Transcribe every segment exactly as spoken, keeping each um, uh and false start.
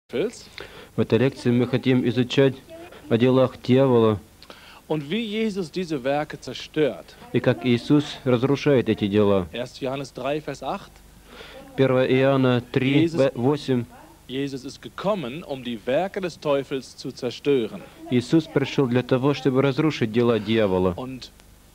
В этой лекции мы хотим изучать о делах дьявола und wie Jesus diese Werke zerstört. и как Иисус разрушает эти дела. erster Johannes drei, Vers acht. первое Иоанна три, восемь. Jesus ist gekommen, um die Werke des Teufels zu zerstören. Иисус пришел для того, чтобы разрушить дела дьявола. Und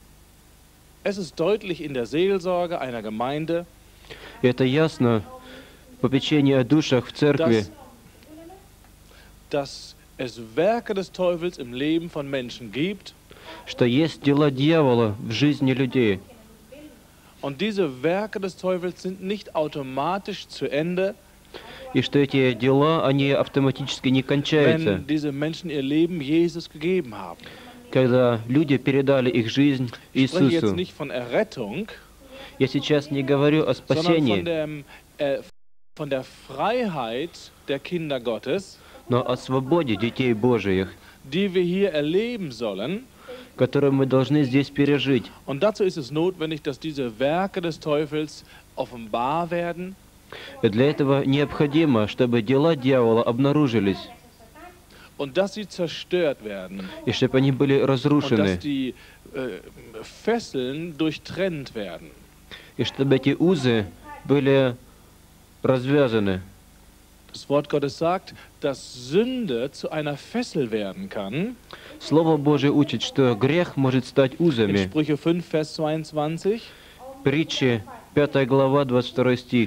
es ist deutlich in der Seelsorge einer Gemeinde, И это ясно в попечении о душах в церкви, dass, dass es Werke des Teufels im Leben von Menschen gibt. что есть дела дьявола в жизни людей. Und diese Werke des Teufels sind nicht automatisch zu Ende, И что эти дела, они автоматически не кончаются, wenn diese Menschen ihr Leben Jesus gegeben haben. когда люди передали их жизнь Ich spreche jetzt Иисусу. nicht von Errettung, Я сейчас не говорю о sondern von спасении, der, äh, von der Freiheit der Kinder Gottes, но о свободе детей Божиих, die wir hier erleben sollen. которую мы должны здесь пережить. Und dazu ist es notwendig, dass diese Werke des Teufels offenbar werden. И для этого необходимо, чтобы дела дьявола обнаружились, Und dass sie zerstört werden. и чтобы они были Und разрушены, dass die äh, Fesseln durchtrennt werden. и чтобы эти узы были развязаны. Das Wort Gottes sagt, dass Sünde zu einer Fessel werden kann. Слово Божие учит, что грех может стать In узами. Sprüche fünf, Vers zweiundzwanzig Притчи, пятая глава, двадцать второй стих.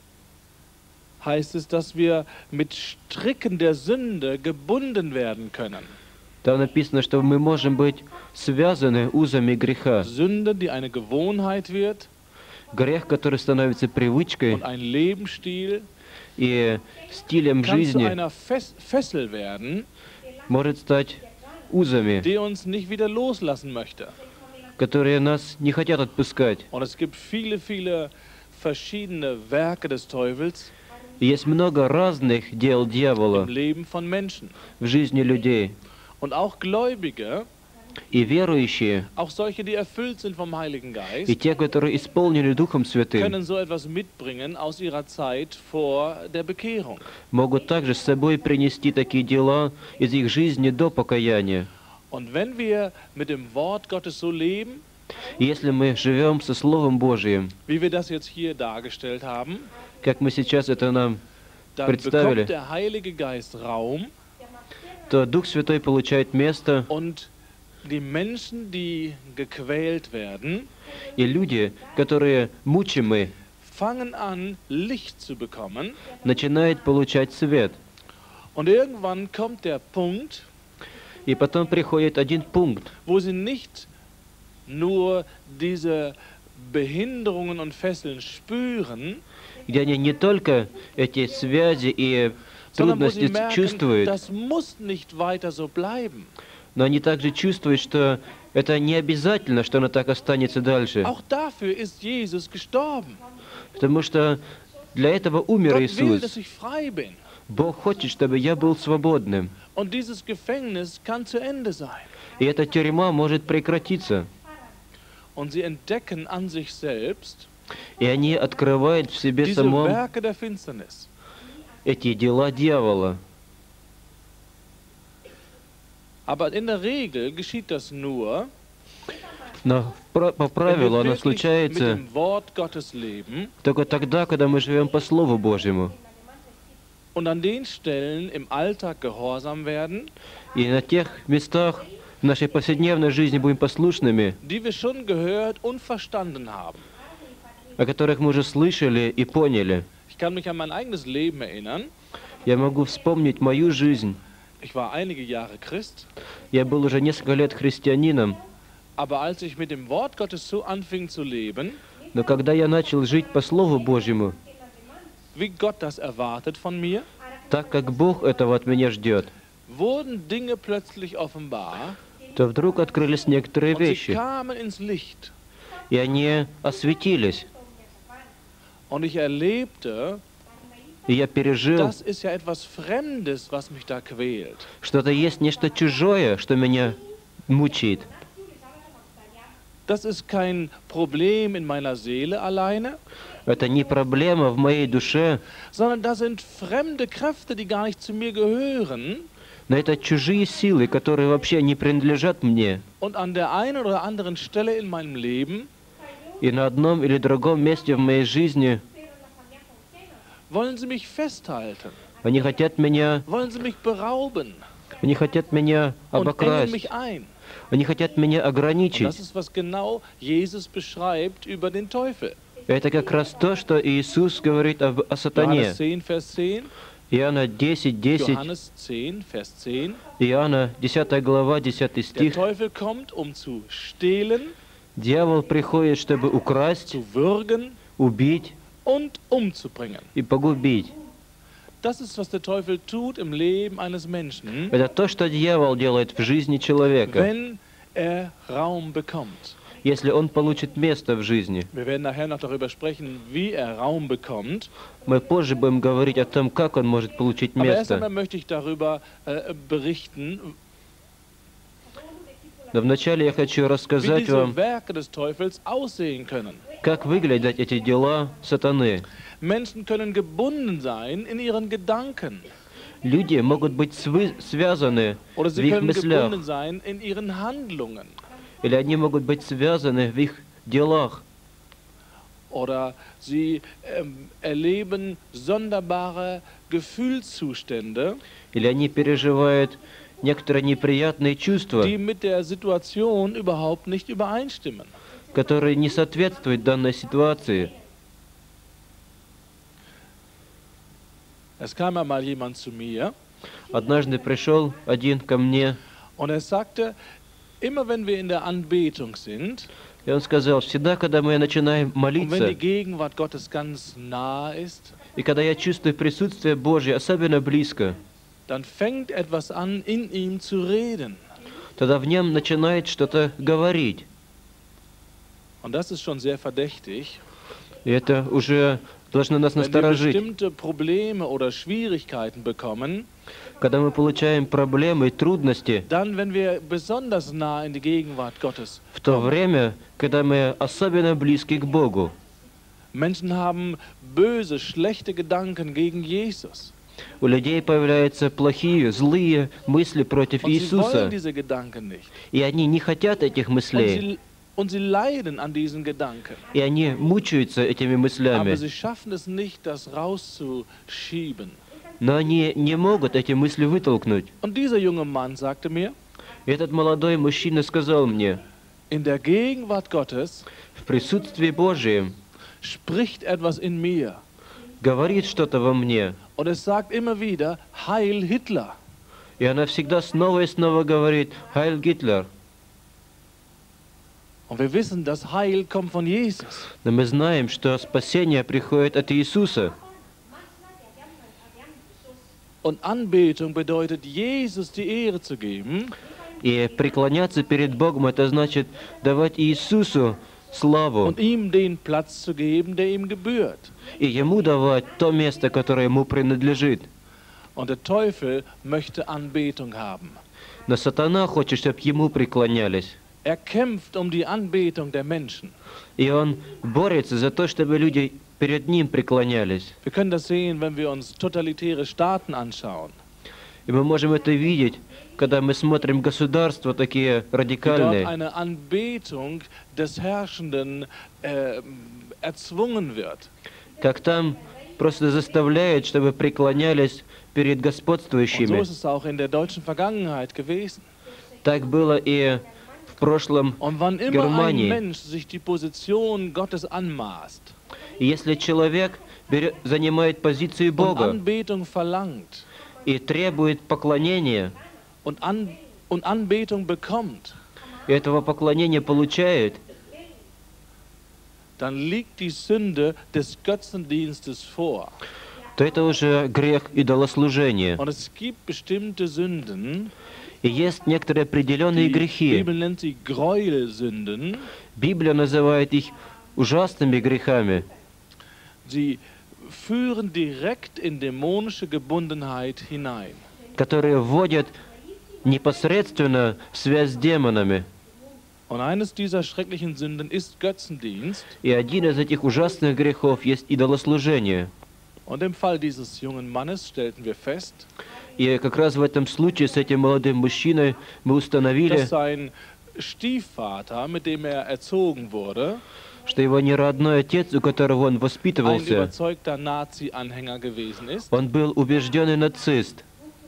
heißt es, dass wir mit Stricken der Sünde gebunden werden können. Там написано, что мы можем быть связаны узами греха. Sünde, die eine Gewohnheit wird Грех, который становится привычкой und ein Lebensstil, и стилем kann zu жизни, einer Fes Fessel werden, может стать узами, die uns nicht wieder loslassen möchte. которые нас не хотят отпускать. Und es gibt viele, viele verschiedene Werke des Teufels И есть много разных дел дьявола im Leben von Menschen. в жизни людей. Und auch Gläubige, И верующие, auch solche, die erfüllt sind vom Heiligen и Geist, те, которые исполнены Духом Святым, können so etwas mitbringen aus ihrer Zeit vor der Bekehrung. могут также с собой принести такие дела из их жизни до покаяния. Und wenn wir mit dem Wort Gottes so leben, И если мы живем со Словом Божиим, wie wir das jetzt hier dargestellt haben, как мы сейчас это нам dann представили, bekommt der Heilige Geist Raum то Дух Святой получает место, und die Menschen, die gequält werden, и люди, которые мучимы, fangen an, Licht zu bekommen. начинают получать свет. Und irgendwann kommt der Punkt, И потом приходит один пункт, wo sie nicht nur diese Behinderungen und Fesseln spüren, где они не только эти связи и sondern wo sie трудности merken, чувствуют, das muss nicht weiter so bleiben. но они также чувствуют, что это не обязательно, что оно так останется дальше. Auch dafür ist Jesus gestorben. Потому что для этого умер Gott will, Иисус. dass ich frei bin. Бог хочет, чтобы я был свободным. Und dieses Gefängnis kann zu Ende sein. И эта тюрьма может прекратиться. Und sie entdecken an sich selbst И они открывают в себе diese самом Werke der Finsternis. эти дела дьявола. Aber in der Regel geschieht das nur, Но про- по wenn правилу wir оно wirklich mit случается dem Wort Gottes leben только тогда, когда мы живем по Слову Божьему. und an den Stellen im Alltag gehorsam werden, И на тех местах в нашей повседневной жизни будем послушными, die wir schon gehört und verstanden haben. о которых мы уже слышали и поняли. Ich kann mich an mein eigenes Leben erinnern. Я могу вспомнить мою жизнь. Ich war einige Jahre Christ, Я был уже несколько лет христианином, aber als ich mit dem Wort Gottes so anfing zu leben, но когда я начал жить по Слову Божьему, wie Gott das erwartet von mir, так как Бог этого от меня ждет, wurden Dinge plötzlich offenbar то вдруг открылись некоторые und sie вещи, kamen ins Licht. и они осветились. Und ich erlebte, И я пережил, das ist ja etwas Fremdes, was mich da quält. что это есть нечто чужое, что меня мучает. Das ist kein Problem in meiner Seele alleine, Это не проблема в моей душе, sondern das sind fremde Kräfte, die gar nicht zu mir gehören. но это чужие силы, которые вообще не принадлежат мне. Und an der einen oder anderen Stelle in meinem Leben И на одном или другом месте в моей жизни wollen sie mich festhalten, они хотят меня, wollen sie mich berauben они хотят меня und engen обокрасть, mich ein. они хотят меня Und ограничить. das ist, was genau Jesus beschreibt über den Teufel. Это как раз то, что Иисус говорит об, о сатане. Johannes zehn, Vers zehn. Иоанна десять, десять, Johannes zehn, Vers zehn. Иоанна десятая глава, десятый Der стих. Teufel kommt, um zu stehlen, Дьявол приходит, чтобы украсть, zu würgen убить und umzubringen. и погубить. Das ist, was der Teufel tut im Leben eines Menschen, Это то, что дьявол делает в жизни человека, wenn er Raum bekommt. если он получит место в жизни. Wir werden nachher noch darüber sprechen, wie er Raum bekommt. Мы позже будем говорить о том, как он может получить Aber erst einmal место. möchte ich darüber äh, berichten, Но вначале я хочу wie рассказать diese вам, Werke des Teufels aussehen können. как выглядят эти дела сатаны. Menschen können gebunden sein in ihren Gedanken. Люди могут быть свы- связаны Oder в sie их können мыслях, gebunden sein in ihren Handlungen. или они могут быть связаны в их делах. Oder sie ähm, erleben sonderbare Gefühlszustände, Или они переживают некоторые неприятные чувства, die mit der Situation überhaupt nicht übereinstimmen. которые не соответствуют данной ситуации. Es kam einmal jemand zu mir Однажды пришел один ко мне, und er sagte, immer wenn wir in der Anbetung sind и он сказал, всегда, когда мы начинаем und wenn молиться, die Gegenwart Gottes ganz nah ist, и когда я чувствую присутствие Божье, особенно близко, dann fängt etwas an, in ihm zu reden. тогда в нем начинает что-то говорить. Und das ist schon sehr verdächtig. И это уже должно нас Wenn wir насторожить. bestimmte Probleme oder Schwierigkeiten bekommen, Когда мы получаем проблемы и трудности, dann, wenn wir besonders nah in die Gegenwart Gottes в то kommen. время, когда мы особенно близки к Богу. Menschen haben böse, schlechte Gedanken gegen Jesus. У людей появляются плохие, злые мысли против Und sie wollen Иисуса, diese Gedanken nicht. и они не хотят этих Und мыслей, sie, und sie leiden an diesen Gedanken. и они мучаются этими Aber мыслями, sie schaffen es nicht, das rauszuschieben. но они не могут эти мысли вытолкнуть. Und dieser junge Mann sagte mir, И этот молодой мужчина сказал мне, in der Gegenwart Gottes в присутствии Божьем spricht etwas in mir. говорит что-то во мне, Und es sagt immer wieder, Heil Hitler. и она всегда снова и снова говорит «Heil Гитлер». Und wir wissen, das Heil kommt von Jesus. Но мы знаем, что спасение приходит от Иисуса. Und Anbetung bedeutet, Jesus die Ehre zu geben. И преклоняться перед Богом, это значит давать Иисусу славу, Und ihm den Platz zu geben, der ihm gebührt. и Ему давать то место, которое Ему принадлежит. Und der Teufel möchte Anbetung haben. Но сатана хочет, чтобы Ему преклонялись. Er kämpft um die Anbetung der Menschen. И он борется за то, чтобы люди перед Ним преклонялись. Wir können das sehen, wenn wir uns totalitäre Staaten anschauen, И мы можем это видеть, когда мы смотрим государства такие wie dort радикальные, eine Anbetung des Herrschenden äh, erzwungen wird. как там просто заставляют, чтобы преклонялись перед Und so господствующими. ist es auch in der deutschen Vergangenheit gewesen. Так было и в прошлом Und wann immer ein Германии. Mensch sich die Position Gottes anmaßt И если человек берет- занимает позицию und Бога Anbetung verlangt и требует поклонения, und, an, und Anbetung bekommt, и этого поклонения получает, dann liegt die Sünde des Götzendienstes vor. то это уже грех идолослужения. Und es gibt bestimmte Sünden, И есть некоторые определенные die грехи. Bibel nennt sie Gräuelsünden, Библия называет их ужасными грехами. sie führen direkt in dämonische Gebundenheit hinein. Которые вводят непосредственно в связь с демонами. Und eines dieser schrecklichen Sünden ist Götzendienst. И один из этих ужасных грехов есть идолослужение. Und im Fall dieses jungen Mannes stellten wir fest, И как раз в этом случае с этим молодым мужчиной мы установили, dass sein Stiefvater, mit dem er erzogen wurde, что его неродной отец, у которого он ein воспитывался, überzeugter Nazi-Anhänger gewesen ist. он был убежденный нацист.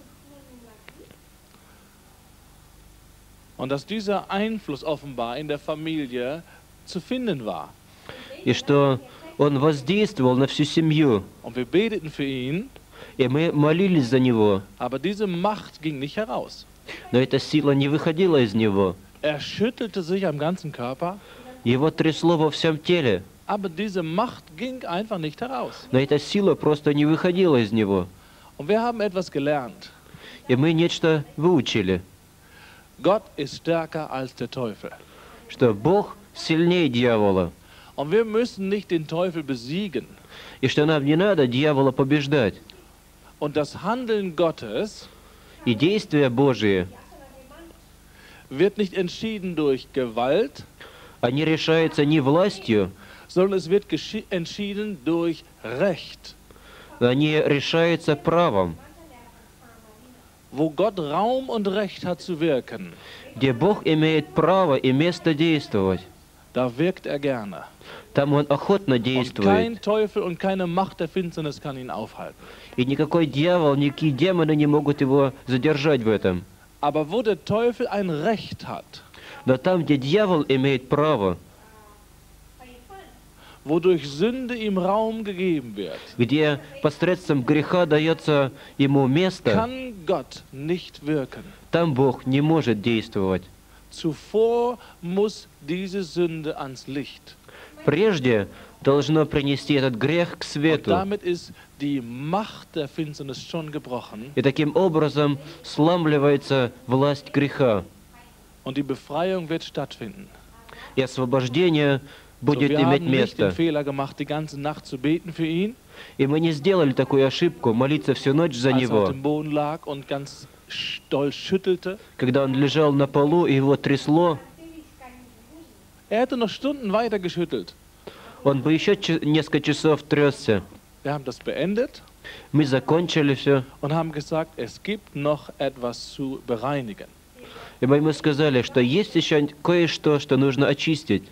Und dass dieser Einfluss offenbar in der Familie zu finden war. И что он воздействовал на всю семью. Und wir beteten für ihn, И мы молились за него. aber diese Macht ging nicht heraus. Но эта сила не выходила из него. Er schüttelte sich am ganzen Körper, Его трясло во всем теле. aber diese Macht ging einfach nicht heraus. Но эта сила просто не выходила из него. Und wir haben etwas gelernt. И мы нечто выучили. Gott ist stärker als der Teufel. Что Бог сильнее дьявола. Und wir müssen nicht den Teufel besiegen. И что нам не надо дьявола побеждать. Und das Handeln Gottes И действия Божии, wird nicht entschieden durch Gewalt, они решаются не властью, sondern es wird geschi- entschieden durch Recht. они решаются правом. Wo Gott Raum und Recht hat zu wirken, Где Бог имеет право и место действовать. da wirkt er gerne. Там Он охотно Und действует. kein Teufel und keine Macht der Finsternis kann ihn aufhalten. И никакой дьявол, никакие демоны не могут его задержать в этом. Aber wo der Teufel ein Recht hat, Но там, где дьявол имеет право, wo durch Sünde ihm Raum gegeben wird, где посредством греха дается ему место, kann Gott nicht wirken. там Бог не может действовать. Zuvor muss diese Sünde ans Licht. Прежде должно принести этот грех к Und свету. damit ist die Macht der Finsternis schon gebrochen И таким образом сламливается власть греха. und die Befreiung wird stattfinden. И освобождение So, будет wir иметь haben nicht den место. Fehler gemacht, die ganze Nacht zu beten für ihn, И мы не сделали такую ошибку, молиться всю ночь за als er auf него. dem Boden lag und ganz doll schüttelte. Когда он лежал на полу и его трясло, Er hätte noch Stunden weiter geschüttelt. он бы еще ч- несколько часов трясся. Wir haben das beendet Мы закончили все. und haben gesagt, es gibt noch etwas zu bereinigen. И мы ему сказали, что есть еще кое-что, что нужно очистить.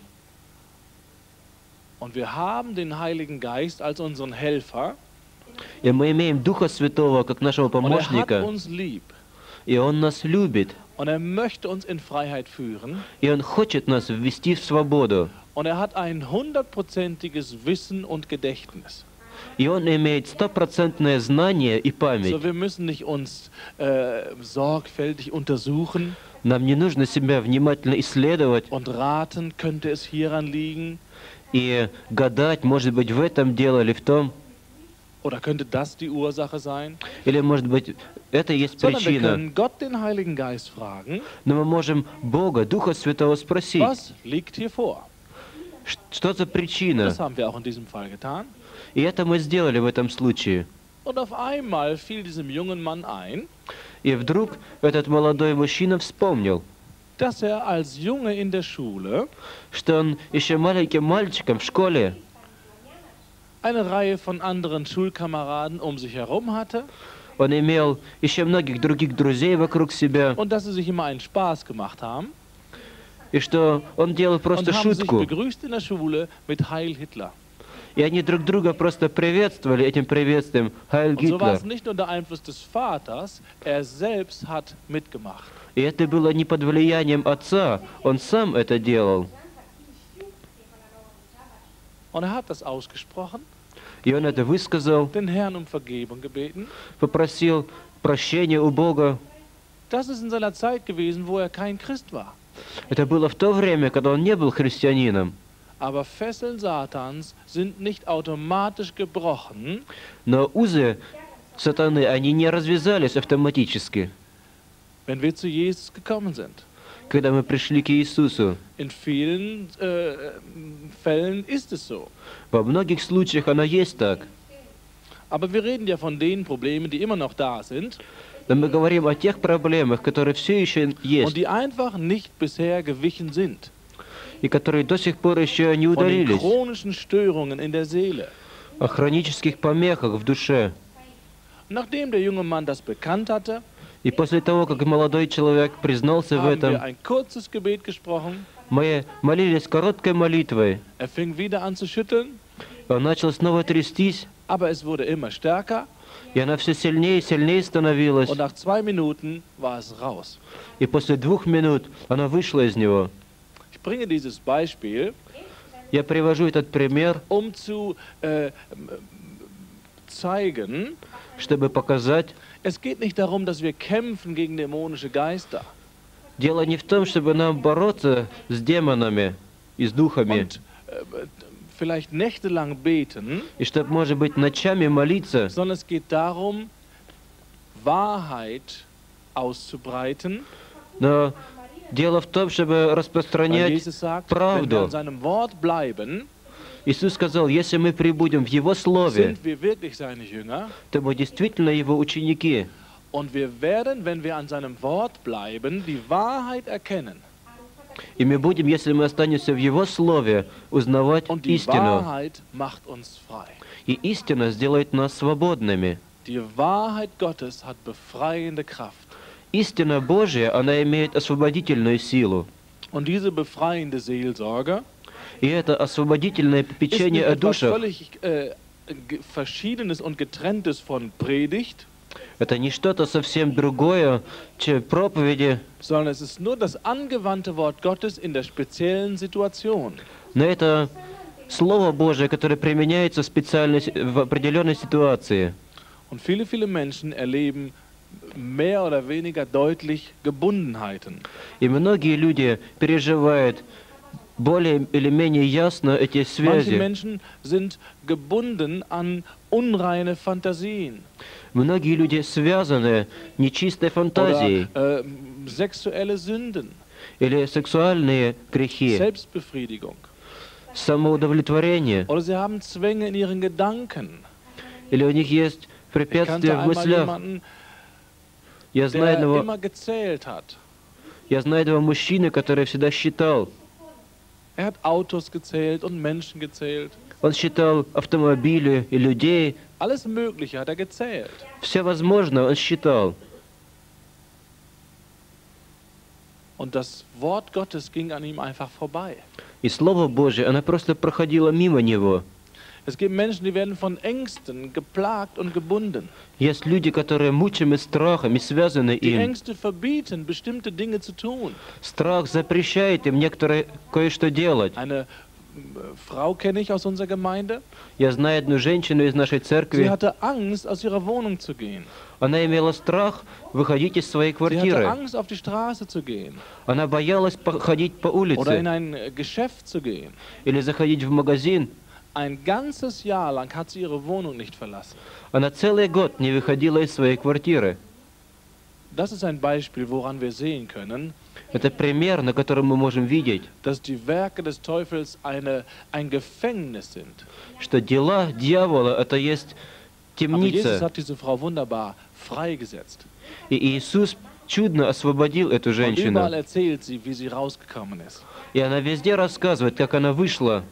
Und wir haben den Heiligen Geist als unseren Helfer И мы имеем Духа Святого как нашего und er hat помощника. uns lieb. И Он нас любит. Und er möchte uns in Freiheit führen. И Он хочет нас ввести в свободу. Und er hat ein hundertprozentiges Wissen und Gedächtnis. И Он имеет стопроцентное знание и So, память. wir müssen nicht uns äh, sorgfältig untersuchen Нам не нужно себя внимательно исследовать und raten, könnte es hieran liegen и гадать, может быть, в этом дело или в том. oder könnte das die Ursache sein? Или, может быть, это и есть Sondern wir причина. können Gott, den Heiligen Geist, fragen, Но мы можем Бога, Духа Святого спросить, was liegt hier vor? ш- что за причина? Das haben wir auch in diesem Fall getan. И это мы сделали в этом случае. Und auf einmal fiel diesem jungen Mann ein, И вдруг этот молодой мужчина вспомнил, dass er als Junge in der Schule что он еще маленьким мальчиком в школе eine Reihe von anderen Schulkameraden um sich herum hatte он имел еще многих других друзей вокруг себя, und dass sie sich immer einen Spaß gemacht haben и что он делал und просто haben sich шутку. begrüßt in der Schule mit Heil Hitler. И они друг друга просто приветствовали этим приветствием «Heil Und so war es Hitler». nicht unter Einfluss des Vaters, er selbst hat mitgemacht. И это было не под влиянием отца, он сам это делал. Und er hat das ausgesprochen, И он это высказал, den Herrn um Vergebung gebeten. попросил прощения у Бога. Das ist in seiner Zeit gewesen, wo er kein Christ war. Это было в то время, когда он не был христианином. Aber Fesseln Satans sind nicht automatisch gebrochen, Но узы сатаны, они не развязались автоматически, wenn wir zu Jesus gekommen sind. когда мы пришли к Иисусу. In vielen äh, Fällen ist es so. Во многих случаях оно есть так. Aber wir reden ja von den Problemen, die immer noch da sind Но мы говорим о тех проблемах, которые все еще und есть, die einfach nicht bisher gewichen sind. и которые до сих пор еще не von den удалились, chronischen Störungen in der Seele. о хронических помехах в душе. Nachdem der junge Mann das bekannt hatte, И после того, как молодой человек признался в haben этом, wir ein kurzes Gebet gesprochen. мы молились короткой молитвой. Er fing wieder an zu schütteln, Он начал снова трястись, aber es wurde immer stärker и она все сильнее и сильнее становилась. und nach zwei Minuten war es raus. И после двух минут она вышла из него. Ich bringe dieses Beispiel, Я привожу этот пример, um zu äh, zeigen, чтобы показать, es geht nicht darum, dass wir kämpfen gegen dämonische Geister дело не в том, чтобы нам бороться с демонами и с духами, und äh, vielleicht nächtelang beten, и чтобы, может быть, ночами молиться, sondern es geht darum, Wahrheit auszubreiten. но дело в том, чтобы Weil распространять Jesus sagt, wenn wir правду. an seinem Wort bleiben, Иисус сказал, если мы прибудем в Его Слове, sind wir wirklich seine Jünger. то мы действительно Его ученики. Und wir werden, wenn wir an seinem Wort bleiben, die Wahrheit erkennen. И мы будем, если мы останемся в Его Слове, узнавать Und die истину. Wahrheit macht uns frei. И истина сделает нас свободными. Die Wahrheit Gottes hat befreiende Kraft. Истина Божья, она имеет освободительную силу. Und diese befreiende Seelsorge И это освободительное ist nicht попечение о etwas душах. völlig äh, ge- Verschiedenes und Getrenntes von Predigt, Это не что-то совсем другое, чем проповеди, sondern es ist nur das angewandte Wort Gottes in der speziellen Situation. но это Слово Божие, которое применяется в, специальной, си- в определенной ситуации. Und viele, viele Menschen erleben mehr oder weniger deutlich Gebundenheiten. И многие люди переживают более или менее ясно эти Manche связи. Menschen sind gebunden an unreine Fantasien Многие люди связаны нечистой фантазией oder äh, sexuelle Sünden, или сексуальные грехи, Selbstbefriedigung. самоудовлетворение, Oder sie haben Zwänge in ihren Gedanken. или у них есть Ich препятствия kannte в einmal мыслях. jemanden, Я знаю der одного, immer gezählt hat. я знаю одного мужчины, который всегда считал. Er hat Autos gezählt und Menschen gezählt. Он считал автомобили и людей. Alles Mögliche hat er gezählt. Все возможное он считал. Und das Wort Gottes ging an ihm einfach vorbei. И Слово Божье, оно просто проходило мимо него. Es gibt Menschen, die werden von Ängsten geplagt und gebunden. Есть люди, которые мучимы страхом и связаны Die им. Ängste verbieten, bestimmte Dinge zu tun. Страх запрещает им некоторые кое-что делать. Eine äh, Frau kenne ich aus unserer Gemeinde. Я знаю одну женщину из нашей Sie церкви. hatte Angst, aus ihrer Wohnung zu gehen. Она имела страх выходить из своей Sie hatte квартиры. Angst, auf die Straße zu gehen Она боялась ходить по oder in улице ein äh, Geschäft zu gehen. или заходить в магазин. Ein ganzes Jahr lang hat sie ihre Wohnung nicht verlassen. Она целый год не выходила из своей квартиры. Das ist ein Beispiel, woran wir sehen können, Это пример, на котором мы можем видеть, dass die Werke des Teufels eine, ein Gefängnis sind. что дела дьявола — это есть Aber Jesus темница. hat diese Frau wunderbar freigesetzt. И Иисус чудно освободил эту Und überall женщину. erzählt sie, wie sie rausgekommen ist. И она везде рассказывает, как она вышла.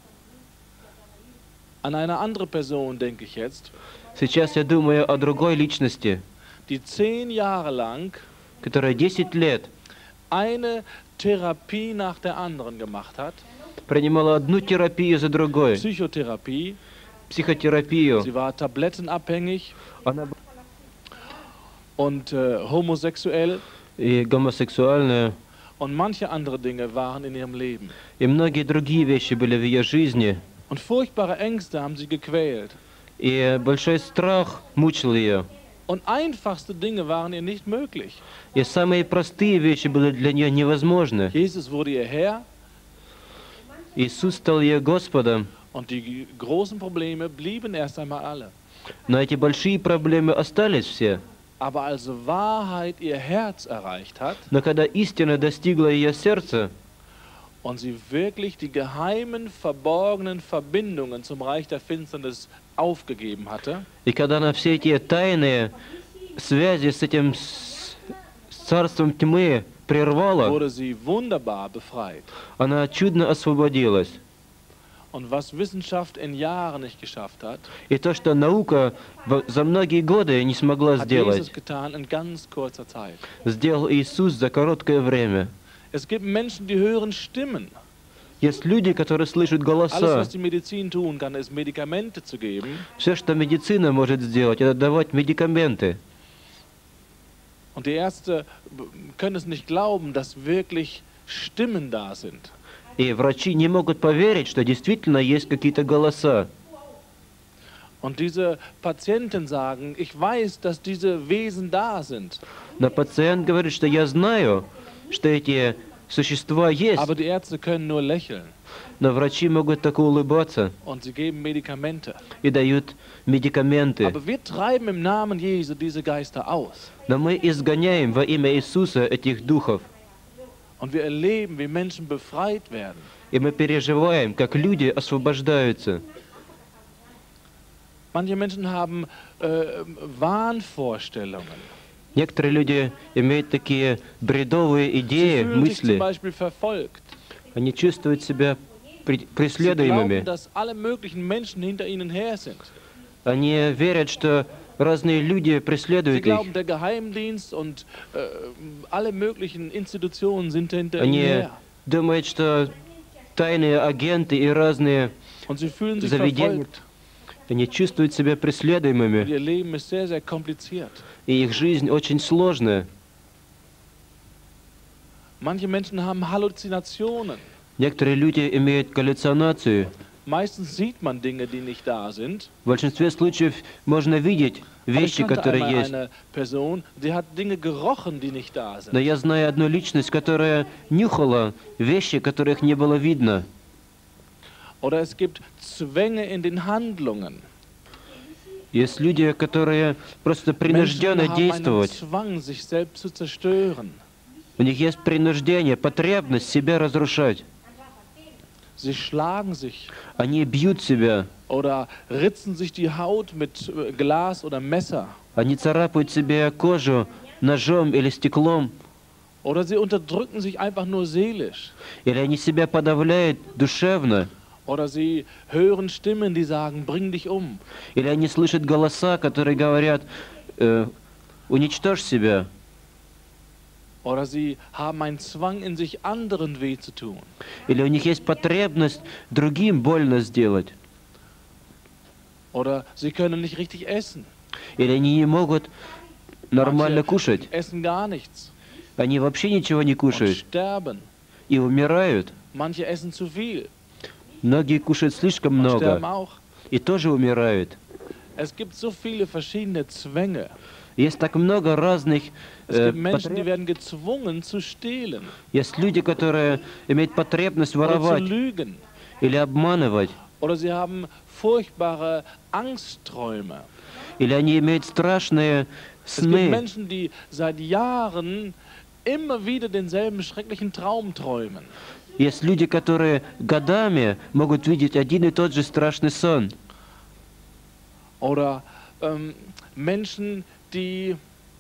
An eine andere Person denke ich jetzt, Сейчас я думаю о другой личности, die zehn Jahre lang которая десять лет eine Therapie nach der anderen gemacht hat. принимала одну терапию за другой, Psychotherapie. психотерапию. Sie war tablettenabhängig Она была und äh, homosexuell и гомосексуальная, und manche andere Dinge waren in ihrem Leben. и многие другие вещи были в ее жизни. Und furchtbare Ängste haben sie gequält. И большой страх мучил ее. Und einfachste Dinge waren ihr nicht möglich. И самые простые вещи были для нее невозможны. Jesus wurde ihr Herr Иисус стал ее Господом, und die großen Probleme blieben erst einmal alle. но эти большие проблемы остались все. Aber als Wahrheit ihr Herz erreicht hat Но когда истина достигла ее сердца, und sie wirklich die geheimen, verborgenen Verbindungen zum Reich der Finsternis aufgegeben hatte, и когда она все эти тайные связи с этим с с царством тьмы прервало, wurde sie wunderbar befreit. она чудно освободилась. Und was Wissenschaft in Jahren nicht geschafft hat, И то, что наука в- за многие годы не смогла hat Jesus сделать, getan in ganz kurzer Zeit. сделал Иисус за короткое время. Es gibt Menschen, die hören Stimmen. Есть люди, которые слышат Alles, голоса. was die Medizin tun kann, ist Medikamente zu geben. Все, что медицина может сделать, это давать медикаменты. Und die Ärzte b- können es nicht glauben, dass wirklich Stimmen da sind. И врачи не могут поверить, что действительно есть какие-то голоса. Und diese Patienten sagen, ich weiß, dass diese Wesen da sind. Но пациент говорит, что я знаю, что эти существа есть, Aber die Ärzte können nur lächeln но врачи могут только улыбаться und sie geben Medikamente. и дают медикаменты. Aber wir treiben im Namen Jesu diese Geister aus. Но мы изгоняем во имя Иисуса этих духов. Und wir erleben, wie Menschen befreit werden. И мы переживаем, как люди освобождаются. Manche Menschen haben äh, Wahnvorstellungen. Некоторые люди имеют такие бредовые Sie идеи, fühlen sich zum мысли. Beispiel verfolgt. Они чувствуют себя при- Sie glauben, преследуемыми. dass alle möglichen Menschen hinter ihnen her sind. Они верят, что разные люди Sie преследуют glauben, их. der Geheimdienst und äh, alle möglichen Institutionen sind hinter ihnen Они her. думают, что тайные агенты и разные, Und sie fühlen sich Заведение. verfolgt. они чувствуют себя Und преследуемыми. ihr Leben ist sehr, sehr kompliziert. И их жизнь очень сложная. Manche Menschen haben Halluzinationen. Некоторые люди имеют галлюцинацию. Meistens sieht man Dinge, die nicht da sind. В большинстве случаев можно видеть Aber ich вещи, kannte которые einmal есть. eine Person, die hat Dinge gerochen, die nicht da Но sind. я знаю одну личность, которая нюхала вещи, которых не было видно. Oder es gibt Zwänge in den Handlungen. Есть люди, которые просто Menschen принуждены haben einen действовать. Zwang, sich selbst zu zerstören. У них есть принуждение, потребность себя разрушать. Sie schlagen sich Они бьют себя, oder ritzen sich die Haut mit äh, Glas oder Messer. они царапают себе кожу ножом или стеклом, Oder sie unterdrücken sich einfach nur seelisch. или они себя подавляют душевно, Oder sie hören Stimmen, die sagen, bring dich um. или они слышат голоса, которые говорят, э, уничтожь себя, Oder sie haben einen Zwang in sich, anderen weh zu tun. или у них есть потребность другим больно сделать, Oder sie können nicht richtig essen. или они не могут нормально Manche кушать, essen gar nichts они вообще ничего не und кушают sterben. и умирают. Manche essen zu viel Многие кушают слишком und sterben много auch. и тоже умирают. Es gibt so viele verschiedene Zwänge. Есть так много разных Es э, gibt Menschen, die потреб- werden gezwungen zu stehlen Есть люди, которые имеют потребность oder zu воровать lügen. или обманывать, Oder sie haben furchtbare Angstträume. или они имеют страшные Es gibt сны. Menschen, die seit Jahren immer wieder denselben schrecklichen Traum träumen. Есть люди, которые годами могут видеть один и тот же страшный сон. Oder ähm, Menschen, die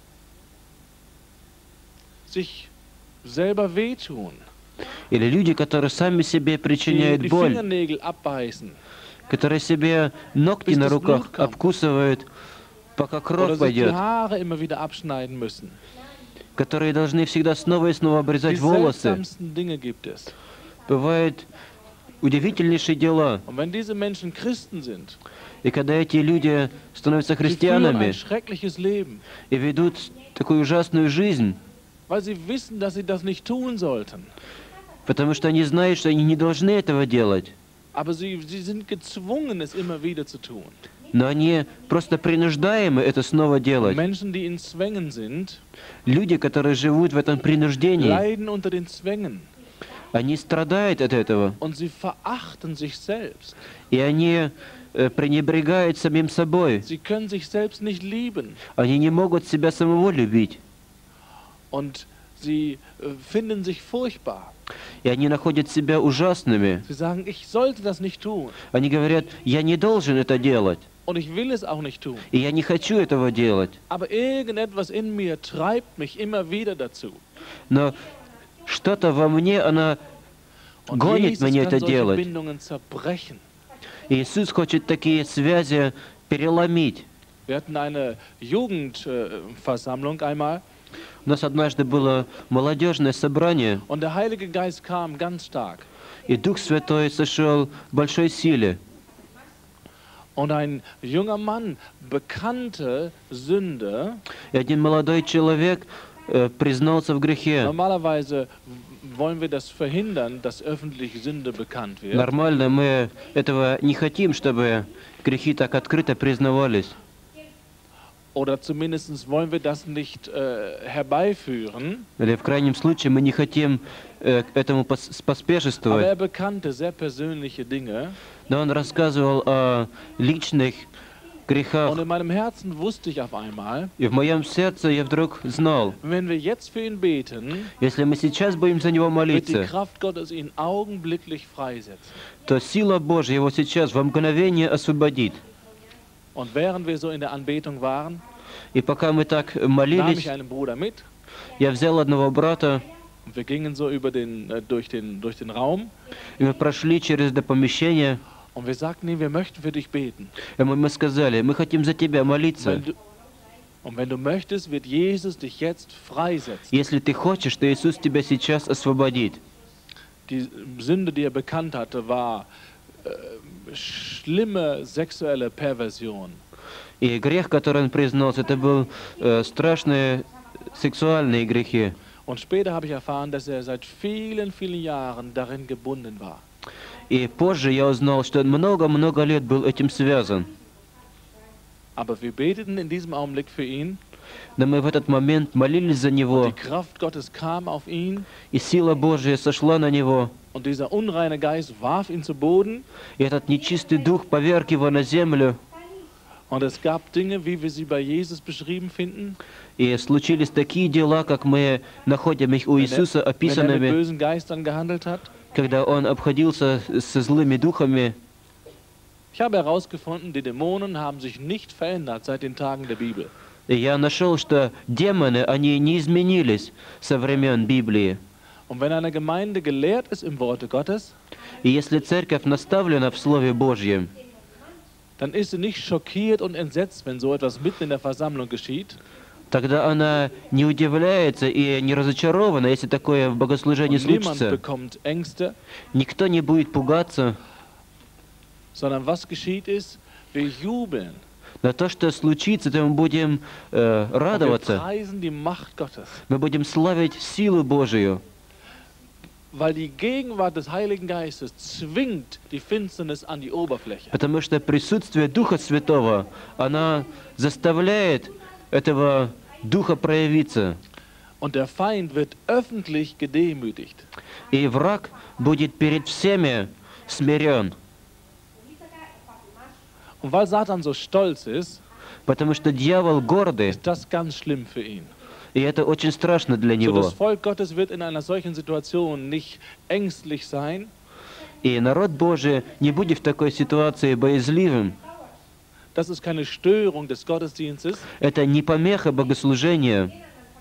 sich selber wehtun, Или люди, которые сами себе die причиняют die боль, Fingernägel abbeißen. которые себе ногти Bis на das руках Blut kommt. обкусывают, пока Oder кровь sich die пойдет, Haare immer wieder abschneiden müssen. которые должны всегда снова и снова Die обрезать волосы. seltsamsten Dinge gibt es. Бывают удивительнейшие дела. Und wenn diese Menschen Christen sind, И когда эти люди становятся sie führen ein христианами schreckliches Leben, и ведут такую ужасную жизнь, weil sie wissen, dass sie das nicht tun sollten. потому что они знают, что они не должны этого делать, Aber sie, sie sind gezwungen, es immer wieder zu tun. но они просто принуждаемы это снова делать. Menschen, die in Zwängen sind, Люди, которые живут в этом принуждении, leiden unter den Zwängen они страдают от этого, und sie verachten sich selbst. и они э, пренебрегают самим собой. Sie können sich selbst nicht lieben Они не могут себя самого любить, und sie äh, finden sich furchtbar. и они находят себя ужасными. Sie sagen, ich sollte das nicht tun Они говорят, я не должен это делать, und ich will es auch nicht tun. и я не хочу этого делать. Aber irgendetwas in mir treibt mich immer wieder dazu. Но что-то во мне, оно Und гонит Jesus меня kann это solche делать. Bindungen zerbrechen. Иисус хочет такие связи переломить. Wir hatten eine Jugendversammlung einmal У нас однажды было молодежное собрание, und der Heilige Geist kam ganz stark. и Дух Святой сошел в большой силе. Und ein junger Mann bekannte Sünde. И один молодой человек э, признался в грехе. Normalerweise wollen wir das verhindern, dass öffentlich Sünde bekannt wird. Нормально, мы этого не хотим, чтобы грехи так открыто признавались. Oder zumindest wollen wir das nicht äh, herbeiführen. Или в крайнем случае мы не хотим э, этому пос- Aber поспешествовать. er bekannte sehr persönliche Dinge. Но он рассказывал о личных грехах. Und in meinem Herzen wusste ich auf einmal, И в моем сердце я вдруг знал, wenn wir jetzt für ihn beten, если мы сейчас будем за него wird die молиться, Kraft Gottes ihn augenblicklich freisetzen. то сила Божья его сейчас во мгновение освободит. Und während wir so in der Anbetung waren, И пока мы так nahm молились, ich einen Bruder mit я взял одного брата, und wir gingen so über den, äh, durch, den, durch den Raum и мы прошли через это помещение, und wir sagten ihm, wir möchten für dich beten. и мы, мы сказали, мы хотим за тебя молиться. Wenn du, und wenn du möchtest, wird Jesus dich jetzt freisetzen. Если ты хочешь, то Иисус тебя сейчас освободит. Die Sünde, die er bekannt hatte, war äh, schlimme sexuelle Perversion. И грех, который он признался, это был э, страшные сексуальные грехи. Und später habe ich erfahren, dass er seit vielen, vielen Jahren darin gebunden war. И позже я узнал, что он много-много лет был этим связан. Aber wir beteten in diesem Augenblick für ihn. Но мы в этот момент молились за него, Die Kraft Gottes kam auf ihn и сила Божья сошла на него. und dieser unreine Geist warf ihn zu Boden. И этот нечистый дух поверг его на землю. Und es gab Dinge, wie wir sie bei Jesus beschrieben finden. И случились такие дела, как мы находим их у Wenn er, Иисуса wenn er mit описанными, bösen Geistern gehandelt hat. когда он обходился со злыми духами. Ich habe herausgefunden, die Dämonen haben sich nicht verändert seit den Tagen der Bibel. И я нашел, что демоны, они не изменились со времен Библии. Und wenn eine Gemeinde gelehrt ist im Worte Gottes, И если церковь наставлена в Слове Божьем, dann ist sie nicht schockiert und entsetzt, wenn so etwas mitten in der Versammlung geschieht. тогда она не удивляется и не разочарована, если такое в богослужении Und niemand случится. bekommt Ängste, Никто не будет пугаться, sondern was geschieht ist, wir jubeln. но то, что случится, то мы будем э, Und wir радоваться, preisen die Macht Gottes. мы будем славить силу Божию, Weil die Gegenwart des Heiligen Geistes zwingt die Finsternis an die Oberfläche. потому что присутствие Духа Святого, она заставляет этого Духа проявиться, Und der Feind wird öffentlich gedemütigt. и враг будет перед всеми смирен, Und weil Satan so stolz ist, потому что дьявол гордый, ist das ganz schlimm für ihn. и это очень страшно для So, него. das Volk Gottes wird in einer solchen Situation nicht ängstlich sein, И народ Божий не будет в такой ситуации боязливым. das ist keine Störung des Gottesdienstes, Это не помеха богослужения,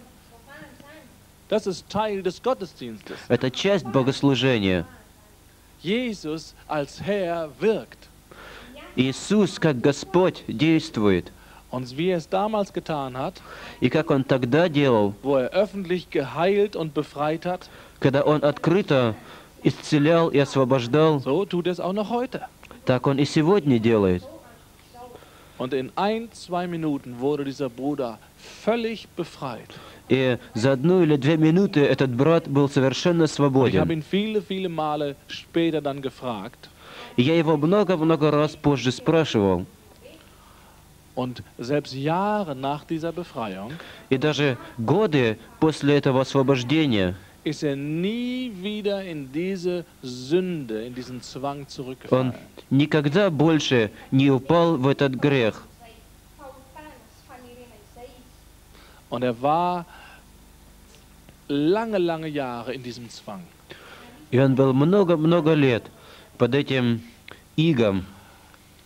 das ist Teil des Gottesdienstes. это часть богослужения. Jesus als Herr wirkt. Иисус, как Господь, действует. Und wie er es damals getan hat, И как Он тогда делал, wo er öffentlich geheilt und befreit hat, когда Он открыто исцелял и освобождал, so tut er es auch noch heute. так Он и сегодня делает. Und in ein, zwei Minuten wurde dieser Bruder völlig befreit. И за одну или две минуты этот брат был совершенно Und ich habe свободен. ihn viele, viele Male später dann gefragt. И я его много-много раз позже спрашивал. Und selbst Jahre nach dieser Befreiung И даже годы после этого освобождения ist er nie wieder in diese Sünde, in diesen Zwang он zurückgefallen. никогда больше не упал в этот грех. Und er war lange, lange Jahre in diesem Zwang. И он был много-много лет под этим игом.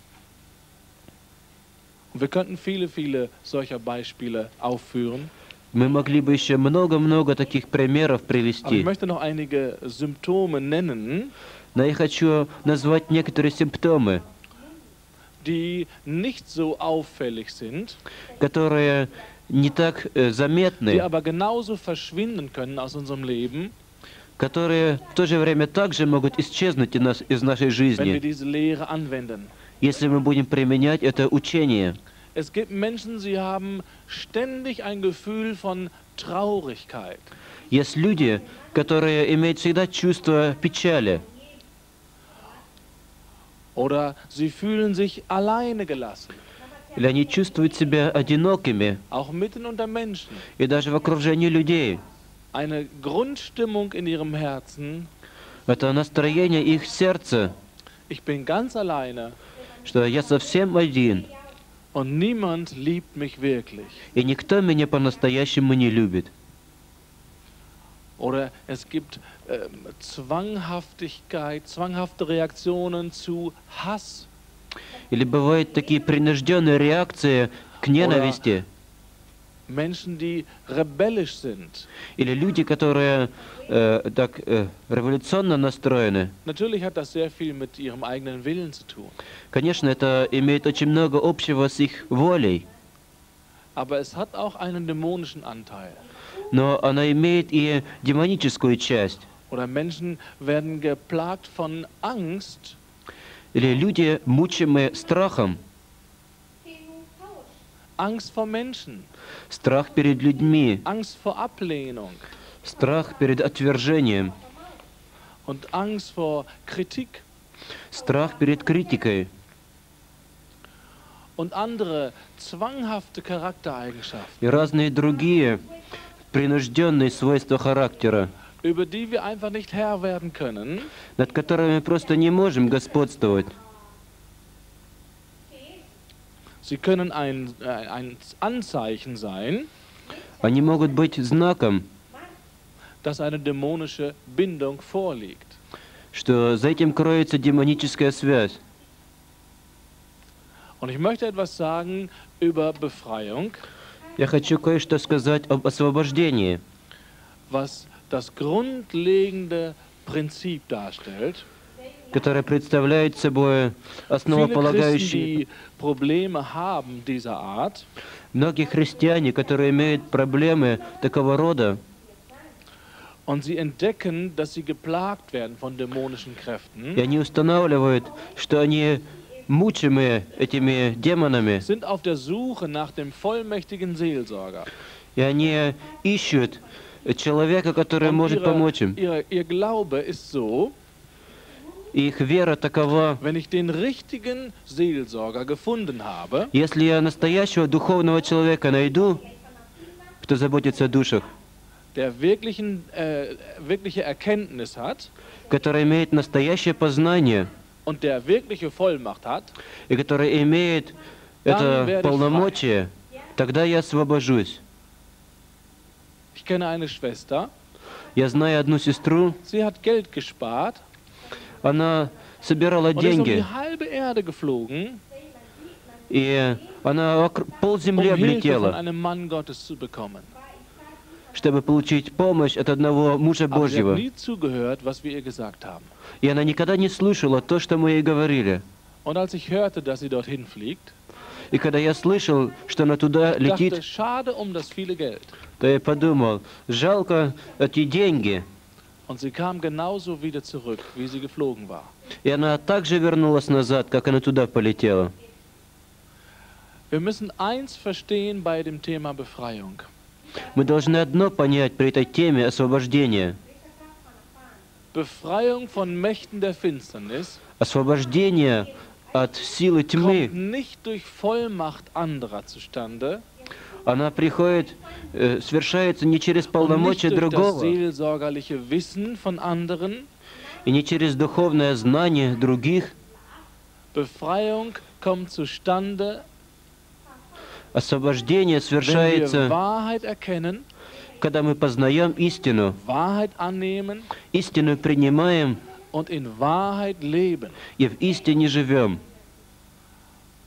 Und wir könnten viele, viele solcher Beispiele aufführen. Мы могли бы еще много-много таких примеров Aber ich привести. möchte noch einige Symptome nennen, Но я хочу назвать некоторые симптомы, die nicht so auffällig sind, которые не так э, die заметны, aber genauso verschwinden können aus unserem Leben, которые в то же время также могут исчезнуть из, нас, из нашей wenn wir жизни, diese Lehre anwenden. если мы будем применять это учение. Es gibt Menschen, sie haben ständig ein Gefühl von Traurigkeit. Есть люди, которые имеют всегда чувство печали, Oder sie fühlen sich alleine gelassen, или они чувствуют себя одинокими, auch mitten unter Menschen. и даже в окружении людей. Eine Grundstimmung in ihrem Herzen, Это настроение их сердца, ich bin ganz alleine что я совсем один, und niemand liebt mich wirklich. и никто меня по-настоящему не любит. Oder es gibt ähm, Zwanghaftigkeit, zwanghafte Reaktionen zu Hass. Или бывают такие принужденные реакции к ненависти. Menschen, die rebellisch sind. Или люди, которые э, так э, революционно настроены. Natürlich hat das sehr viel mit ihrem eigenen Willen zu tun. Конечно, это имеет очень много общего с их волей, Aber es hat auch einen dämonischen Anteil. но она имеет и демоническую часть. Oder Menschen werden geplagt von Angst, Или люди, мучимые страхом, Angst vor Menschen, страх перед людьми, Angst vor Ablehnung страх перед отвержением, und Angst vor Kritik страх перед критикой und andere zwanghafte Charaktereigenschaften, и разные другие принужденные свойства характера, über die wir einfach nicht Herr werden können, над которыми мы просто не можем господствовать. sie können ein, äh, ein Anzeichen sein, Они могут быть знаком, dass eine dämonische Bindung vorliegt. что за этим кроется демоническая связь. Und ich möchte etwas sagen über Befreiung, Я хочу кое-что сказать об освобождении, was das grundlegende Prinzip darstellt. которое представляет собой Viele Christen, основополагающий. die Probleme haben dieser Art, Многие христиане, которые имеют проблемы такого рода, und sie entdecken, dass sie geplagt werden von dämonischen Kräften, и они устанавливают, что они мучимые этими демонами, sind auf der Suche nach dem vollmächtigen Seelsorger. и они ищут человека, который Und может ihre, помочь им. ihre, ihr Glaube ist so, И их вера такова: wenn ich den richtigen Seelsorger gefunden habe, если я настоящего духовного человека найду, кто заботится о душах, der wirklichen, äh, wirkliche Erkenntnis hat который имеет настоящее познание, und der wirkliche Vollmacht hat, и который имеет Dann werde это ich полномочие, тогда я освобожусь. ich kenne eine Schwester, Я знаю одну сестру, sie hat Geld gespart она собирала und ist um деньги, die halbe Erde geflogen, и она вокруг- um полземли Hilfe von облетела, einem Mann Gottes zu bekommen. чтобы получить помощь от одного мужа Aber sie hat Божьего. nie zugehört, was wir ihr gesagt haben. И она никогда не слышала то, что мы ей говорили. Und als ich hörte, dass sie dorthin fliegt, И когда я слышал, что она туда dachte, летит, schade um das viele Geld. то я подумал, жалко эти деньги. Und sie kam genauso wieder zurück, wie sie geflogen war. И она также вернулась назад, как она туда полетела. Wir müssen eins verstehen bei dem Thema Befreiung. Мы должны одно понять при этой теме освобождения. Befreiung von Mächten der Finsternis Освобождение от силы тьмы, kommt nicht durch Vollmacht anderer zustande она приходит, э, совершается не через und nicht полномочия durch das другого, seelsorgerliche Wissen von anderen. и не через духовное знание других. Befreiung kommt zustande, Освобождение wenn wir совершается, Wahrheit erkennen, когда мы познаем истину, Wahrheit annehmen истину принимаем und in Wahrheit leben. и в истине живем.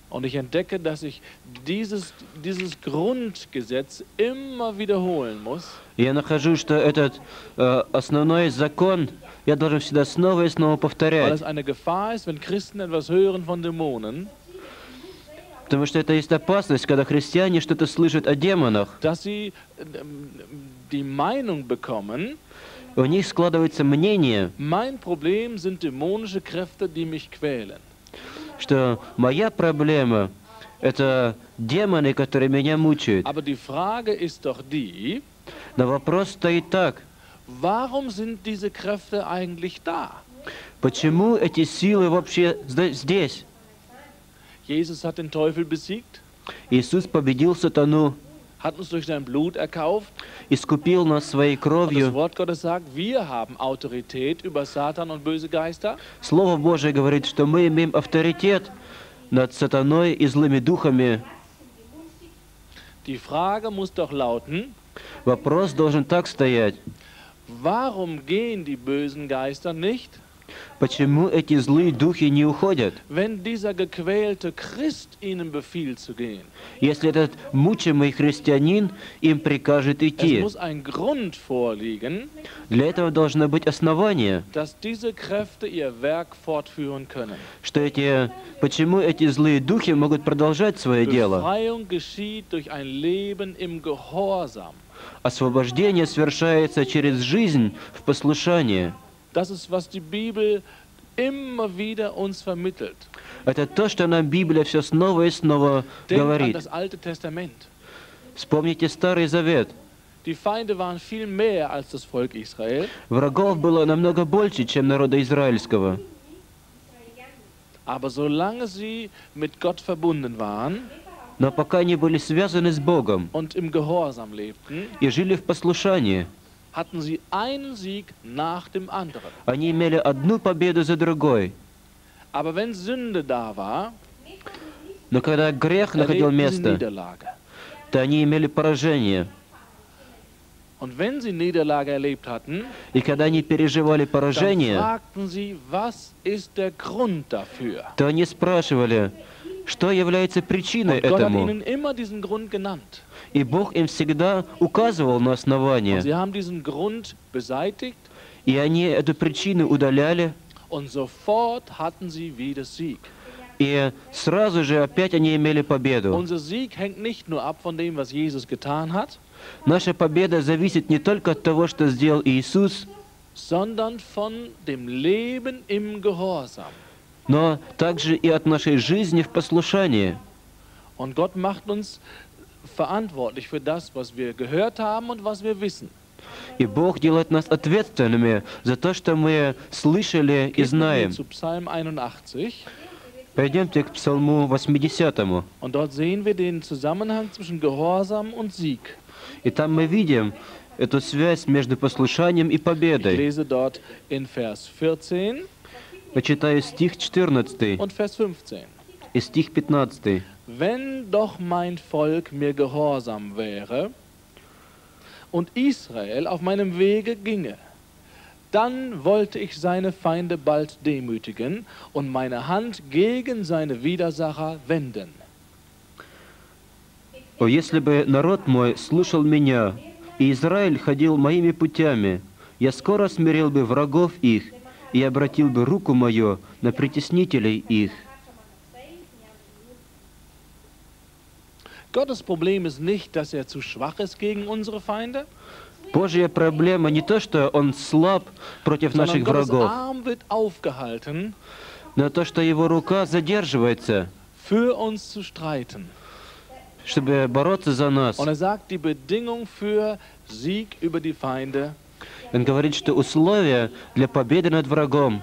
Und ich entdecke, dass ich dieses, dieses Grundgesetz immer wiederholen muss, Я нахожу, что этот э, основной закон я должен всегда снова и снова weil повторять, es eine Gefahr ist, wenn Christen etwas hören von Dämonen, потому что это есть опасность, когда христиане что-то слышат о демонах, dass sie ähm, die Meinung bekommen, у них складывается мнение, mein Problem sind dämonische Kräfte, die mich quälen. что моя проблема — это демоны, которые меня мучают. Aber die Frage ist doch die, Но вопрос стоит так: warum sind diese Kräfte eigentlich da? почему эти силы вообще зда- здесь? Jesus hat den Teufel besiegt, Иисус победил сатану, hat uns durch sein Blut erkauft. искупил нас своей Und das кровью. Wort Gottes sagt, wir haben Autorität über Satan und böse Geister. Слово Божие говорит, что мы имеем авторитет над сатаной и злыми духами. Die Frage muss doch lauten, Вопрос должен так стоять: warum gehen die bösen Geister nicht, почему эти злые духи не уходят, wenn dieser gequälte Christ ihnen befiehlt zu gehen? если этот мучимый христианин им прикажет Es идти? muss ein Grund vorliegen, Для этого должно быть основание, dass diese Kräfte ihr Werk fortführen können. что эти, почему эти злые духи могут продолжать свое дело. Befreiung geschieht durch ein Leben im Gehorsam. Освобождение совершается через жизнь в послушании. Das ist, was die Bibel immer wieder uns vermittelt. Это то, что нам Библия все снова и снова Denkt an говорит. das Alte Testament. Вспомните Старый Завет. Die Feinde waren viel mehr als das Volk Israel, Врагов было намного больше, чем народа израильского. aber solange sie mit Gott verbunden waren Но пока они были связаны с Богом und im Gehorsam lebten, и жили в послушании, hatten sie einen Sieg nach dem anderen. они имели одну победу за другой. Aber wenn Sünde da war, Но когда грех находил erlebten sie место, Niederlage. то они имели поражение. Und wenn sie Niederlage erlebt hatten, И когда они переживали dann поражение, fragten sie, was ist der Grund dafür? то они спрашивали, что является причиной Und Gott hat этому. ihnen immer diesen Grund genannt. И Бог им всегда указывал на Und основание. sie haben diesen Grund beseitigt И они эту причину удаляли, und sofort hatten sie wieder Sieg. и сразу же опять они имели победу. Unser Sieg hängt nicht nur ab von dem, was Jesus getan hat, Наша победа зависит не только от того, что сделал Иисус, sondern von dem Leben im Gehorsam. но также и от нашей жизни в послушании. Und Gott macht uns verantwortlich für das, was wir gehört haben und was wir wissen. И Бог делает нас ответственными за то, что мы слышали и Geht mit mir знаем. zu Psalm einundachtzig Пойдемте к Псалму восьмидесятому. und dort sehen wir den Zusammenhang zwischen Gehorsam und Sieg. И там мы видим эту связь между послушанием и Ich победой. lese dort in Vers vierzehn Почитаю стих четырнадцатый und Vers fünfzehn. и стих пятнадцатый. Wenn doch mein Volk mir gehorsam wäre und Israel auf meinem Wege ginge, dann wollte ich seine Feinde bald demütigen und meine Hand gegen seine Widersacher wenden. «О, если бы народ мой слушал меня, и Израиль ходил моими путями, я скоро смирил бы врагов их и обратил бы руку мою на притеснителей их». Gottes Problem ist nicht, dass er zu schwach ist gegen unsere Feinde, Божья проблема не то, что Он слаб против sondern наших Gottes врагов, Arm wird aufgehalten, но то, что Его рука задерживается, für uns zu streiten. чтобы бороться за нас. Und er sagt, die Bedingung für Sieg über die Feinde Он говорит, что условие для победы над врагом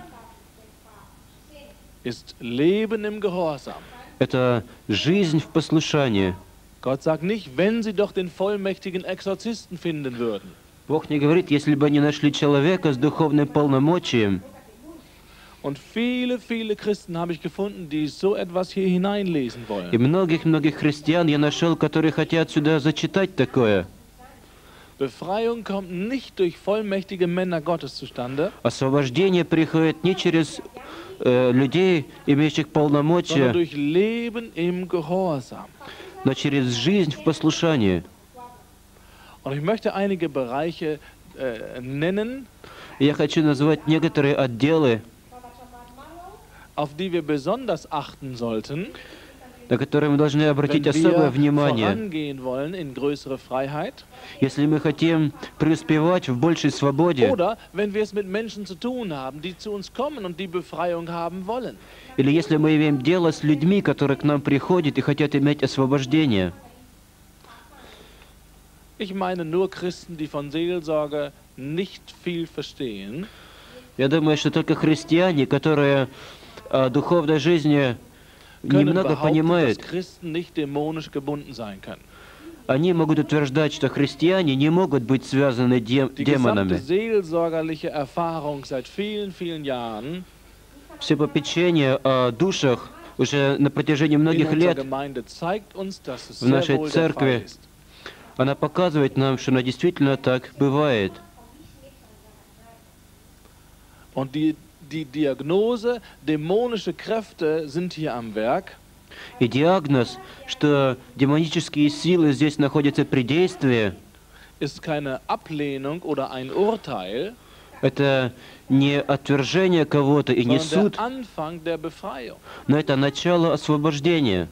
ist Leben im Gehorsam. — это жизнь в послушании. Gott sagt nicht, wenn sie doch den vollmächtigen Exorzisten finden würden. Бог не говорит, если бы они нашли человека с духовным полномочием. Und viele, viele Christen habe ich gefunden, die so etwas hier hineinlesen И wollen. многих-многих христиан я нашел, которые хотят сюда зачитать такое. Befreiung kommt nicht durch vollmächtige Männer Gottes zustande, Освобождение приходит не через э, людей, имеющих sondern полномочия, durch Leben im Gehorsam. но через жизнь в послушании. Und ich möchte einige Bereiche äh, nennen, Я хочу назвать некоторые отделы, auf die wir besonders achten sollten, на которые мы должны обратить wenn особое wir внимание. vorangehen wollen in größere Freiheit Если мы хотим преуспевать в большей свободе, oder wenn wir es mit Menschen zu tun haben, die zu uns kommen und die Befreiung haben wollen. или если мы имеем дело с людьми, которые к нам приходят и хотят иметь освобождение. Ich meine nur Christen, die von Seelsorge nicht viel verstehen, Я думаю, что только христиане, которые о духовной жизни können немного behaupten, dass понимают, Christen nicht dämonisch gebunden sein können. они могут утверждать, что христиане не могут быть связаны дем- Die gesamte демонами. seelsorgerliche Erfahrung seit vielen, vielen Jahren Все попечение о душах уже на протяжении in многих unserer лет, Gemeinde zeigt uns, dass es в sehr нашей wohl der Fall церкви ist. она показывает нам, что она действительно так бывает. Und die, die Diagnose, dämonische Kräfte sind hier am Werk, И диагноз, что демонические силы здесь находятся при действии, ist keine Ablehnung oder ein Urteil, это не отвержение кого-то и не sondern суд, der Anfang der Befreiung. но это начало освобождения.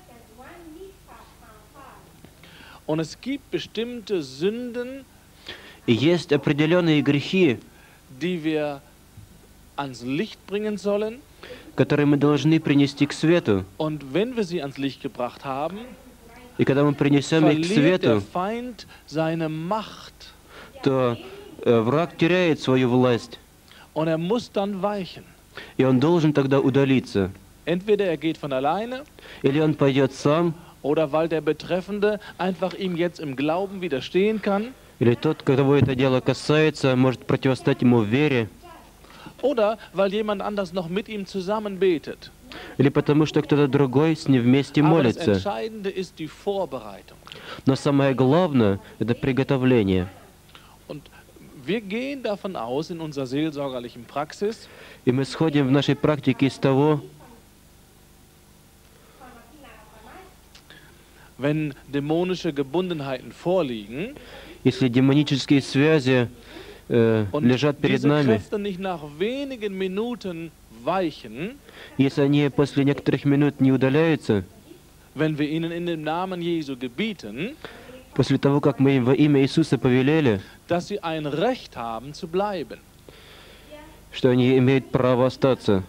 Und es gibt bestimmte Sünden, И есть определенные грехи, die wir ans Licht bringen sollen. которые мы должны принести к свету. Und wenn wir sie ans Licht gebracht haben, И когда мы принесем их к verliert der свету, Feind seine Macht. то э, враг теряет свою власть, Und er muss dann weichen. и он должен тогда удалиться. Entweder er geht von alleine Или он пойдет сам, oder weil der Betreffende einfach ihm jetzt im Glauben widerstehen kann. или тот, кого это дело касается, может противостать ему в вере, Oder weil jemand anders noch mit ihm zusammen betet. или потому что кто-то другой с ним вместе Aber das молится. Entscheidende ist die Vorbereitung. Но самое главное — это приготовление. Und wir gehen davon aus in unserer seelsorgerlichen Praxis, И мы сходим в нашей практике из того, wenn dämonische Gebundenheiten vorliegen если демонические связи э, und лежат перед diese нами, Kräfte nicht nach wenigen Minuten weichen, если они после некоторых минут не удаляются, wenn wir ihnen in dem Namen Jesu gebieten, после того, как мы им во имя Иисуса повелели, dass sie ein Recht haben zu bleiben. что они имеют право остаться.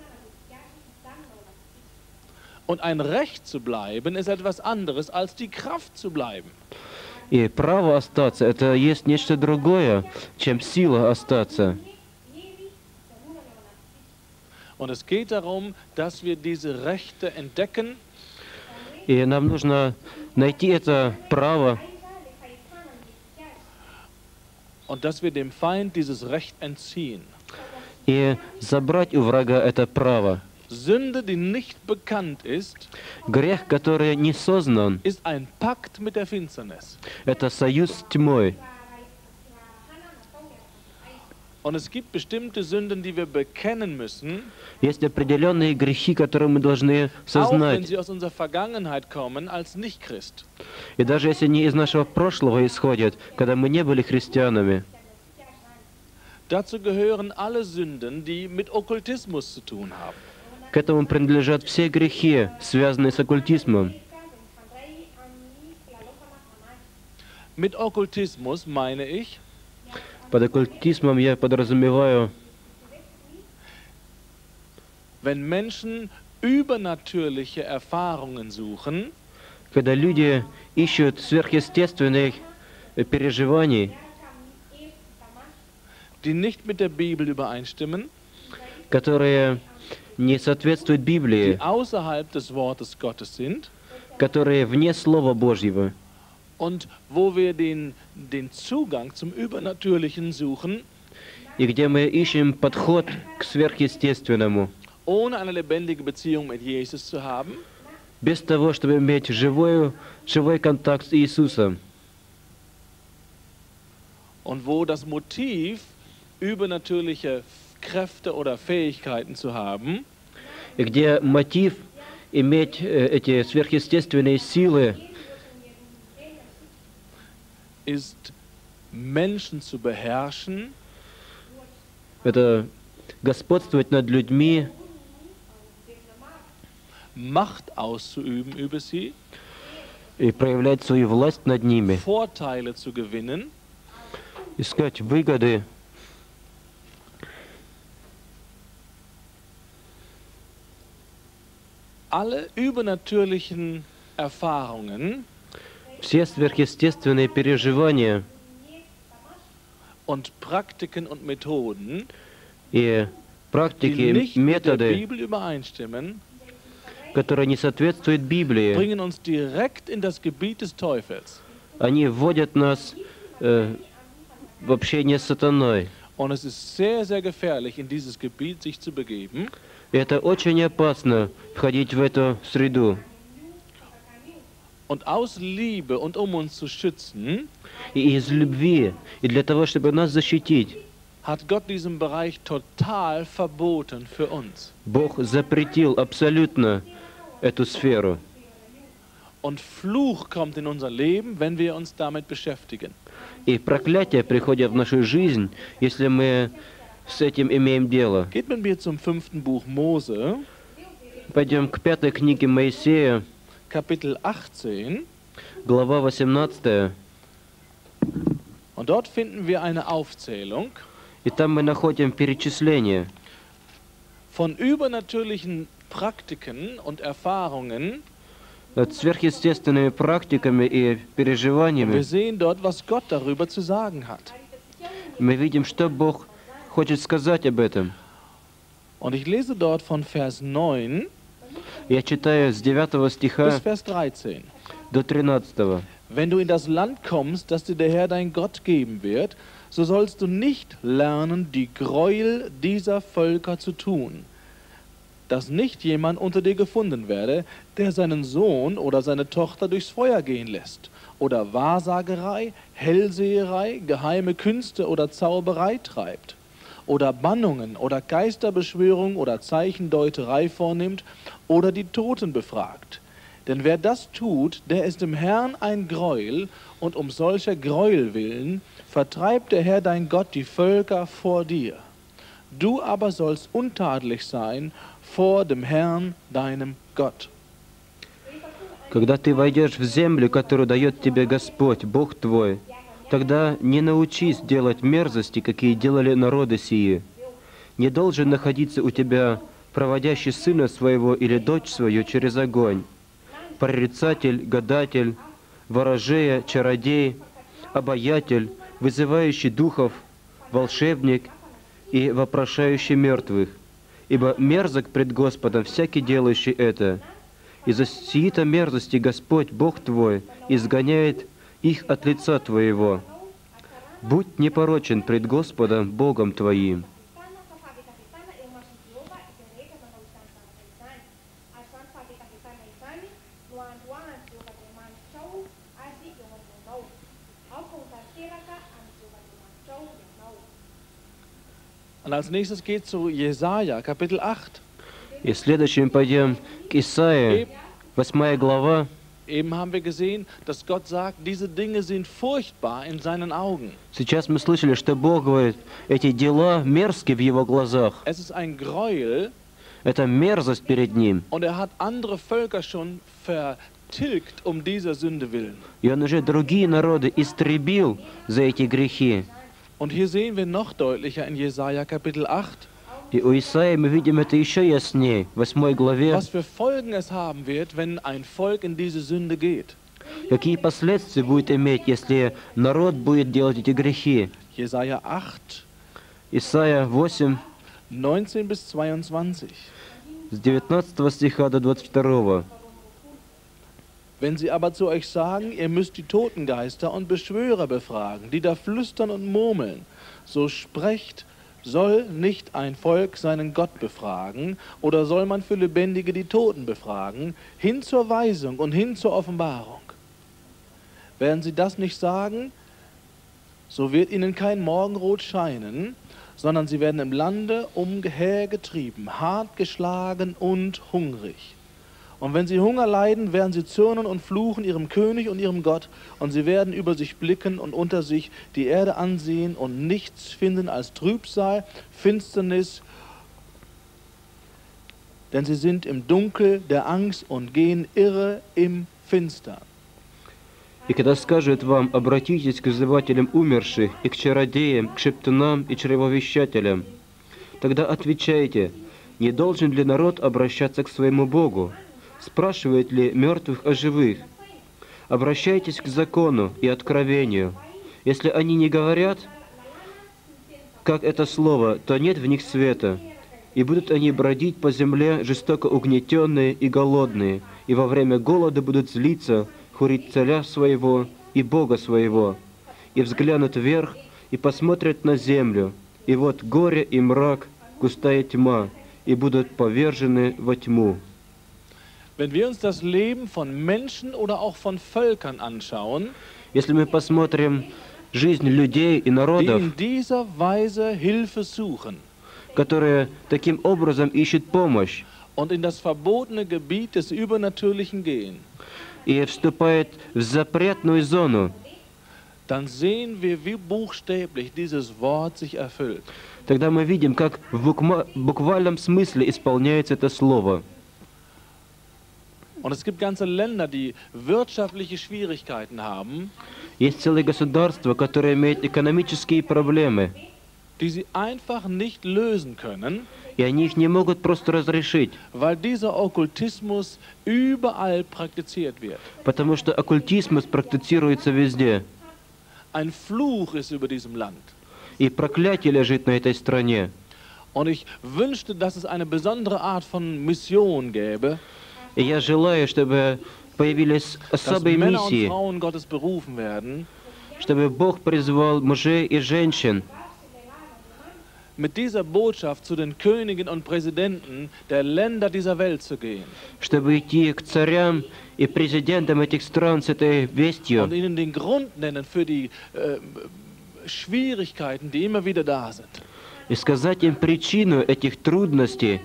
Und ein Recht zu bleiben ist etwas anderes als die Kraft zu bleiben. И право остаться — это есть нечто другое, чем сила остаться. Und es geht darum, dass wir diese Rechte entdecken И нам нужно найти это право, und dass wir dem Feind dieses Recht entziehen. и забрать у врага это право. Sünde, die nicht bekannt ist, Грех, который не создан, ist ein Pakt mit der Finsternis. это союз с тьмой. Und es gibt bestimmte Sünden, die wir bekennen müssen, Есть определенные грехи, которые мы должны auch wenn сознать. sie aus unserer Vergangenheit kommen als Nicht-Christ. И даже если они из нашего прошлого исходят, когда мы не были христианами. Dazu gehören alle Sünden, die mit Okkultismus zu tun haben. К этому принадлежат все грехи, связанные с оккультизмом. Mit Okkultismus meine ich, Под оккультизмом я подразумеваю, wenn Menschen übernatürliche Erfahrungen suchen, когда люди ищут сверхъестественных э, переживаний, die nicht mit der Bibel übereinstimmen, которые не соответствуют die Библии, außerhalb des Wortes Gottes sind которые вне Слова Божьего, und wo wir den, den Zugang zum Übernatürlichen suchen, и где мы ищем подход к сверхъестественному, ohne eine lebendige Beziehung mit Jesus zu haben, без того, чтобы иметь живой, живой контакт с Иисусом. und wo das Motiv, übernatürliche Kräfte oder Fähigkeiten zu haben, и где мотив иметь э, эти сверхъестественные силы ist, Menschen zu beherrschen, это господствовать над людьми, Macht auszuüben über sie, и проявлять свою власть над ними, Vorteile zu gewinnen, искать выгоды. alle übernatürlichen Erfahrungen Все сверхъестественные переживания und Praktiken und Methoden, и die практики, nicht mit der методы, Bibel übereinstimmen, которые не соответствуют Библии, bringen uns direkt in das Gebiet des Teufels. они вводят нас э, в общение с сатаной. Und es ist sehr, sehr gefährlich, in dieses Gebiet sich zu begeben. И это очень опасно входить в эту среду. Und aus Liebe und um uns zu schützen, И из любви, и для того, чтобы нас защитить, hat Gott diesen Bereich total verboten für uns. Бог запретил абсолютно эту сферу. Und Fluch kommt in unser Leben, wenn wir uns damit beschäftigen. И проклятие приходит в нашу жизнь, если мы с этим имеем дело. Geht mit mir zum fünften Buch Mose, Пойдем к пятой книге Моисея, Kapitel achtzehn. глава восемнадцатая. Und dort finden wir eine Aufzählung И там мы находим перечисление von übernatürlichen Praktiken und Erfahrungen. над сверхъестественными практиками и Wir переживаниями. sehen dort, was Gott darüber zu sagen hat. Мы видим, что Бог хочет сказать об этом. Und ich lese dort von Vers neun Я читаю с девятого bis стиха Vers dreizehn. до тринадцатого. Wenn du in das Land kommst, das dir der Herr dein Gott geben wird, so sollst du nicht lernen, die Gräuel dieser Völker zu tun, dass nicht jemand unter dir gefunden werde, der seinen Sohn oder seine Tochter durchs Feuer gehen lässt, oder Wahrsagerei, Hellseherei, geheime Künste oder Zauberei treibt, oder Bannungen oder Geisterbeschwörung oder Zeichendeuterei vornimmt oder die Toten befragt. Denn wer das tut, der ist dem Herrn ein Greuel, und um solcher Greuel willen vertreibt der Herr dein Gott die Völker vor dir. Du aber sollst untadelig sein vor dem Herrn, deinem Gott. Когда ты войдешь в землю, которую дает тебе Господь, Бог твой, тогда не научись делать мерзости, какие делали народы сии. Не должен находиться у тебя проводящий сына своего или дочь свою через огонь, прорицатель, гадатель, ворожея, чародей, обаятель, вызывающий духов, волшебник и вопрошающий мертвых. Ибо мерзок пред Господом всякий делающий это. И за сии-то мерзости Господь, Бог твой, изгоняет их от лица твоего. Будь непорочен пред Господом, Богом твоим. Und als nächstes geht zu Jesaja, Kapitel acht. И следующим пойдем к Исаии, восьмая глава. Eben haben wir gesehen, dass Gott sagt, diese Dinge sind furchtbar in seinen Augen. Сейчас мы слышали, что Бог говорит, эти дела мерзки в Его глазах. Es ist ein Gräuel, Это мерзость перед Ним. und er hat andere Völker schon vertilgt um dieser Sünde willen. И Он уже другие народы истребил за эти грехи. Und hier sehen wir noch deutlicher in Jesaja Kapitel acht, И у Исаии мы видим это еще яснее, в восьмой главе, was für Folgen es haben wird, wenn ein Volk in diese Sünde geht. какие последствия будет иметь, если народ будет делать эти грехи. Jesaja acht, Исайя восемь, neunzehn bis zweiundzwanzig. с девятнадцатого стиха до двадцать второго. Wenn sie aber zu euch sagen, ihr müsst die Totengeister und Beschwörer befragen, die da flüstern und murmeln, so sprecht, soll nicht ein Volk seinen Gott befragen, oder soll man für Lebendige die Toten befragen, hin zur Weisung und hin zur Offenbarung? Werden sie das nicht sagen, so wird ihnen kein Morgenrot scheinen, sondern sie werden im Lande umhergetrieben, hart geschlagen und hungrig. Und wenn sie Hunger leiden, werden sie zürnen und fluchen ihrem König und ihrem Gott, und sie werden über sich blicken und unter sich die Erde ansehen und nichts finden als Trübsal, Finsternis, denn sie sind im Dunkel der Angst und gehen irre im Finstern. И когда скажут вам, обратитесь к вызывателям умерших, и к чародеям, к шептунам и чревовещателям, тогда отвечайте, не должен ли народ обращаться к своему Богу? Спрашивает ли мертвых о живых? Обращайтесь к закону и откровению. Если они не говорят, как это слово, то нет в них света, и будут они бродить по земле, жестоко угнетенные и голодные, и во время голода будут злиться, хурить царя своего и Бога своего, и взглянут вверх, и посмотрят на землю, и вот горе и мрак, густая тьма, и будут повержены во тьму. Wenn wir uns das Leben von Menschen oder auch von Völkern anschauen, Если мы посмотрим жизнь людей и die народов, in dieser Weise Hilfe suchen которые таким образом ищут помощь und in das verbotene Gebiet des Übernatürlichen gehen, и вступают в запретную зону, dann sehen wir, wie buchstäblich dieses Wort sich erfüllt. тогда мы видим, как в букма- буквальном смысле исполняется это слово. Und es gibt ganze Länder, die wirtschaftliche Schwierigkeiten haben, Есть целые государства, которые имеют экономические проблемы, die sie einfach nicht lösen können, и они их не могут просто разрешить, weil dieser Okkultismus überall praktiziert wird. потому что оккультизм практицируется везде, Ein Fluch ist über diesem Land. и проклятие лежит на этой стране. Und ich wünschte, dass es eine besondere Art von Mission gäbe, И я желаю, чтобы появились dass особые Männer und миссии, Frauen Gottes berufen werden, чтобы Бог призвал мужей и женщин mit dieser Botschaft zu den Königen und Präsidenten der Länder dieser Welt zu gehen чтобы идти к царям и президентам этих стран с этой und вестью ihnen den Grund nennen für die äh, Schwierigkeiten, die immer wieder da sind. и сказать им причину этих трудностей.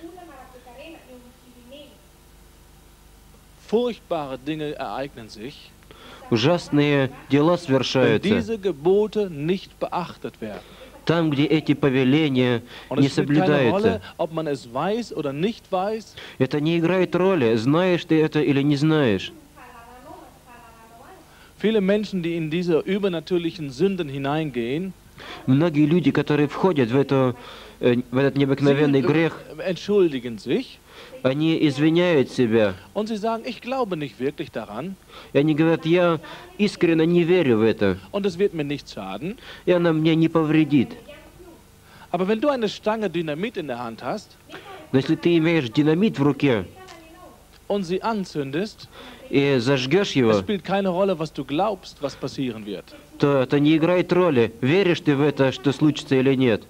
Furchtbare Dinge ereignen sich, Ужасные дела wenn совершаются diese Gebote nicht beachtet werden. там, где эти повеления Und не es spielt keine Rolle, соблюдаются. ob man es weiß oder nicht weiß. Это не играет роли, знаешь ты это или не знаешь. Viele Menschen, die in diese übernatürlichen Sünden hineingehen, Многие люди, которые входят в, эту, э, в этот необыкновенный sie грех, äh, entschuldigen sich они извиняют себя. und sie sagen, ich glaube nicht wirklich daran И они говорят, я искренне не верю в это, und es wird mir nichts schaden. и она мне не повредит. Aber wenn du eine Stange Dynamit in der Hand hast Но если ты имеешь динамит в руке und sie anzündest, и зажгешь es его, spielt keine Rolle, was du glaubst, was passieren wird. то это не играет роли, веришь ты в это, что случится или нет.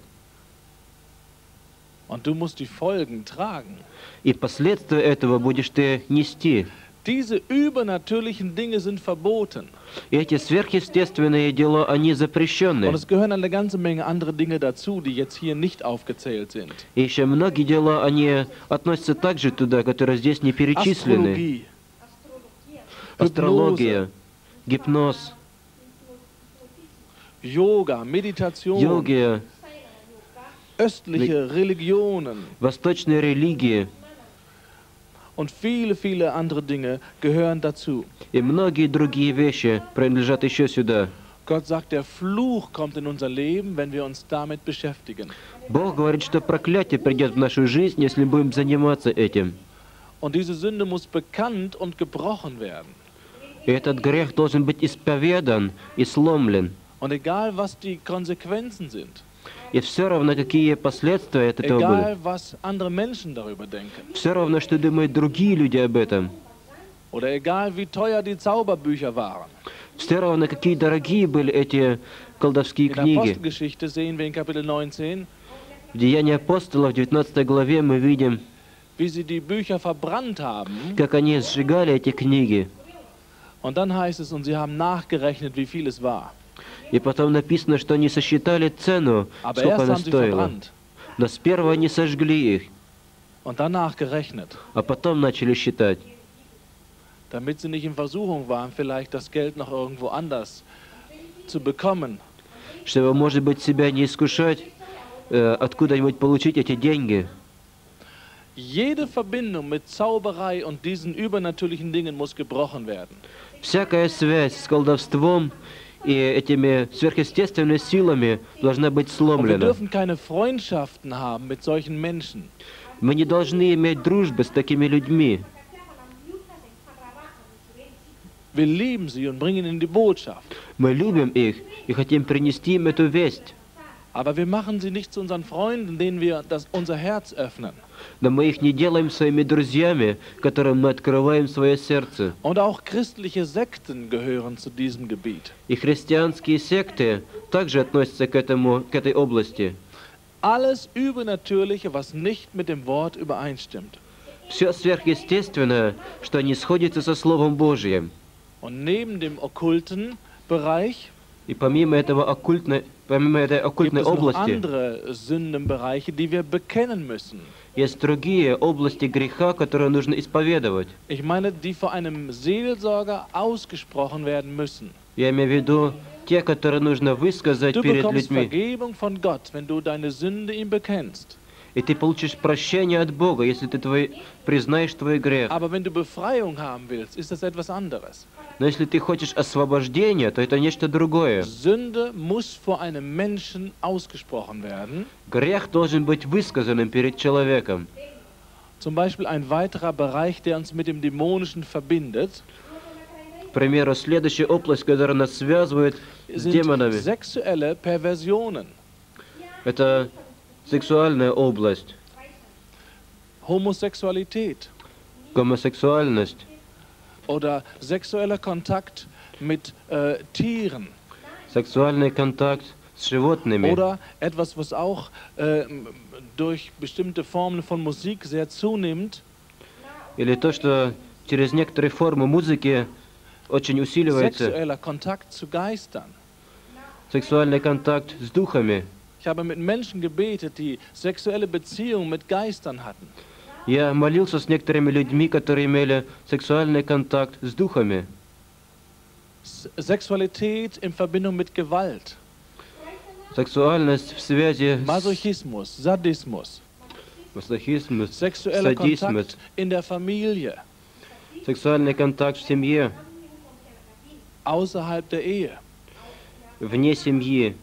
Und du musst die Folgen tragen. И последствия этого будешь ты нести. Diese übernatürlichen Dinge sind verboten. И эти сверхъестественные дела, они Und запрещены. es gehören eine ganze Menge andere Dinge dazu, die jetzt hier nicht aufgezählt sind. И еще многие дела, они относятся также туда, которые здесь не перечислены. Astrologie, Астрология, гипноз, Yoga, Meditation, йога, östliche Religionen восточные религии und viele, viele andere Dinge gehören dazu. и многие другие вещи принадлежат еще сюда. Gott sagt, der Fluch kommt in unser Leben, wenn wir uns damit beschäftigen. Бог говорит, что проклятие придет в нашу жизнь, если будем заниматься этим. Und diese Sünde muss bekannt und gebrochen werden. И этот грех должен быть исповедан и сломлен. Und egal, was die Konsequenzen sind, И все равно, какие последствия от этого egal, будут. was andere Menschen darüber denken, Все равно, что думают другие люди об этом. oder egal, wie teuer die Zauberbücher waren. Все равно, какие дорогие были эти колдовские In der книги. Apostelgeschichte sehen wir in Kapitel neunzehn, В Деянии апостолов, в девятнадцатой главе, мы видим, wie sie die Bücher verbrannt haben. как они сжигали эти книги. Und dann heißt es, und sie haben nachgerechnet, wie viel es war. И потом написано, что они сосчитали цену, Aber сколько erst она haben sie стоила. verbrannt Но сперва они сожгли их, und danach gerechnet, а потом начали считать, damit sie nicht in Versuchung waren, vielleicht das Geld noch irgendwo anders zu bekommen. чтобы, может быть, себя не искушать, э, откуда-нибудь получить эти деньги. Jede Verbindung mit Zauberei und diesen übernatürlichen Dingen muss gebrochen werden. Всякая связь с колдовством и этими сверхъестественными силами должна быть Und wir сломлена. dürfen keine Freundschaften haben mit solchen Menschen. Мы не должны иметь дружбы с такими людьми. Wir lieben sie und bringen ihnen die Botschaft. Мы любим их и хотим принести им эту весть. Aber wir machen sie nicht zu unseren Freunden, denen wir das, unser Herz öffnen. Но мы их не делаем своими друзьями, которым мы открываем свое сердце. Und auch christliche Sekten gehören zu diesem Gebiet. И христианские секты также относятся к этому, к этой области. Alles Übernatürliche, was nicht mit dem Wort übereinstimmt. Все сверхъестественное, что не сходится со Словом Божьим. Und neben dem okkulten Bereich И помимо этого оккультной, помимо этой gibt оккультной es noch области, andere Sündenbereiche, die wir bekennen müssen. есть другие области греха, которые нужно исповедовать. Ich meine, die vor einem Seelsorger ausgesprochen werden müssen. Я имею в виду те, которые нужно высказать Du перед bekommst людьми. Vergebung von Gott, wenn du deine Sünde ihm bekennst. И ты получишь прощение от Бога, если ты твой, признаешь твой грех. Aber wenn du Befreiung haben willst, ist das etwas anderes. Но если ты хочешь освобождения, то это нечто другое. Sünde muss vor einem Menschen ausgesprochen werden. Грех должен быть высказанным перед человеком. Zum Beispiel ein weiterer Bereich, der uns mit dem Dämonischen verbindet, К примеру, следующая область, которая нас связывает с sind демонами, sexuelle Perversionen, это сексуальная область, Homosexualität гомосексуальность, oder sexueller Kontakt mit äh, Tieren. сексуальный контакт с животными. Oder etwas, was auch äh, durch bestimmte Formen von Musik sehr zunimmt, Или то, что через некоторые формы музыки очень усиливается sexueller Kontakt zu Geistern. сексуальный контакт с духами. Ich habe mit Menschen gebetet, die sexuelle Beziehungen mit Geistern hatten. Я молился с некоторыми людьми, которые имели сексуальный контакт с духами. S Sexualität in Verbindung mit Gewalt, Сексуальность в связи с Masochismus, Sadismus, мазохизмом, sexueller садизмом, Kontakt in der Familie, сексуальный контакт в семье, außerhalb der Ehe. вне семьи.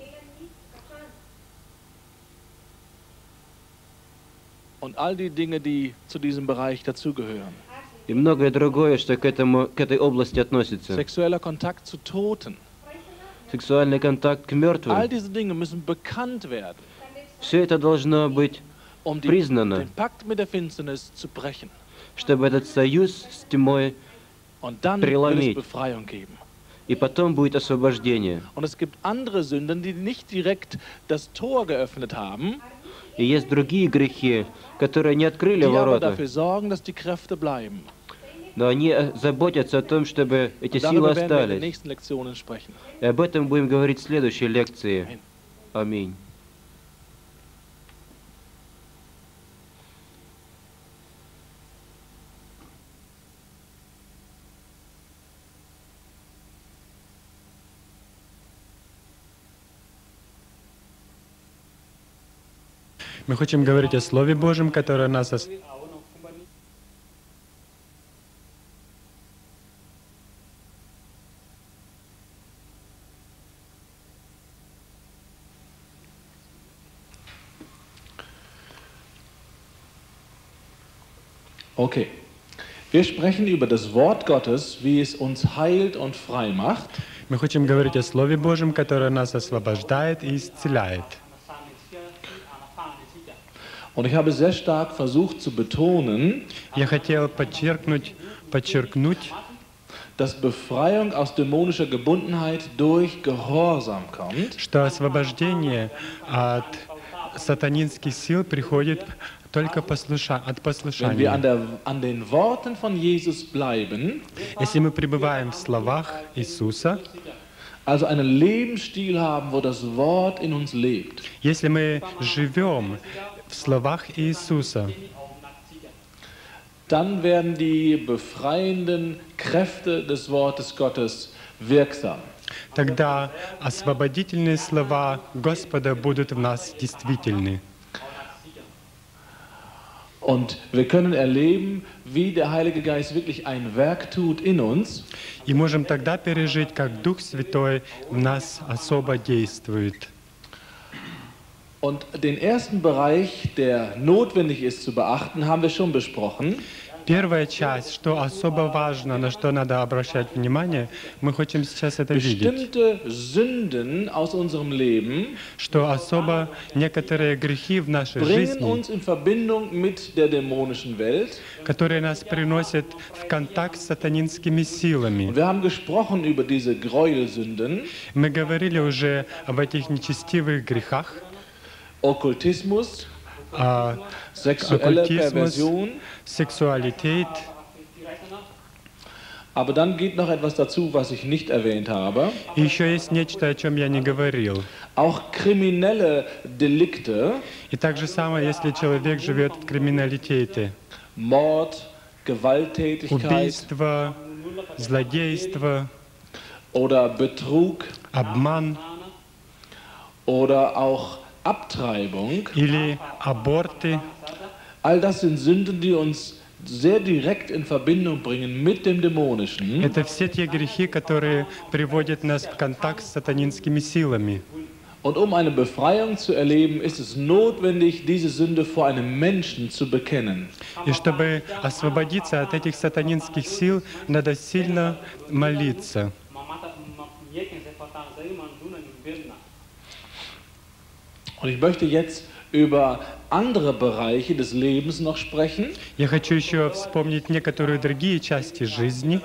Und all die Dinge, die zu diesem Bereich dazugehören. И многое другое, что к, этому, к этой области относится. Sexueller Kontakt zu Toten. Сексуальный контакт к All мертвым. diese Dinge müssen bekannt werden, Все это должно быть, um die, Признано. den Pakt mit der Finsternis zu brechen. чтобы этот союз с тьмой, Und dann wird es Преломить. Befreiung geben. и потом будет освобождение. Und es gibt andere Sünden, die nicht direkt das Tor geöffnet haben, И есть другие грехи, которые не открыли die aber ворота, dafür sorgen, dass die Kräfte bleiben. но они э, заботятся о том, чтобы эти Und силы darüber werden wir in den остались. nächsten Lektionen sprechen. И об этом будем говорить в следующей лекции. Аминь. Мы хотим говорить о Слове Божьем, которое нас ос- Okay. Wir sprechen über das Wort Gottes, wie es uns heilt und frei macht. Мы хотим говорить о Слове Божьем, которое нас освобождает и исцеляет. Und ich habe sehr stark versucht zu betonen, Я хотел подчеркнуть, подчеркнуть, dass Befreiung aus dämonischer Gebundenheit durch Gehorsam kommt. что освобождение от сатанинских сил приходит только послуша... от Wenn wir an, послушания. der, an den Worten von Jesus bleiben, Если мы пребываем в словах Иисуса, also einen Lebensstil haben, wo das Wort in uns lebt, Если мы живем в словах Иисуса, dann werden die befreienden Kräfte des Wortes Gottes wirksam. тогда освободительные слова Господа будут в нас действительны. Und wir können erleben, wie der Heilige Geist wirklich ein Werk tut in uns. И можем тогда пережить, как Дух Святой в нас особо действует. Und den ersten Bereich, der notwendig ist zu beachten, haben wir schon besprochen. Первая часть, что особо важно, на что надо обращать внимание, мы хотим сейчас это видеть. Bestimmte Sünden aus unserem Leben Что особо некоторые грехи в нашей bringen жизни, uns in Verbindung mit der dämonischen Welt. которые нас приносят в контакт с сатанинскими силами. Und wir haben gesprochen über diese Gräuelsünden, Мы говорили уже об этих нечестивых грехах, Okkultismus, о sexuelle Okkultismus, Perversion. Sexualität. Aber dann geht noch etwas dazu, was ich nicht erwähnt habe. И еще есть нечто, о чем я не говорил. Auch kriminelle Delikte, И так же самое, если человек живет в криминалитете. Mord, Gewalttätigkeit Убийство, злодейство, oder Betrug обман oder auch Abtreibung. или аборты. All das sind Sünden, die uns sehr direkt in Verbindung bringen mit dem Dämonischen. Это все те грехи, которые приводят нас в контакт с сатанинскими силами. Und um eine Befreiung zu erleben, ist es notwendig, diese Sünde vor einem Menschen zu bekennen. И чтобы освободиться от этих сатанинских сил, надо сильно молиться. Und ich möchte jetzt über andere Bereiche des Lebens noch sprechen, Я хочу еще вспомнить некоторые другие части жизни,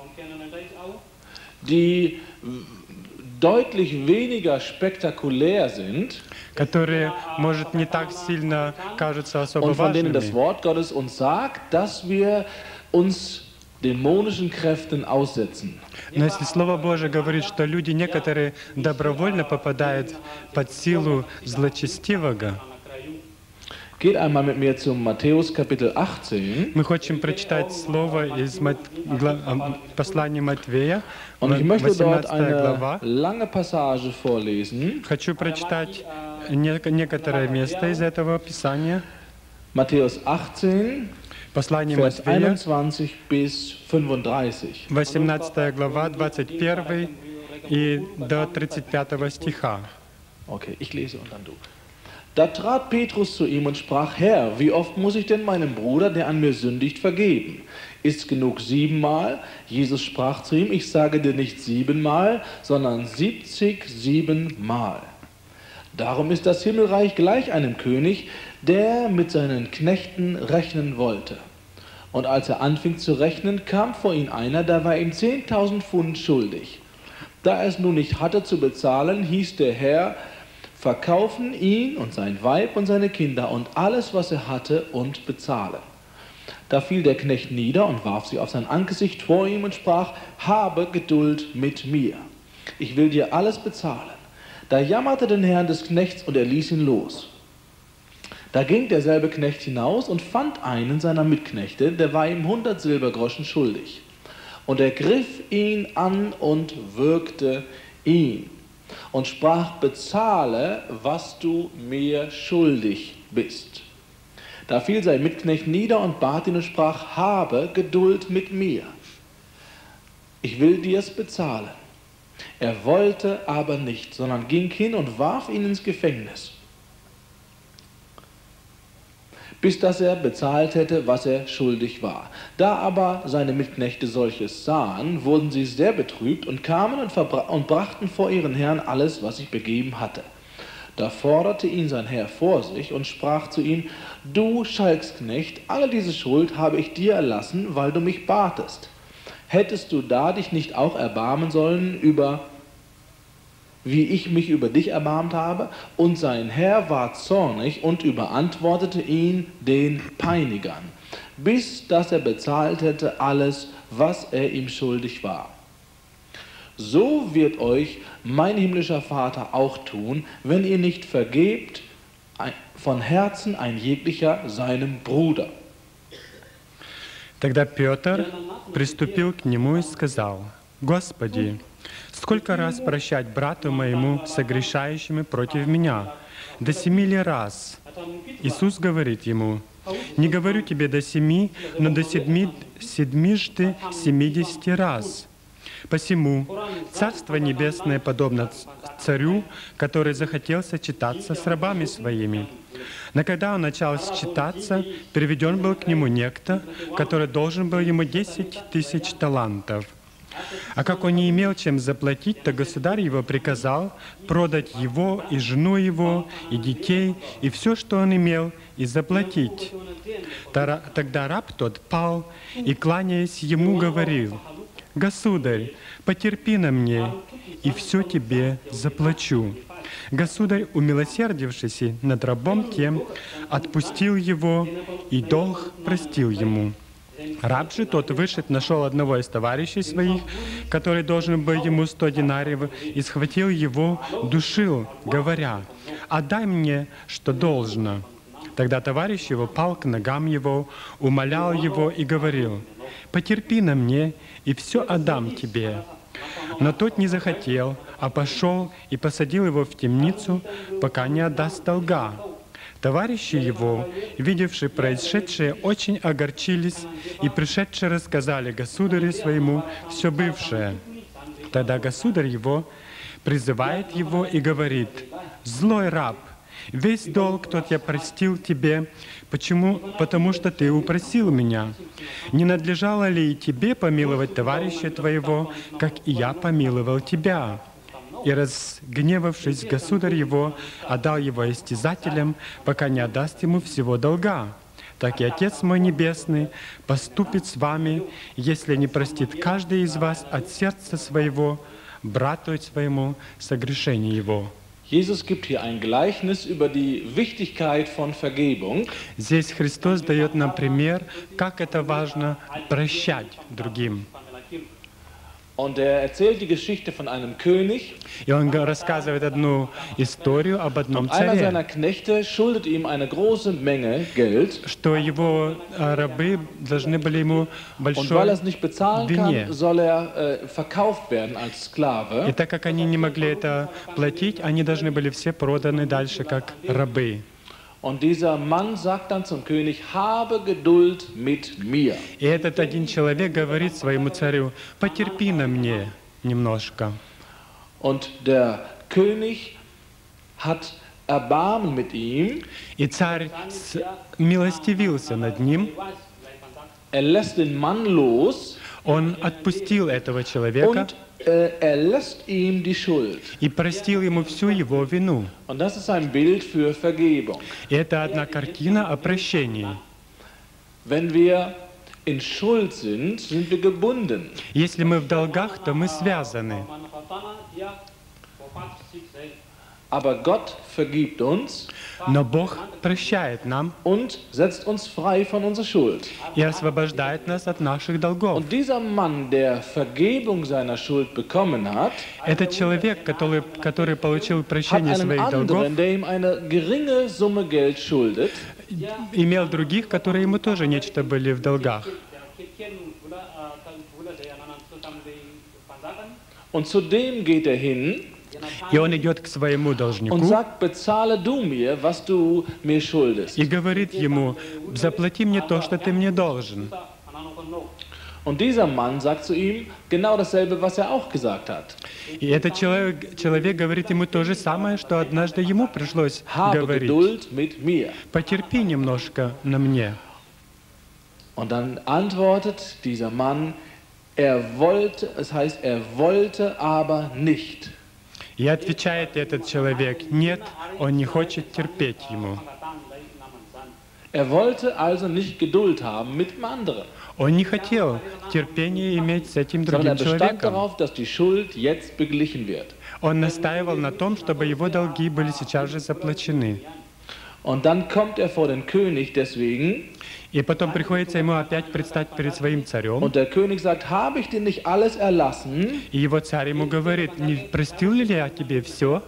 die deutlich weniger spektakulär sind которые, может, не так сильно кажутся особо und von denen das важными, Wort Gottes uns sagt, dass wir uns dämonischen Kräften aussetzen. но если Слово Божие говорит, что люди некоторые добровольно попадают под силу злочестивого, Geht einmal mit mir zum Matthäus Kapitel achtzehn. мы хотим прочитать слово из Мат... гла... а, послания Матвея, Und ich möchte dort восемнадцатая eine глава. lange Passage vorlesen. Хочу прочитать не- некоторое место из этого Писания. Matthäus achtzehn, Послание Vers Матвея, einundzwanzig bis fünfunddreißig. восемнадцатая глава, двадцать первый и до тридцать пятого стиха. Okay, ich lese und dann du. Da trat Petrus zu ihm und sprach: Herr, wie oft muss ich denn meinem Bruder, der an mir sündigt, vergeben? Ist's genug siebenmal? Jesus sprach zu ihm: Ich sage dir nicht siebenmal, sondern siebzig siebenmal. Darum ist das Himmelreich gleich einem König, der mit seinen Knechten rechnen wollte. Und als er anfing zu rechnen, kam vor ihn einer, der war ihm zehntausend Pfund schuldig. Da er es nun nicht hatte zu bezahlen, hieß der Herr verkaufen ihn und sein Weib und seine Kinder und alles, was er hatte, und bezahlen. Da fiel der Knecht nieder und warf sich auf sein Angesicht vor ihm und sprach: Habe Geduld mit mir, ich will dir alles bezahlen. Da jammerte den Herrn des Knechts und er ließ ihn los. Da ging derselbe Knecht hinaus und fand einen seiner Mitknechte, der war ihm hundert Silbergroschen schuldig. Und er griff ihn an und würgte ihn und sprach: Bezahle, was du mir schuldig bist. Da fiel sein Mitknecht nieder und bat ihn und sprach: Habe Geduld mit mir, ich will dir's bezahlen. Er wollte aber nicht, sondern ging hin und warf ihn ins Gefängnis, bis dass er bezahlt hätte, was er schuldig war. Da aber seine Mitknechte solches sahen, wurden sie sehr betrübt und kamen und, und brachten vor ihren Herrn alles, was sich begeben hatte. Da forderte ihn sein Herr vor sich und sprach zu ihm: Du Schalksknecht, alle diese Schuld habe ich dir erlassen, weil du mich batest. Hättest du da dich nicht auch erbarmen sollen über wie ich mich über dich erbarmt habe? Und sein Herr war zornig und überantwortete ihn den Peinigern, bis dass er bezahlt hätte alles, was er ihm schuldig war. so wird euch mein himmlischer Vater auch tun, wenn ihr nicht vergebt von Herzen ein jeglicher seinem Bruder. Тогда Петр приступил к нему и сказал: «Господи, сколько раз прощать брату моему, согрешающему против меня? До семи ли раз?» Иисус говорит ему: «Не говорю тебе до семи, но до седьми, седьмижды семидесяти раз». Посему Царство Небесное подобно царю, который захотел сочетаться с рабами своими. Но когда он начал считаться, приведен был к нему некто, который должен был ему десять тысяч талантов. А как он не имел чем заплатить, то государь его приказал продать его и жену его, и детей, и все, что он имел, и заплатить. Тогда раб тот пал и, кланяясь ему, говорил: «Государь, потерпи на мне, и все тебе заплачу». Государь, умилосердившись над рабом тем, отпустил его, и долг простил ему. Раб же тот, вышед, нашел одного из товарищей своих, который должен был ему сто динариев, и схватил его, душил, говоря: «Отдай мне, что должно». Тогда товарищ его пал к ногам его, умолял его и говорил: «Потерпи на мне, и все отдам тебе». Но тот не захотел, а пошел и посадил его в темницу, пока не отдаст долга. Товарищи его, видевшие происшедшее, очень огорчились и пришедшие рассказали государю своему все бывшее. Тогда государь его призывает его и говорит: «Злой раб, весь долг тот я простил тебе, почему? Потому что ты упросил меня. Не надлежало ли и тебе помиловать товарища твоего, как и я помиловал тебя?» И, разгневавшись, государь его отдал его истязателям, пока не отдаст ему всего долга. Так и Отец мой Небесный поступит с вами, если не простит каждый из вас от сердца своего брату своему согрешение его. Jesus gibt hier ein Gleichnis über die Wichtigkeit von Vergebung. Здесь Христос дает нам пример, как это важно прощать другим. Und er erzählt die Geschichte von einem König. И он рассказывает одну историю об одном Und einer царе, seiner Knechte schuldet ihm eine große Menge Geld. что его э, рабы должны были ему Und weil er es большой nicht bezahlen вине. kann, soll er äh, verkauft werden als И Sklave. так как они не могли это платить, они должны были все проданы дальше как рабы. Und dieser Mann sagt dann zum König: habe Geduld mit mir. И этот один человек говорит своему царю: «Потерпи на мне немножко». Und der König hat Erbarmen mit ihm. И царь милостивился над ним, Er lässt den Mann los он отпустил этого человека und äh, er lässt ihm die Schuld. и простил ему всю его вину. Und das ist ein Bild für Vergebung. И это одна картина о прощении. Wenn wir in Schuld sind, sind wir gebunden. Если мы в долгах, то мы связаны. Aber Gott vergibt uns Но Бог прощает нам und setzt uns frei von unserer Schuld. и освобождает нас от наших долгов. Und dieser Mann, der Vergebung seiner Schuld bekommen hat, Этот человек, который, который получил hat прощение einen своих долгов, anderen, der ihm eine geringe Summe Geld schuldet. имел других, которые ему тоже нечто были в долгах. Und zu dem geht er hin И он идет к своему und должнику sagt: bezahle du mir, was du mir schuldest. и говорит ему: «Заплати мне то, что ты мне должен». Und dieser Mann sagt zu ihm genau dasselbe, was er auch gesagt hat. И этот человек, человек говорит ему то же самое, что однажды ему пришлось Habe говорить. Geduld mit mir. «Потерпи немножко на мне». Und dann antwortet dieser Mann, er wollte, es heißt, er wollte aber nicht. И отвечает этот человек: «Нет, он не хочет терпеть ему». Er wollte also nicht Geduld haben mit dem anderen, Он не хотел терпения иметь с этим sondern er другим bestand человеком. darauf, dass die Schuld jetzt beglichen wird. Он настаивал на том, чтобы его долги были сейчас же заплачены. Und dann kommt er vor den König deswegen. И потом приходится ему опять предстать перед своим царем. Und der König sagt, habe ich dir nicht alles erlassen? И его царь ему говорит: не простил ли я тебе все?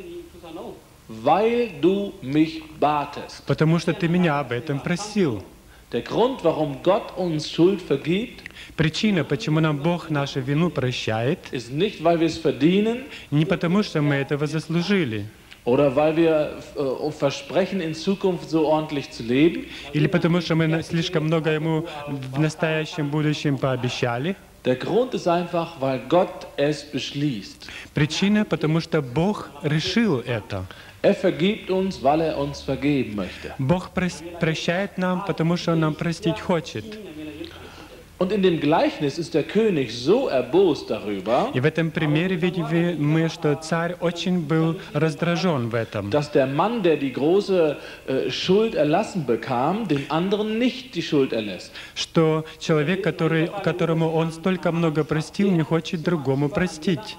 Weil du mich batest. Потому что ты меня об этом просил. Der Grund, warum Gott uns Schuld vergibt, Причина, почему нам Бог нашу вину прощает, ist nicht, weil wir es verdienen не потому, что мы этого заслужили, oder weil wir äh, versprechen, in Zukunft so ordentlich zu leben. или потому, что мы на- слишком много Ему в настоящем будущем пообещали. Der Grund ist einfach, weil Gott es beschließt. Причина, потому что Бог решил это. Er vergibt uns, weil er uns vergeben möchte. Бог прос- прощает нам, потому что Он нам простить хочет. Und in dem Gleichnis ist der König so erbost darüber, И в этом примере видим мы, что царь очень был раздражен в этом. dass der Mann, der die große äh, Schuld erlassen bekam, den anderen nicht die Schuld erlässt. Что человек, который, которому он столько много простил, не хочет другому простить.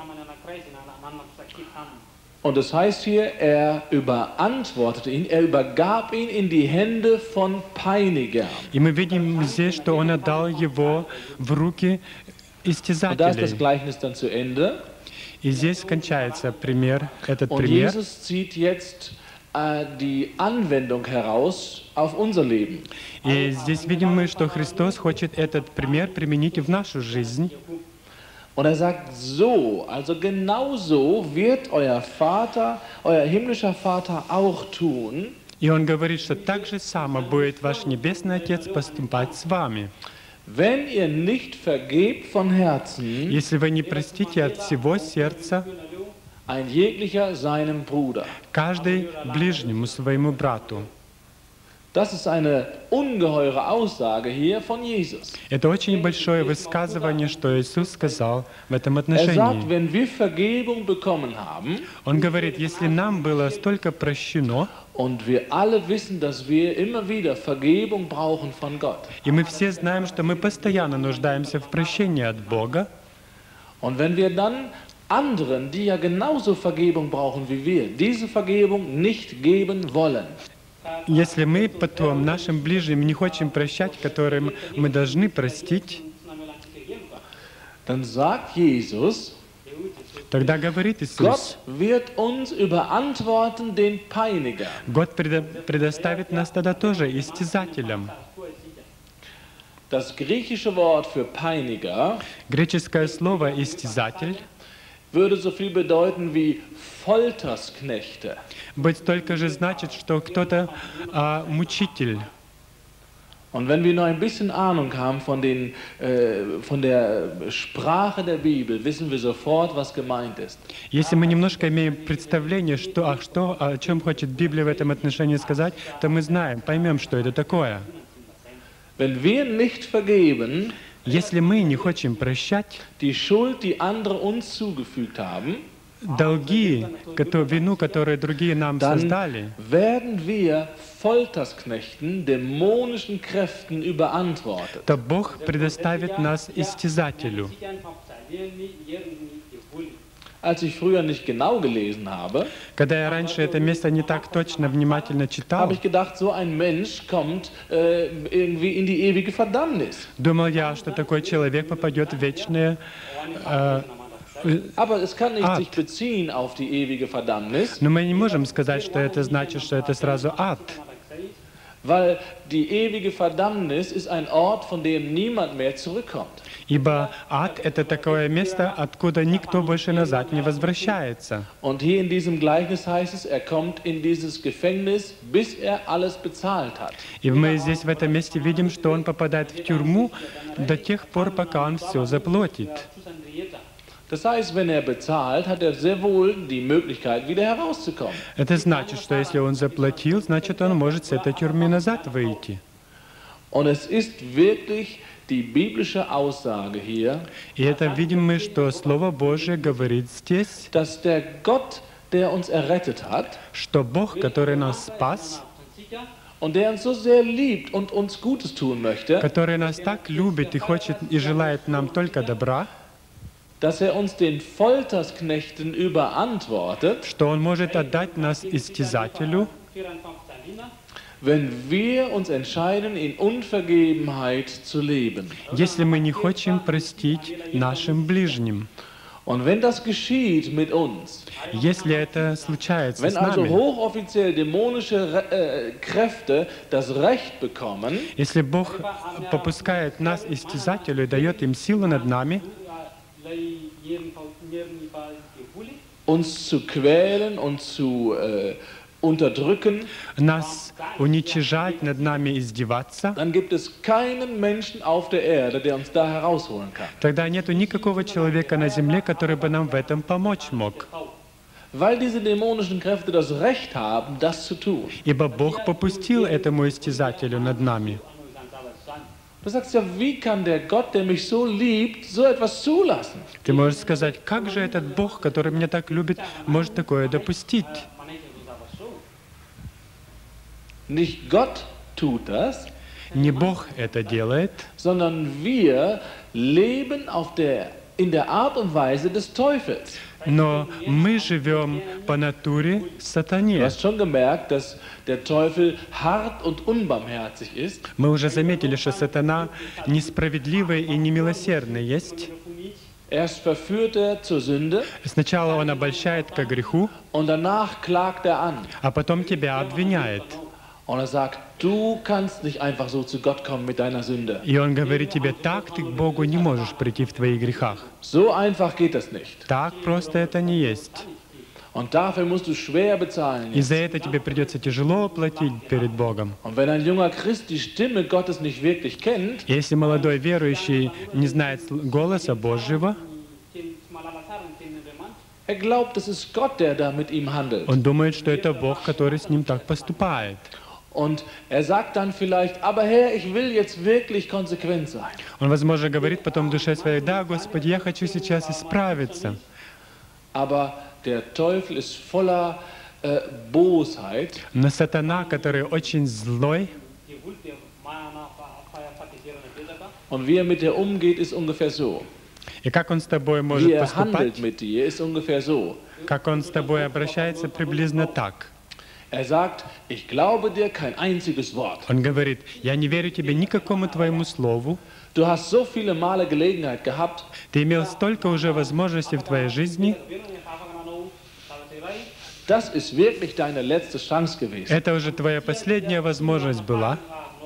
Und das heißt hier, er überantwortete ihn, er übergab ihn in die Hände von Peinigern. И мы видим здесь, что он отдал его в руки Und da ist das истязателей. Gleichnis dann zu Ende. И здесь кончается пример, этот Und пример. Jesus zieht jetzt äh, die Anwendung heraus auf unser Leben. И здесь видим мы, что Христос хочет этот пример применить в нашу жизнь. Und er sagt, so, also genau so wird euer Vater, euer himmlischer Vater auch tun, И он говорит, что так же само будет ваш Небесный Отец поступать с вами. wenn ihr nicht vergebt von Herzen, Если вы не простите от всего сердца, ein jeglicher seinem Bruder. каждый ближнему своему брату. Das ist eine ungeheure Aussage hier von Jesus. Это очень большое высказывание, что Иисус сказал в этом Er sagt, отношении. wenn wir Vergebung bekommen haben Он говорит, если нам было столько прощено, und wir alle wissen, dass wir immer wieder Vergebung brauchen von Gott. и мы все знаем, что мы постоянно нуждаемся в прощении от Бога, Und wenn wir dann anderen, die ja genauso Vergebung brauchen wie wir, diese Vergebung nicht geben wollen, если мы потом нашим ближним не хотим прощать, которым мы должны простить, dann sagt Jesus, тогда говорит Иисус, Gott wird uns überantworten den Peinigern. Год предо- предоставит нас тогда тоже истязателям. Das griechische Wort für Peiniger Греческое слово «истязатель» würde so viel bedeuten wie Foltersknechte. быть столько же значит, что кто-то а, мучитель. Und wenn wir noch ein bisschen Ahnung haben von, den, äh, von der Sprache der Bibel, wissen wir sofort, was gemeint ist. Если мы немножко имеем представление, что, а что, о чем хочет Библия в этом отношении сказать, то мы знаем, поймем, что это такое. Wenn wir nicht vergeben, Если мы не хотим прощать die Schuld, die andere uns zugefügt haben, долги, кото- вину, которые другие нам dann создали, werden wir Foltersknechten, dämonischen Kräften überantwortet. то Бог предоставит нас истязателю. Als ich früher nicht genau gelesen habe, Когда я раньше это место не так точно, внимательно читал, habe ich gedacht, so ein Mensch kommt äh, irgendwie in die ewige Verdammnis. думал я, что такой человек попадет в вечное. э, Aber es kann nicht Ад. sich beziehen auf die ewige Verdammnis, Но мы не можем сказать, что это значит, что это сразу ад. weil die ewige Verdammnis ist ein Ort, von dem niemand mehr zurückkommt. Ибо ад — это такое место, откуда никто больше назад не возвращается. Und hier in diesem Gleichnis heißt es, er kommt in dieses Gefängnis, bis er alles bezahlt hat. И мы здесь в этом месте видим, что он попадает в тюрьму до тех пор, пока он все заплатит. Das heißt, wenn er bezahlt, hat er sehr wohl die Möglichkeit, wieder herauszukommen. Это значит, что если он заплатил, значит, он может с этой тюрьмы назад выйти. Und es ist wirklich die biblische Aussage hier, И это видим мы, что Слово Божие говорит здесь, dass der Gott, der uns errettet hat что Бог, который нас спас, und der uns so sehr liebt und uns Gutes tun möchte, который нас так любит и хочет и желает нам только добра, dass er uns den Foltersknechten überantwortet, что Он может отдать нас истязателю, wenn wir uns entscheiden, in Unvergebenheit zu leben. Если мы не хотим простить нашим ближним, Und wenn das geschieht mit uns, если это случается wenn с also нами, hochoffiziell dämonische Re- äh, Kräfte das Recht bekommen, если Бог попускает нас истязателю и дает им силу над нами, uns zu quälen und zu äh, unterdrücken, нас уничижать, над нами издеваться, dann gibt es keinen Menschen auf der Erde, der uns da herausholen kann. тогда нету никакого человека на земле, который бы нам в этом помочь мог. Weil diese dämonischen Kräfte das Recht haben, das zu tun. Ибо Бог попустил этому истязателю над нами. Du sagst ja, wie kann der Gott, der mich so liebt, so etwas zulassen? Ты можешь сказать, как же этот Бог, который меня так любит, может такое допустить? Nicht Gott tut das, Не Бог это делает, sondern wir leben auf der, in der Art und Weise des Teufels. но мы живем по натуре Du сатане. hast schon gemerkt, dass der Teufel hart und unbarmherzig ist. Мы уже заметили, что сатана несправедливый и немилосердный есть. Erst verführt er zur Sünde Сначала он обольщает ко греху, und danach klagt er an. а потом тебя обвиняет. Und er sagt, du kannst nicht einfach so zu Gott kommen mit deiner Sünde. И он говорит тебе, так ты к Богу не можешь прийти в твоих грехах. So einfach geht das nicht. Так просто это не есть. Und dafür musst du schwer bezahlen. И за это тебе придется тяжело платить перед Богом. Und wenn ein junger Christ die Stimme Gottes nicht wirklich kennt, Если молодой верующий не знает сл- голоса Божьего, er glaubt, es ist Gott, der da mit ihm handelt. он думает, что это Бог, который с ним так поступает. Und er sagt dann vielleicht, aber Herr, ich will jetzt wirklich konsequent sein. Он, возможно, говорит потом в душе своей, да, Господи, я хочу сейчас исправиться. Aber der Teufel ist voller äh, Bosheit Но сатана, который очень злой, und wie er mit dir umgeht, ist ungefähr so. и как он с тобой Wie может er handelt поступать, mit dir, ist ungefähr so. как он с тобой обращается, приблизно так. Er sagt, ich glaube dir kein einziges Wort. Он говорит, я не верю тебе никакому твоему слову, Du hast so viele Male Gelegenheit gehabt, ты имел столько уже возможностей в твоей жизни, das ist wirklich deine letzte Chance gewesen. это уже твоя последняя возможность была,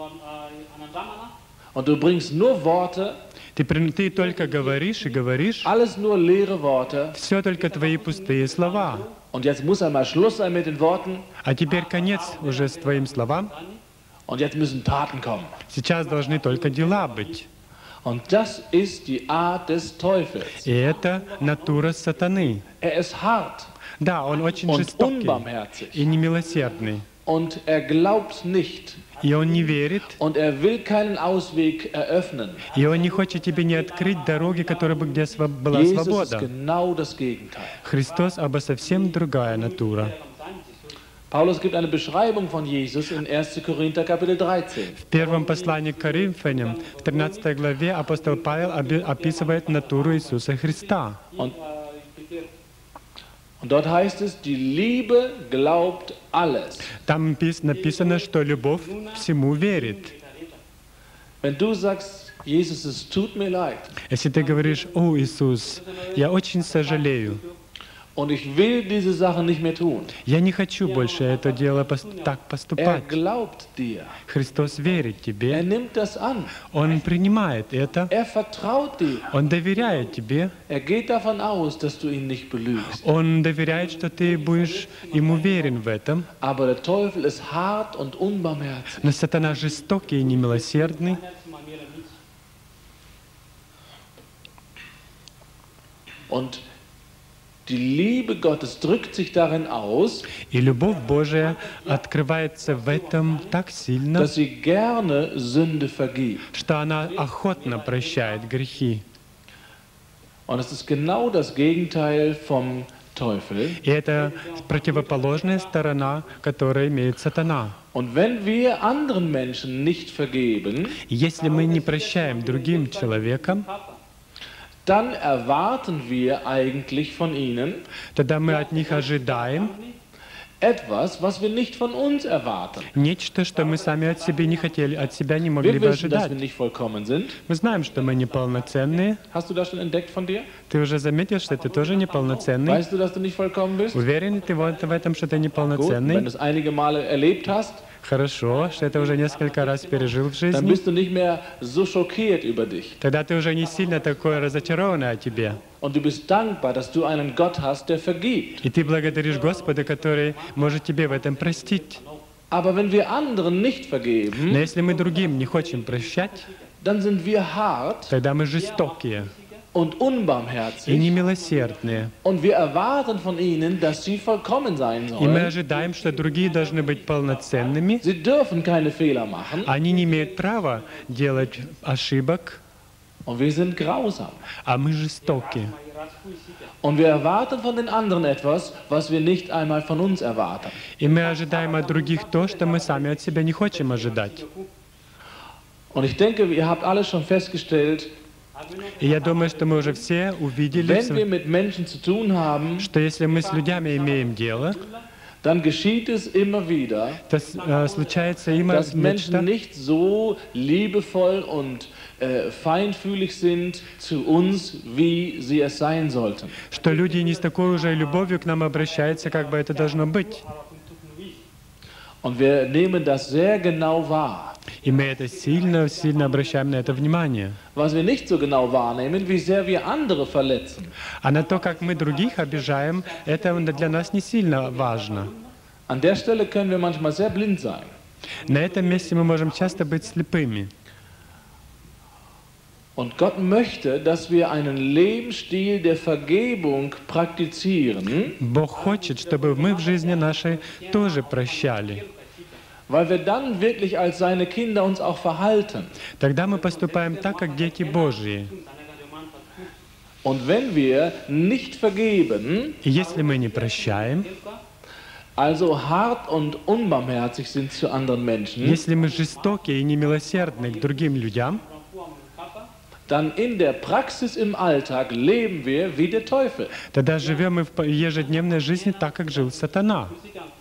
Und du bringst nur Worte, ты, при- ты только говоришь и говоришь, alles nur leere Worte. все только твои пустые слова. Und jetzt muss einmal Schluss sein mit den Worten. А теперь конец уже с твоим словам, Und jetzt müssen Taten kommen. сейчас должны только дела быть. Und das ist die Art des Teufels. И это натура сатаны. Er ist hart Да, он очень und жестокий unbarmherzig. и немилосердный. Und er glaubt nicht. И он не верит, Und er will keinen Ausweg eröffnen. и он не хочет тебе не открыть дороги, которой бы где сва- была Jesus ist свобода. genau das Gegenteil. Христос обо совсем другая натура. Paulus gibt eine Beschreibung von Jesus in erster Korinther Kapitel dreizehn. В первом послании к Коринфянам, в тринадцатой главе, апостол Павел оби- описывает натуру Иисуса Христа. Und, und dort heißt es, die Liebe glaubt alles. Там пис- написано, что любовь всему верит. Wenn du sagst, Jesus, es tut mir leid Если ты говоришь, о, Иисус, я очень сожалею, und ich will diese Sache nicht mehr tun, я не хочу больше это дело пос- так er поступать. glaubt dir. Христос верит Er тебе, nimmt das an. Он принимает это, Er vertraut dir. Он доверяет тебе, Er geht davon aus, dass du ihn nicht belügst. Он доверяет, что ты будешь Ему уверен в этом. Aber der Teufel ist hart und unbarmherzig. Но сатана жестокий и немилосердный, Und die Liebe Gottes drückt sich darin aus, и любовь Божия открывается в этом так сильно, dass sie gerne Sünde vergibt. что она охотно прощает грехи. Und es ist genau das Gegenteil vom Teufel. И это противоположная сторона, которую имеет сатана. Und wenn wir anderen Menschen nicht vergeben, И если мы не прощаем другим человекам, dann erwarten wir eigentlich von ihnen, тогда мы от них ожидаем, Etwas, was wir nicht von uns erwarten. Нечто, что мы сами от себя не хотели, от себя не могли Wir бы wissen, dass ожидать. wir nicht vollkommen sind. Мы знаем, что мы неполноценные. Hast du das schon entdeckt von dir? Ты уже заметил, что ты тоже неполноценный? Weißt du, dass du nicht vollkommen bist? Уверен ли ты вот в этом, что ты Gut, wenn неполноценный? du es einige Male erlebt hast, Хорошо, что это уже несколько раз пережил в dann жизни. bist du nicht mehr so schockiert über dich. Тогда ты уже не сильно такой разочарованный о тебе. Und du bist dankbar, dass du einen Gott hast, der vergibt. И ты благодаришь Господа, который может тебе в этом простить. Aber wenn wir anderen nicht Но vergeben, если мы другим не хотим прощать, dann sind wir hart тогда мы жестокие und и unbarmherzig. немилосердные. Und wir erwarten von ihnen, dass sie vollkommen sein И мы sollen. ожидаем, что другие должны быть полноценными. Sie dürfen keine Fehler machen. Они не имеют права делать ошибок, Und wir sind grausam. а мы жестокие. Und wir erwarten von den anderen etwas, was wir nicht einmal von uns erwarten. И мы ожидаем от других то, что мы сами от себя не хотим ожидать. Und ich denke, ihr habt alle schon festgestellt, И я думаю, что мы уже все увидели, wenn wir mit Menschen zu tun haben, что если мы с людьми имеем дело, dann geschieht es immer wieder, то э, случается immer dass Menschen нечто, nicht so liebevoll und äh, feinfühlig sind zu uns, wie sie es sein sollten. что люди не с такой уже любовью к нам обращаются, как бы это должно быть. Und wir nehmen das sehr genau wahr. И мы это сильно, сильно обращаем на это внимание. Was wir nicht so genau wahrnehmen, wie sehr wir andere verletzen. А на то, как мы других обижаем, это для нас не сильно важно. An der Stelle können wir manchmal sehr blind sein. На этом месте мы можем часто быть слепыми. Und Gott möchte, dass wir einen Lebensstil der Vergebung praktizieren, Бог хочет, чтобы мы в жизни нашей тоже прощали. weil wir dann wirklich als seine Kinder uns auch verhalten. Тогда мы поступаем так, как дети Божьи. Und wenn wir nicht vergeben, И если мы не прощаем, also hart und unbarmherzig sind zu anderen Menschen, если мы жестокие и немилосердны к другим людям, dann in der Praxis im Alltag leben wir wie der Teufel. тогда живем мы в ежедневной жизни так, как жил сатана.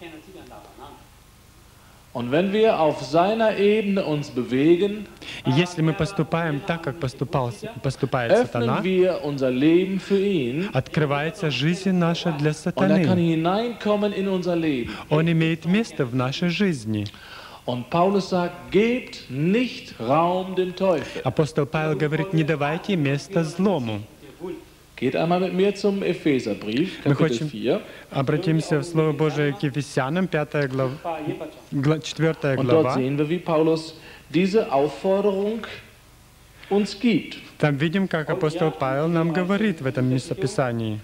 Und wenn wir auf seiner Ebene uns bewegen, И если мы поступаем так, как поступал, поступает сатана, öffnen wir unser Leben für ihn открывается жизнь наша для und er kann сатаны. hineinkommen in unser Leben. Он имеет место в нашей жизни. Und Paulus sagt, gebt nicht Raum dem Teufel. Апостол Павел говорит, не давайте место злому. Geht einmal mit mir zum Epheserbrief, Мы Kapitel хотим vier. обратимся в Слово Божие к Ефесянам, пятая глава, гла- четвёртая Und dort глава. sehen wir, wie Paulus diese Aufforderung uns gibt. Там видим, как апостол Павел нам говорит в этом местописании.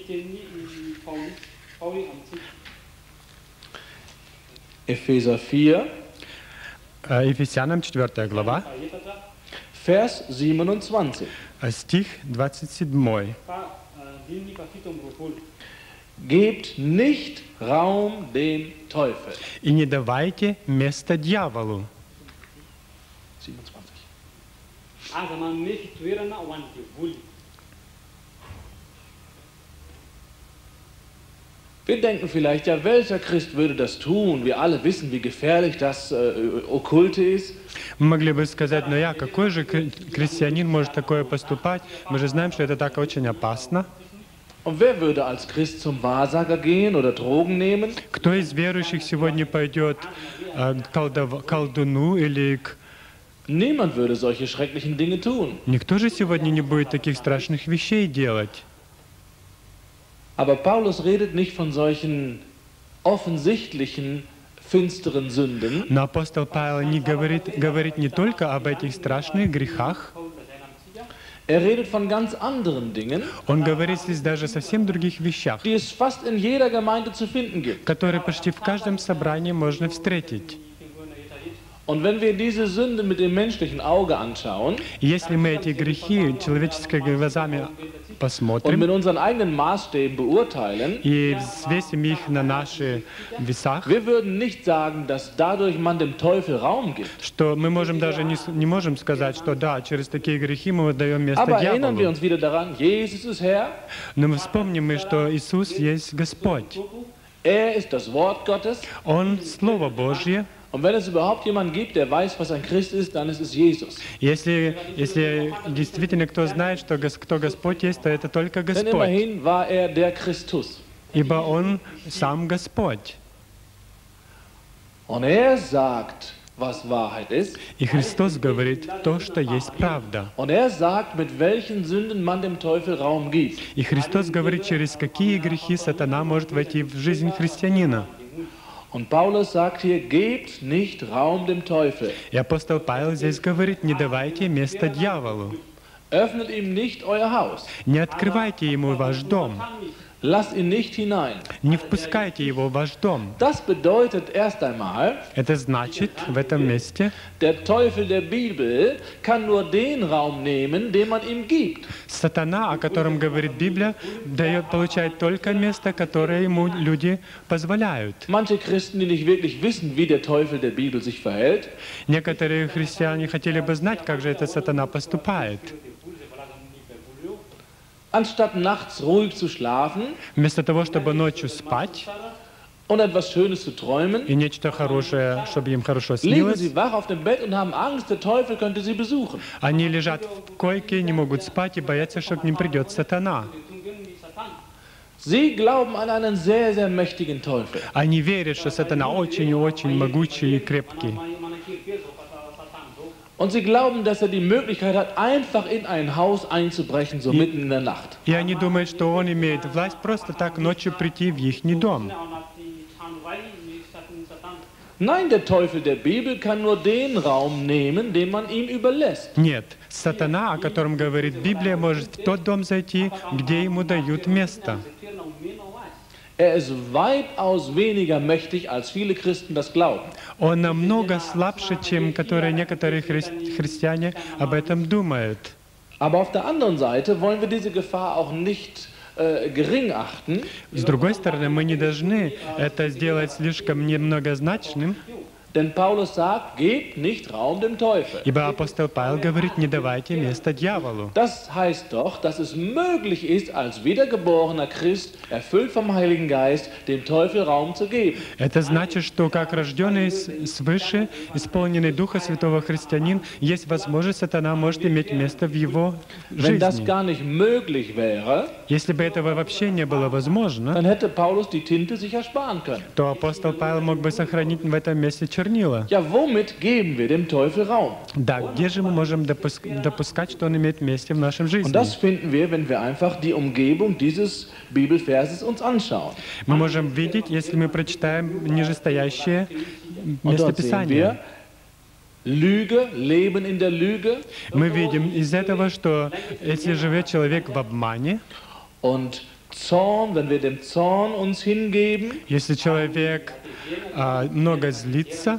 Epheser vier, Э, Ефесянам, четвёртая глава, Vers siebenundzwanzig. э, стих двадцать семь. Gebt nicht Raum dem Teufel. «И не давайте место дьяволу». siebenundzwanzig. Aga manome toerana ho an'ny devoly. Wir denken vielleicht, ja, welcher Christ würde das tun? Wir alle wissen, wie gefährlich das äh, Okkulte ist. Мы могли бы сказать, ну я, какой же кр- крестьянин может такое поступать? Мы же знаем, что это так очень опасно. Und wer würde als Christ zum Wahrsager gehen oder Drogen nehmen? Кто из верующих сегодня пойдет э, к колдов- колдуну или к... Niemand würde solche schrecklichen Dinge tun. Никто же сегодня не будет таких страшных вещей делать. Aber Paulus redet nicht von solchen offensichtlichen, finsteren Sünden, Но апостол Павел не говорит, говорит не только об этих страшных грехах, er redet von ganz anderen Dingen, он говорит здесь даже о совсем других вещах, die es fast in jeder Gemeinde zu finden gibt. которые почти в каждом собрании можно встретить. Und wenn wir diese Sünde mit dem menschlichen Auge anschauen И если мы эти грехи человеческими глазами und mit посмотрим unseren eigenen Maßstäben beurteilen, и взвесим их на наши весах, wir würden nicht sagen, dass dadurch man dem Teufel Raum gibt. что мы можем даже не, с- не можем сказать, что да, через такие грехи мы даем место Aber erinnern wir дьяволу. uns wieder daran, Jesus ist Herr, Но мы вспомним, мы, что Иисус есть Господь. Er ist das Wort Gottes. Он Слово Божье. Und wenn es überhaupt jemanden gibt, der weiß, was ein Christ ist, dann ist es Jesus. Если, если действительно кто знает, что Гос- кто Господь есть, то это только Denn Господь. immerhin war er der Christus. Ибо Он сам Господь. Und er sagt, was Wahrheit ist. И Христос говорит то, что есть правда. Und er sagt, mit welchen Sünden man dem Teufel Raum gibt. И Христос говорит, через какие грехи сатана может войти в жизнь христианина. Und Paulus sagt hier, gebt nicht Raum dem Teufel. И апостол Павел здесь говорит, не давайте место дьяволу. Öffnet ihm nicht euer Haus. Не открывайте ему ваш дом. Lasst ihn nicht hinein. Не впускайте его в ваш дом. Das bedeutet erst einmal, Это значит, в этом месте der Teufel der Bibel kann nur den Raum nehmen, den man ihm gibt. сатана, о котором говорит Библия, дает, получает только место, которое ему люди позволяют. Manche Christen, die nicht wirklich wissen, wie der Teufel der Bibel sich verhält, Некоторые христиане хотели бы знать, как же этот сатана поступает. anstatt nachts ruhig zu schlafen Вместо того, чтобы ночью спать und etwas Schönes zu träumen, и нечто хорошее, чтобы им хорошо liegen снилось, sie wach auf dem Bett und haben Angst, der Teufel könnte sie besuchen. они лежат в койке, не могут спать и боятся, что к ним придет сатана. Sie glauben an einen sehr, sehr mächtigen Teufel. Они верят, что сатана очень-очень могучий и крепкий. Und sie glauben, dass er die Möglichkeit hat, einfach in ein Haus einzubrechen, so mitten in der Nacht. И они думают, что он имеет власть просто так ночью прийти в их дом. Nein, der Teufel der Bibel kann nur den Raum nehmen, den man ihm überlässt. Нет, сатана, о котором говорит Библия, может в тот дом зайти, где ему дают место. Er ist weitaus weniger mächtig, als viele Christen das glauben. Он намного слабше, чем которые некоторые хри- христиане об этом думают. Aber auf der anderen Seite wollen wir diese Gefahr auch nicht äh, gering achten. С другой стороны, мы не должны это сделать слишком немногозначным, Denn Paulus sagt, gebt nicht Raum dem Teufel. ибо апостол Павел говорит, не давайте место дьяволу. Das heißt doch, dass es möglich ist, als wiedergeborener Christ, erfüllt vom Heiligen Geist, dem Teufel Raum zu geben. Это значит, что как рожденный с- свыше, исполненный Духа Святого христианин, есть возможность, сатана может иметь место в его Wenn das жизни. gar nicht möglich wäre, Если бы этого вообще не было возможно, dann hätte Paulus die Tinte sich ersparen können. то апостол Павел мог бы сохранить в этом месте чернила. Ja, womit geben wir dem Teufel Raum? Да, где же мы можем допуск- допускать, что он имеет место в нашей жизни? Und das finden wir, wenn wir einfach die Umgebung dieses Bibelverses uns anschauen. Мы можем видеть, если мы прочитаем нижестоящее Und dort sehen местописание. wir, Lüge, Leben in der Lüge. Мы видим из этого, что если живет человек в обмане, Und Zorn, wenn wir dem Zorn uns hingeben. если человек а, много злится,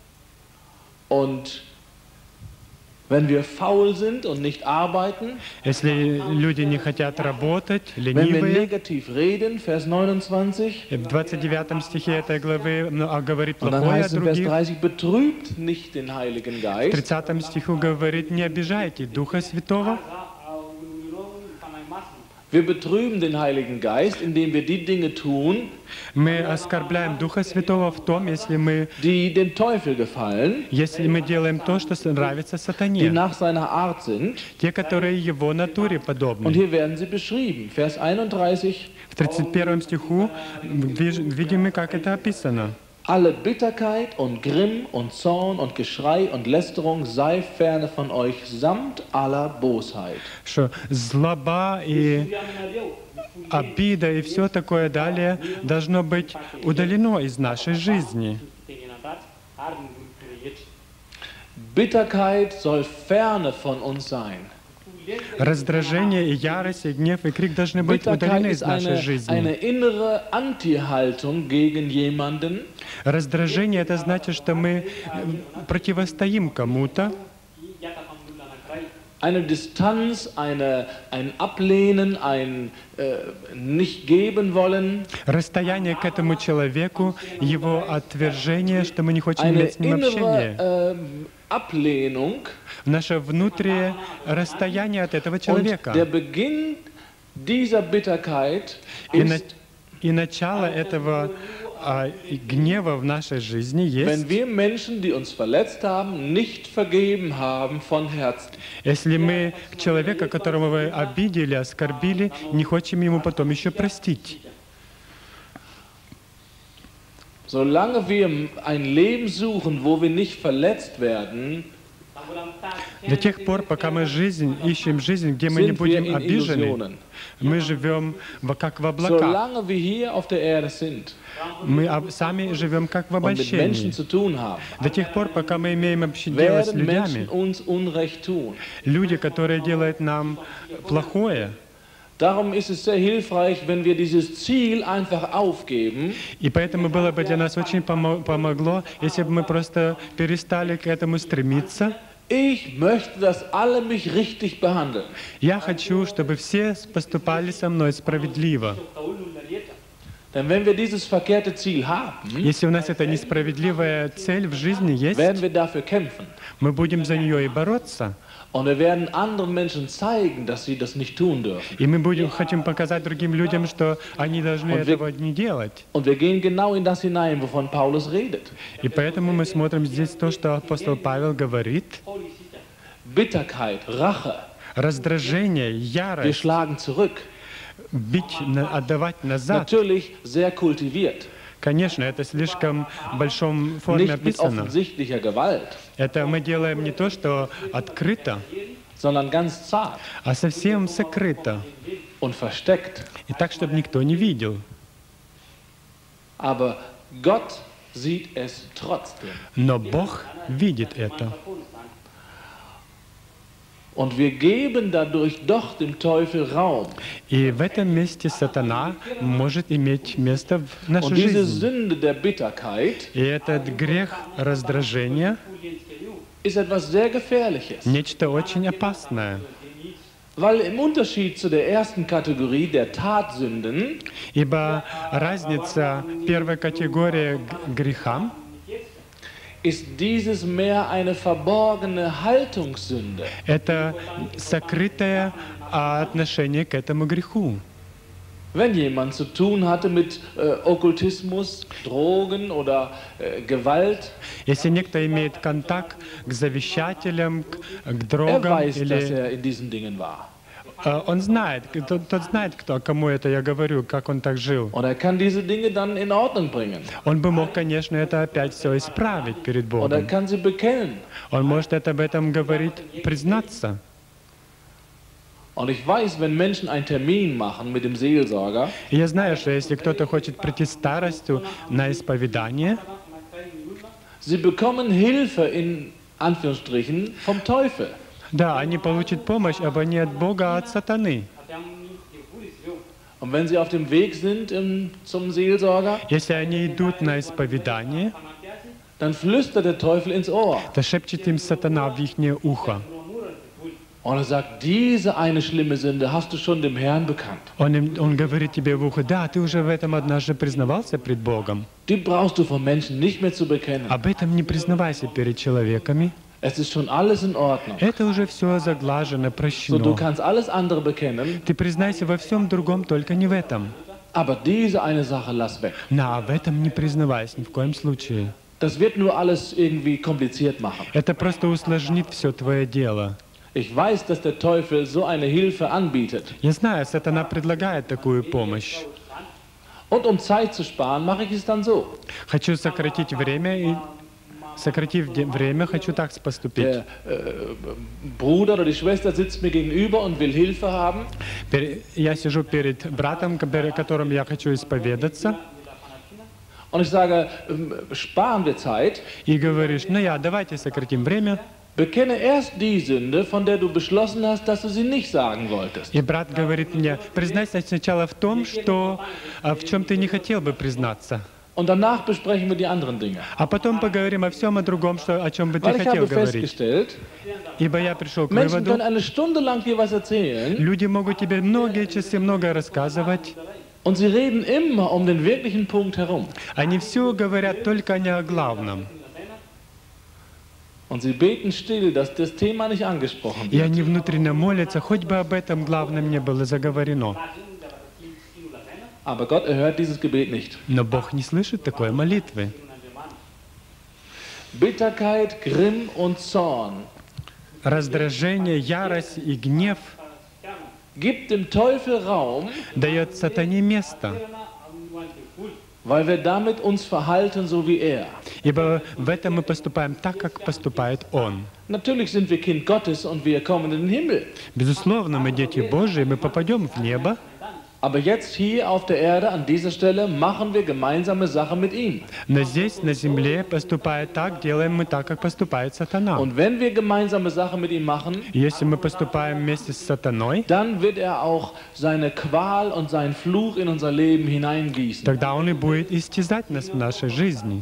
Und wenn wir faul sind und nicht arbeiten, если люди не хотят работать, wenn wir ленивые, negativ reden, Vers neunundzwanzig, в двадцать девятом стихе этой главы ну, а, говорит und dann плохое о heißt es in Vers других, dreißig, betrübt nicht den Heiligen в Geist. тридцатом стиху говорит, не обижайте Духа Святого. Wir betrüben den Heiligen Geist, indem wir die Dinge tun, Мы оскорбляем Духа Святого в том, если мы, die dem Teufel gefallen, если мы делаем то, что нравится die сатане, nach seiner Art sind. те, которые его натуре Und подобны. hier werden sie beschrieben. Vers einunddreißig. В тридцать первом стиху виж- видим мы, как это описано. Alle Bitterkeit und Grimm und Zorn und Geschrei und Lästerung sei ferne von euch, samt aller Bosheit. Что злоба и обида и все такое далее должно быть удалено из нашей жизни. Bitterkeit soll ferne von uns sein. Раздражение и ярость, и гнев, и крик должны быть Bitterkeit удалены ist из нашей eine, жизни. eine innere Anti-Haltung gegen jemanden, Раздражение — это значит, что мы э, противостоим кому-то, eine Distanz, eine, ein Ablehnen, ein äh, nicht geben wollen, расстояние к этому человеку, его отвержение, что мы не хотим eine иметь с ним общение. innere äh, Ablehnung. Наше внутреннее расстояние от этого Und человека. der Beginn dieser Bitterkeit И, на- ist, И начало этого а, гнева в нашей жизни есть, wenn wir Menschen, die uns verletzt haben, nicht vergeben haben von Herzen. если мы человека, которого мы обидели, оскорбили, не хотим ему потом еще простить. Solange wir ein Leben suchen, wo wir nicht verletzt werden, До тех пор, пока мы жизнь, ищем жизнь, где мы не sind wir будем in обижены, Illusionen. мы живем в- как в облаках. Solange wir hier auf der Erde sind Мы об- сами живем как в und mit обольщении. Menschen zu tun haben, До тех пор, пока мы имеем общее дело с werden Menschen людьми, uns Unrecht tun. люди, которые делают нам плохое. Darum ist es sehr hilfreich, wenn wir dieses Ziel einfach aufgeben И поэтому было бы для нас очень помо- помогло, если бы мы просто перестали к этому стремиться. Ich möchte, dass alle mich richtig behandeln. Я хочу, чтобы все поступали со мной справедливо. Denn wenn wir dieses verkehrte Ziel haben, Если у нас эта несправедливая цель в жизни есть, werden wir dafür kämpfen. мы будем за нее и бороться. Und wir werden anderen Menschen zeigen, dass sie das nicht tun dürfen. И мы будем, хотим показать другим людям, что они должны Und wir- этого не делать. Und wir gehen genau in das hinein, wovon Paulus redet. И поэтому мы смотрим здесь то, что апостол Павел говорит. Bitterkeit, Rache. Раздражение, Wir ярость, schlagen zurück. бить, на- отдавать назад. Natürlich sehr kultiviert. Конечно, это слишком в большом форме Nicht mit описано. offensichtlicher Gewalt, Это мы делаем не то, что открыто, sondern ganz zart а совсем сокрыто. und versteckt. И так, чтобы никто не видел. Aber Gott sieht es trotzdem. Но Бог видит это. Und wir geben dadurch doch dem Teufel Raum. И в этом месте сатана может иметь место в нашей Und diese жизни. Sünde der Bitterkeit И этот грех раздражения ist etwas sehr Gefährliches. нечто очень опасное. Weil im Unterschied zu der ersten Kategorie der Tatsünden Ибо разница первой категории г- греха ist dieses mehr eine verborgene Haltungssünde. — это сокрытое а, отношение к этому греху. Wenn jemand zu tun hatte mit äh, Okkultismus, Drogen oder äh, Gewalt, Если некто имеет контакт к завещателям, к, к er дрогам, weiß, dass или er in diesen Dingen war. э, он знает, тот, тот знает, кто, кому это я говорю, как он так жил. Und er kann diese Dinge dann in Ordnung bringen. Он бы мог, конечно, это опять все исправить перед Und er Богом. kann sie bekennen. Он может это об этом говорить, признаться. Und ich weiß, wenn Menschen einen Termin machen mit dem Seelsorger, И я знаю, что если кто-то хочет прийти старостью на исповедание, sie bekommen Hilfe in Anführungsstrichen vom Teufel. да, они получат помощь, aber не от Бога, а от сатаны. Und wenn sie auf dem Weg sind im, zum Seelsorger, Если они идут на исповедание, dann flüstert der Teufel ins Ohr то шепчет им сатана в ихнее ухо. und er sagt, diese eine schlimme Sünde hast du schon dem Herrn bekannt. Он, им- он говорит тебе в ухо: да, ты уже в этом однажды признавался пред Богом. Die brauchst du von Menschen nicht mehr zu bekennen. Об этом не признавайся перед человеками. Es ist schon alles in Ordnung. Это уже все заглажено, So, du прощено. kannst alles andere bekennen, Ты признайся во всем другом, только не в этом. aber diese eine Sache lass weg. На, в этом не признавайся ни в коем случае. Das wird nur alles irgendwie kompliziert machen. Это просто усложнит все твое дело. Ich weiß, dass der Teufel so eine Hilfe anbietet. Я знаю, сатана предлагает такую помощь. Und um Zeit zu sparen, mache ich es dann so. Хочу сократить время и, сократив де- время, хочу так поступить. Der äh, Bruder oder die Schwester sitzt mir gegenüber und will Hilfe haben. Пер- Я сижу перед братом, перед которым я хочу исповедаться, Und ich sage, ähm, sparen wir Zeit. и говоришь: ну я, давайте сократим время. Bekenne erst die Sünde, von der du beschlossen hast, dass du sie nicht sagen wolltest. И брат говорит мне: признайся сначала в том, что, а, в чем ты не хотел бы признаться. Und danach besprechen wir die anderen Dinge. А потом поговорим о всем о другом, что, о чем бы ты Weil ich хотел habe говорить. festgestellt, Ибо я пришел к Menschen выводу, können eine Stunde lang dir was erzählen люди могут тебе многие часы много рассказывать. und sie reden immer um den wirklichen Punkt herum. Они все говорят только не о главном. Und sie beten still, dass das Thema nicht angesprochen И wird. они внутренне молятся, хоть бы об этом главном не было заговорено. Aber Gott erhört dieses Gebet nicht. Но Бог не слышит такой молитвы. Bitterkeit, Grimm und Zorn Раздражение, ярость и гнев gibt dem Teufel Raum, дает сатане место, weil wir damit uns verhalten, so wie er. ибо в этом мы поступаем так, как поступает Он. Natürlich sind wir Kind Gottes und wir kommen in den Himmel. Безусловно, мы дети Божьи, мы попадем в небо, Aber jetzt hier auf der Erde, an dieser Stelle, machen wir gemeinsame Sachen mit ihm. но здесь, на земле, поступая так, делаем мы так, как поступает сатана. Und wenn wir gemeinsame Sachen mit ihm machen, И если мы поступаем вместе с сатаной, dann wird er auch seine Qual und seinen Fluch in unser Leben hineingießen. тогда Он и будет истязать нас в нашей жизни.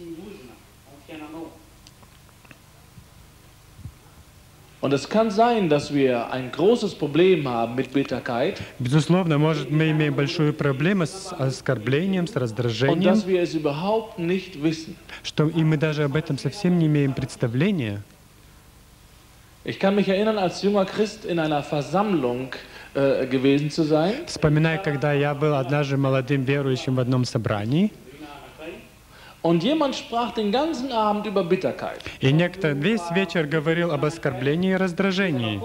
Und es kann sein, dass wir ein großes Problem haben mit Bitterkeit Безусловно, может, мы имеем большую проблему с оскорблением, с und раздражением, dass wir es überhaupt nicht wissen. что и мы даже об этом совсем не имеем представления. Ich kann mich erinnern, als junger Christ in einer Versammlung äh, gewesen zu sein. Вспоминаю, когда я был однажды молодым верующим в одном собрании, Und jemand sprach den ganzen Abend über Bitterkeit. и некто весь вечер говорил об оскорблении и раздражении.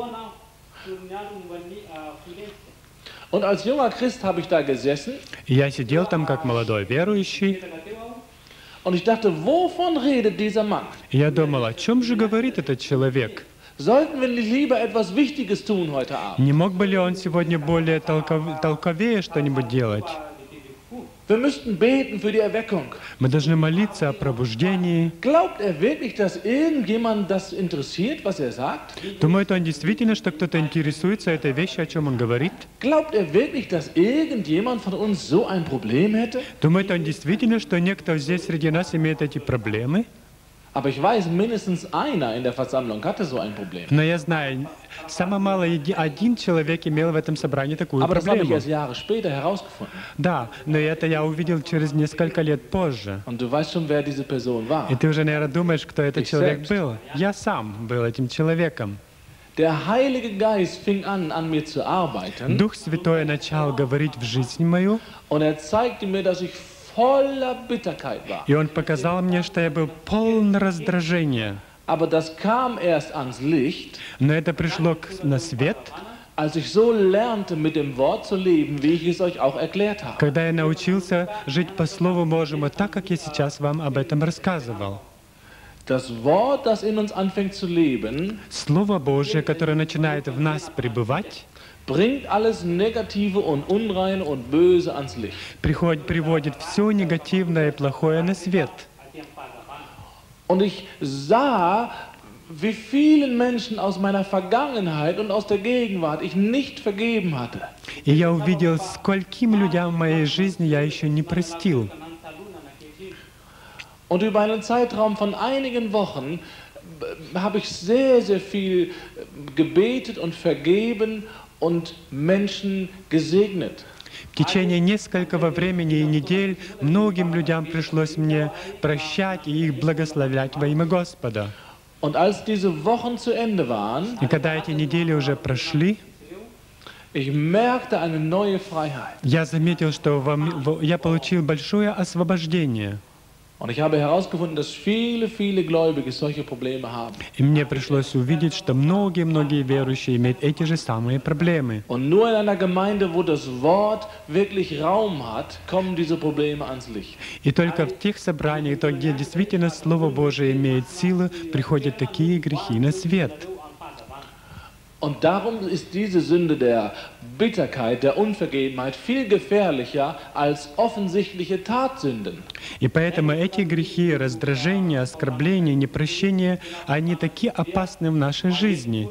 Und als junger Christ habe ich da gesessen И я сидел там как молодой верующий, und ich dachte, wovon redet dieser Mann? и я думал, о чем же говорит этот человек? Sollten wir nicht lieber etwas Wichtiges tun heute Abend? Не мог бы ли он сегодня более толков- толковее что-нибудь делать? Wir müssten beten für die Erweckung. Мы должны молиться о пробуждении. Glaubt er wirklich, dass irgendjemand das interessiert, was er sagt? Думает он действительно, что кто-то интересуется этой вещью, о чем он говорит? Glaubt er wirklich, dass irgendjemand von uns so ein Problem hätte? Думает он действительно, что некто здесь среди нас имеет эти проблемы? Aber ich weiß, mindestens einer in der Versammlung hatte so ein Problem. Но я знаю, самое мало еди- один человек имел в этом собрании такую Aber das habe ich проблему. erst Jahre später herausgefunden. Да, но это я увидел через несколько лет позже. Und du weißt schon, wer diese Person war. И ты уже, наверное, думаешь, кто этот Ich человек selbst. был. Я сам был этим человеком. Der Heilige Geist fing an, an mir zu arbeiten Дух Святой начал говорить в жизнь мою, und er zeigte mir, dass ich voller Bitterkeit war. и Он показал мне, что я был полон раздражения. Aber das kam erst ans Licht, Но это пришло к- на свет, als ich so lernte, mit dem Wort zu leben, wie ich es euch auch erklärt habe. когда я научился жить по Слову Божьему так, как я сейчас вам об этом рассказывал. Das Wort, das in uns anfängt zu leben, Слово Божье, которое начинает в нас пребывать, bringt alles Negative und Unreine und Böse ans Licht. приходит, приводит все негативное и плохое на свет. Und ich sah, wie vielen Menschen aus meiner Vergangenheit und aus der Gegenwart ich nicht vergeben hatte. И я увидел, скольким людям в моей жизни я еще не простил. Und über einen Zeitraum von einigen Wochen äh, habe ich sehr, sehr viel äh, gebetet und vergeben und Menschen gesegnet. В течение несколького времени и недель многим людям пришлось мне прощать и их благословлять во имя Господа. Und als diese Wochen zu Ende waren, И когда эти недели уже прошли, ich merkte eine neue Freiheit. я заметил, что во м- во- я получил большое освобождение. Und ich habe herausgefunden, dass viele, viele Gläubige solche Probleme haben. И мне пришлось увидеть, что многие-многие верующие имеют эти же самые проблемы. Und nur in einer Gemeinde, wo das Wort wirklich Raum hat, kommen diese Probleme ans Licht. И только в тех собраниях, то, где действительно Слово Божие имеет силу, приходят такие грехи на свет. Und darum ist diese Sünde der Bitterkeit, der Unvergebenheit viel gefährlicher als offensichtliche Tatsünden. И поэтому эти грехи, раздражения, оскорбления, непрощения, они такие опасны в нашей жизни.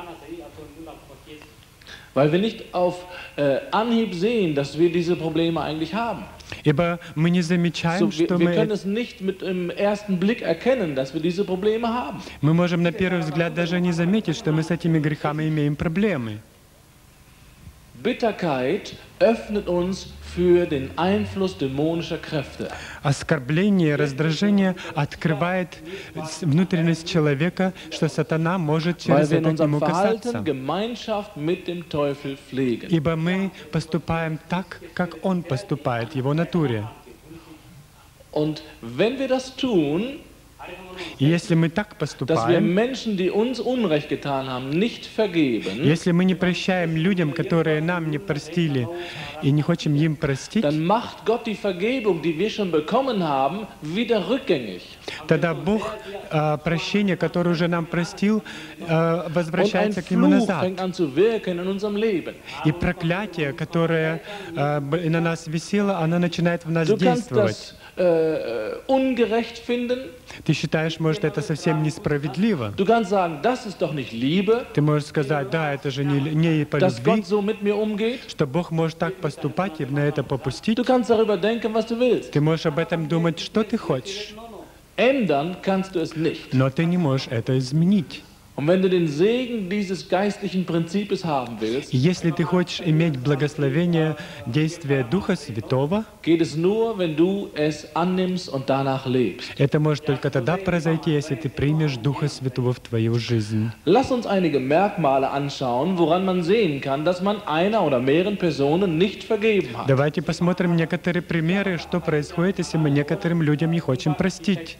Weil wir nicht auf äh, Anhieb sehen, dass wir diese Probleme eigentlich haben. Ибо мы не замечаем, So, wir, что wir können мы, es nicht mit dem ersten Blick erkennen, dass wir diese Probleme haben. мы можем на первый взгляд даже не заметить, что мы с этими грехами имеем проблемы. Bitterkeit öffnet uns für den Einfluss dämonischer Kräfte. Оскорбление, раздражение открывает с- внутренность человека, что сатана может Weil через wir in это к unserem нему Verhalten касаться. Gemeinschaft mit dem Teufel pflegen. Ибо мы поступаем так, как он поступает, в его натуре. Und wenn wir das tun, И если мы так dass wir поступаем, Menschen, die uns Unrecht getan haben, nicht vergeben, если мы не прощаем людям, которые нам не простили, и не хотим им простить, dann macht Gott die Vergebung, die wir schon bekommen haben, wieder rückgängig. тогда Бог э, прощение, которое уже нам простил, э, Und ein возвращается к Нему Fluch назад. fängt an zu wirken in unserem Leben. И проклятие, которое э, б- на нас висело, оно начинает в нас Du kannst действовать. das äh, ungerecht finden. Ты считаешь, может, это совсем несправедливо. Du kannst sagen, das ist doch nicht Liebe, Ты можешь сказать, да, это же не, не по dass любви, Gott so mit mir umgeht. что Бог может так поступать и на это попустить. Du kannst darüber denken, was du willst. Ты можешь об этом думать, что ты хочешь, Ändern kannst du es nicht. но ты не можешь это изменить. Und wenn du den Segen dieses geistlichen Prinzips haben willst, И если ты хочешь иметь благословение действия Духа Святого, geht es nur, wenn du es annimmst und danach lebst. это может только тогда произойти, если ты примешь Духа Святого в твою жизнь. Lass uns einige Merkmale anschauen, woran man sehen kann, dass man einer oder mehreren Personen nicht vergeben hat. Давайте посмотрим некоторые примеры, что происходит, если мы некоторым людям не хотим простить.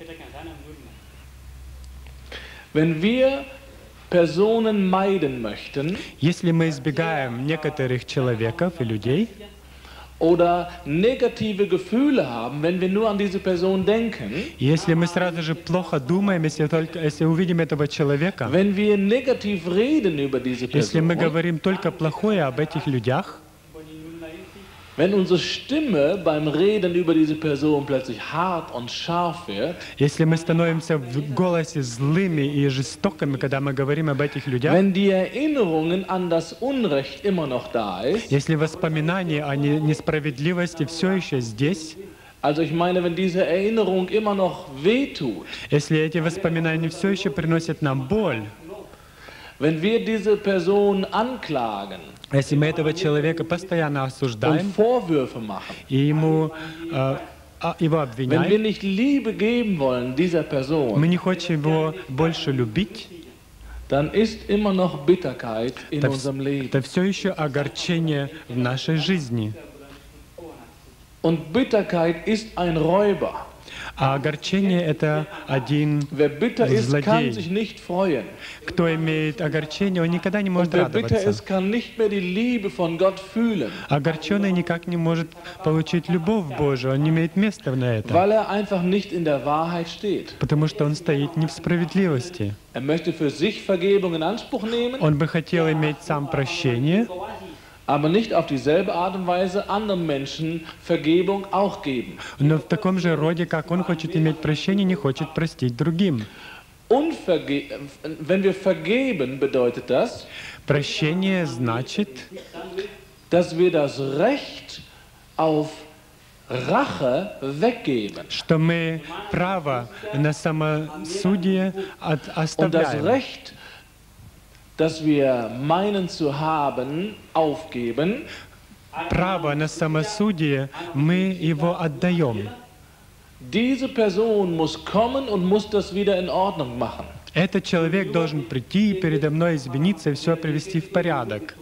Wenn wir Personen meiden möchten Если мы избегаем некоторых человеков и людей, oder negative Gefühle haben, wenn wir nur an diese Person denken, если мы сразу же плохо думаем, если только если увидим этого человека, wenn wir negativ reden über diese если мы Person, говорим только плохое об этих людях, wenn unsere Stimme beim Reden über diese Person plötzlich hart und scharf wird, если мы становимся в голосе злыми и жестокими, когда мы говорим об этих людях, wenn die Erinnerungen an das Unrecht immer noch da ist, если воспоминание о не- несправедливости все еще здесь, also ich meine, wenn diese Erinnerung immer noch wehtut, если эти воспоминания все еще приносят нам боль, wenn wir diese Person anklagen если мы этого человека постоянно und осуждаем Vorwürfe machen, и ему, э, а, его wenn wir обвиняем, nicht Liebe geben wollen dieser мы Person, не хотим его больше любить, dann ist immer noch Bitterkeit in это, unserem Leben. это все еще огорчение в нашей жизни. Und Bitterkeit ist ein Räuber. А огорчение — это один Wer bitter ist, kann злодей. sich nicht freuen. Кто имеет огорчение, он никогда не Und может wer bitter радоваться. ist, kann nicht mehr die Liebe von Gott fühlen, Огорченный никак не может получить любовь Божию, он не имеет места на это, weil er einfach nicht in der Wahrheit steht. потому что он стоит не в справедливости. Er möchte für sich Vergebung in Anspruch nehmen, Он бы хотел иметь сам прощение, aber nicht auf dieselbe Art und Weise anderen Menschen Vergebung auch geben. но в таком же роде, как он хочет иметь прощение, не хочет простить другим. Unverge Wenn wir vergeben, bedeutet das, Прощение значит, dass wir das Recht auf Rache weggeben. что мы право на самосудие от- Und das оставляем. Recht, das wir meinen zu haben, aufgeben. Право на самосудие мы его отдаем. Diese Person muss kommen und muss das wieder in Ordnung machen. Этот человек должен прийти и передо мной извиниться и все привести в порядок.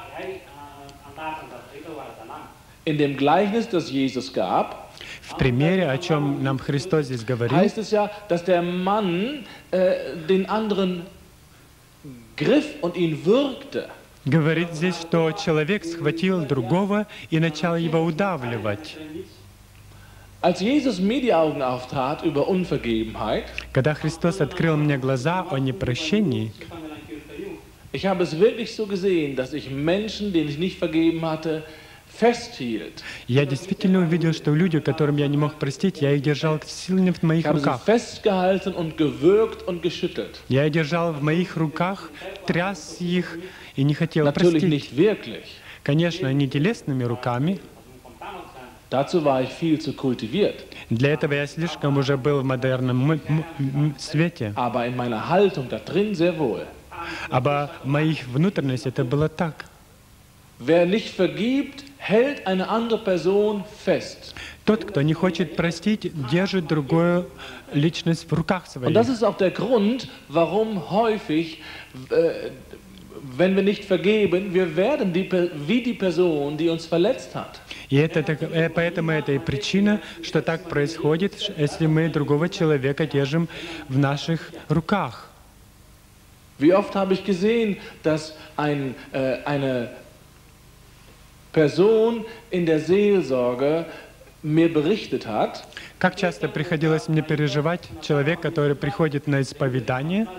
In dem Gleichnis, das Jesus gab, В примере, о чем нам Христос здесь говорил, heißt es ja, dass der Mann äh, den anderen griff und ihn würgte. говорит здесь, что человек схватил другого и начал его удавливать. Als Jesus mir die Augen auftat über Unvergebenheit, Когда Христос открыл мне глаза о непрощении, ich habe es wirklich so gesehen, dass ich Menschen, denen ich nicht vergeben hatte, festhielt. я действительно увидел, что люди, которым я не мог простить, я их держал сильно в моих Ich habe sie руках. festgehalten und gewürgt und geschüttelt. Я их держал в моих руках, тряс их и не хотел Natürlich простить. nicht wirklich. Конечно, не телесными руками. Dazu war ich viel zu kultiviert. Для этого я слишком уже был в модерном м- м- м- свете. Aber in meiner Haltung da drin sehr wohl. А в моих внутренностях это было так. Wer nicht vergibt, hält eine andere Person fest. Тот, кто не хочет простить, держит другую личность в руках Und своих. das ist auch der Grund, warum häufig, äh, wenn wir nicht vergeben, wir werden die, wie die Person, die uns verletzt hat. И это, так- э, поэтому это и причина, что так происходит, ш- если мы другого человека держим в наших руках. Wie oft habe ich gesehen, dass ein, äh, eine Person in der Seelsorge mir berichtet hat, Как часто приходилось мне переживать человек, который приходит на исповедание,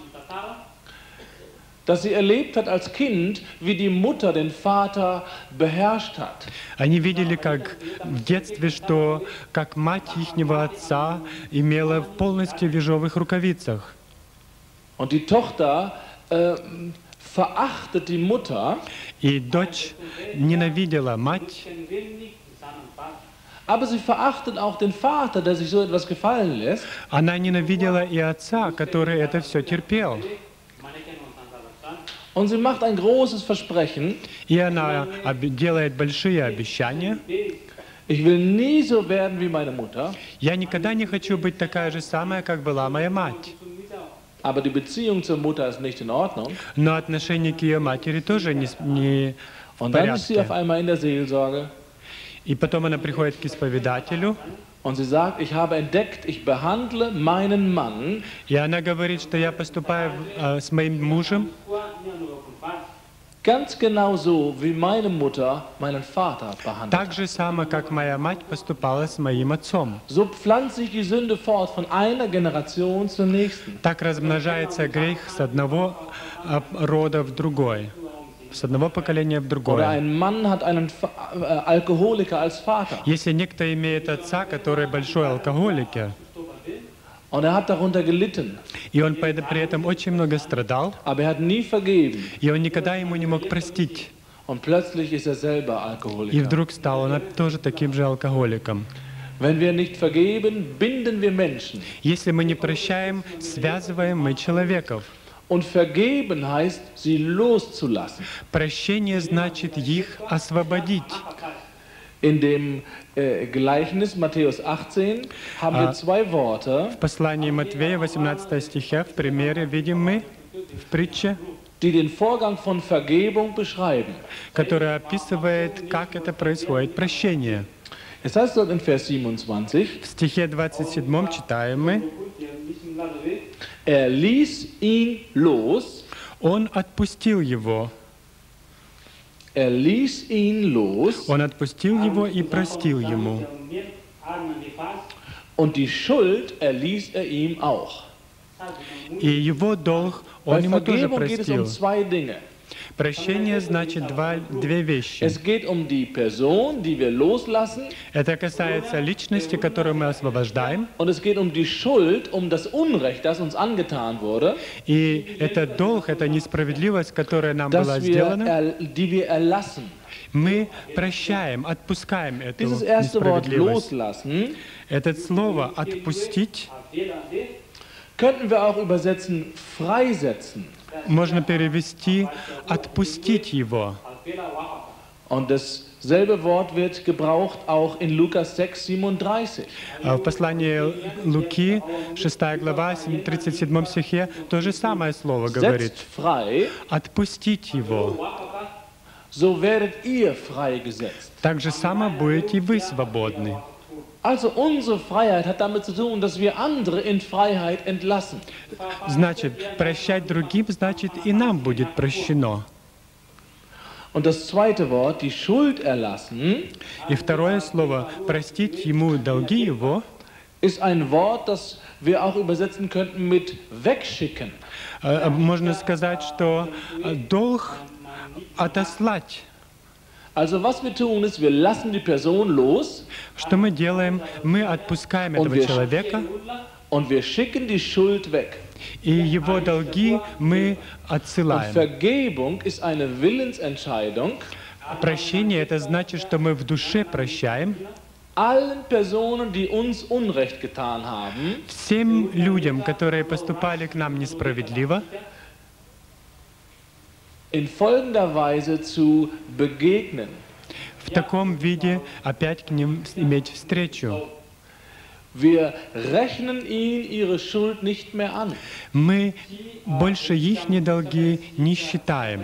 dass sie erlebt hat als Kind, wie die Mutter den Vater beherrscht hat. они видели, как в детстве, что как мать ихнего отца имела полностью в ежовых рукавицах. Und die Tochter äh, verachtet die Mutter, И дочь ненавидела мать, aber sie verachtet auch den Vater, der sich so etwas gefallen lässt. она ненавидела и отца, который это все терпел. Und sie macht ein großes Versprechen, И она об- делает большие обещания. ich will nie so werden wie meine Mutter, Я никогда не хочу быть такая же самая, как была моя мать. aber die Beziehung zur Mutter ist nicht in Ordnung. Но отношение к ее матери тоже не, с- не в Und dann ist sie auf порядке. einmal in der Seelsorge И потом она приходит к исповедателю, und sie sagt, ich habe entdeckt, ich behandle meinen Mann и она говорит, что я поступаю э, с моим мужем ganz genau so, wie meine Mutter meinen Vater behandelt. так же само, как моя мать поступала с моим отцом. So pflanzt sich die Sünde fort von einer Generation zur nächsten. Так размножается грех с одного э, рода в другой, с одного поколения в Oder другое. ein Mann hat einen Fa- äh, Alkoholiker als Vater Если некто имеет отца, который большой алкоголик, und er hat darunter gelitten, и он по- при этом очень много страдал, aber er hat nie vergeben и он никогда ему не мог простить, und plötzlich ist er selber и Alkoholiker. вдруг стал он тоже таким же алкоголиком. Wenn wir nicht vergeben, binden wir Menschen. Если мы не прощаем, связываем мы человеков. Und vergeben heißt, sie loszulassen. Прощение значит их освободить. In dem äh, Gleichnis Matthäus achtzehn haben wir Ah. zwei Worte, В послании Матвея, восемнадцатом стихе, в примере видим мы, в притче, die den Vorgang von Vergebung beschreiben. которая описывает, как это происходит, прощение. Es heißt dort in Vers siebenundzwanzig, В стихе двадцать седьмом читаем мы, er ließ ihn los, «Он отпустил его». er ließ ihn los Он отпустил его и простил ему. und die Schuld erließ er ihm auch. И его долг он Bei ему тоже Vergebung geht es um простил. zwei Dinge. Прощение значит два, две вещи. Es geht um die Person, die wir loslassen, Это касается личности, которую мы освобождаем, und es geht um die Schuld, um das Unrecht, das uns angetan wurde, и это долг, это несправедливость, которая нам была dass wir, сделана. er, die wir erlassen. Мы прощаем, отпускаем эту Dieses erste Wort несправедливость. loslassen Это слово «отпустить» könnten wir auch übersetzen freisetzen. можно перевести «отпустить его». Und dasselbe Wort wird gebraucht auch in Lukas sechs siebenunddreißig. А В послании Луки, шестая глава, тридцать седьмом стихе, то же самое слово говорит. Setzt frei, «Отпустить его». so werdet ihr freigesetzt. Так же само будете вы свободны. Also unsere Freiheit hat damit zu tun, dass wir andere in Freiheit entlassen. Значит, прощать другим, значит, и нам будет прощено. Und das zweite Wort, die Schuld erlassen, И второе слово «простить ему долги его» ist ein Wort, das wir auch übersetzen könnten mit wegschicken. э, можно сказать, что э, долг отослать. Also was wir tun ist, wir lassen die Person los Что мы делаем? Мы отпускаем Und этого wir- человека, und wir schicken die Schuld weg. и его долги мы Und отсылаем. Vergebung ist eine Willensentscheidung, Прощение — это значит, что мы в душе прощаем allen Personen, die uns Unrecht getan haben, всем людям, которые поступали к нам несправедливо, in folgender Weise zu begegnen. В таком виде опять к ним иметь встречу. Wir rechnen ihnen ihre Schuld nicht mehr an. Мы больше их долги не считаем.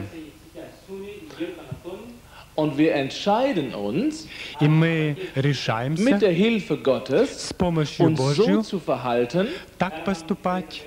Und wir entscheiden uns, И мы mit решаемся der Hilfe Gottes с помощью uns so Божью zu verhalten, так поступать,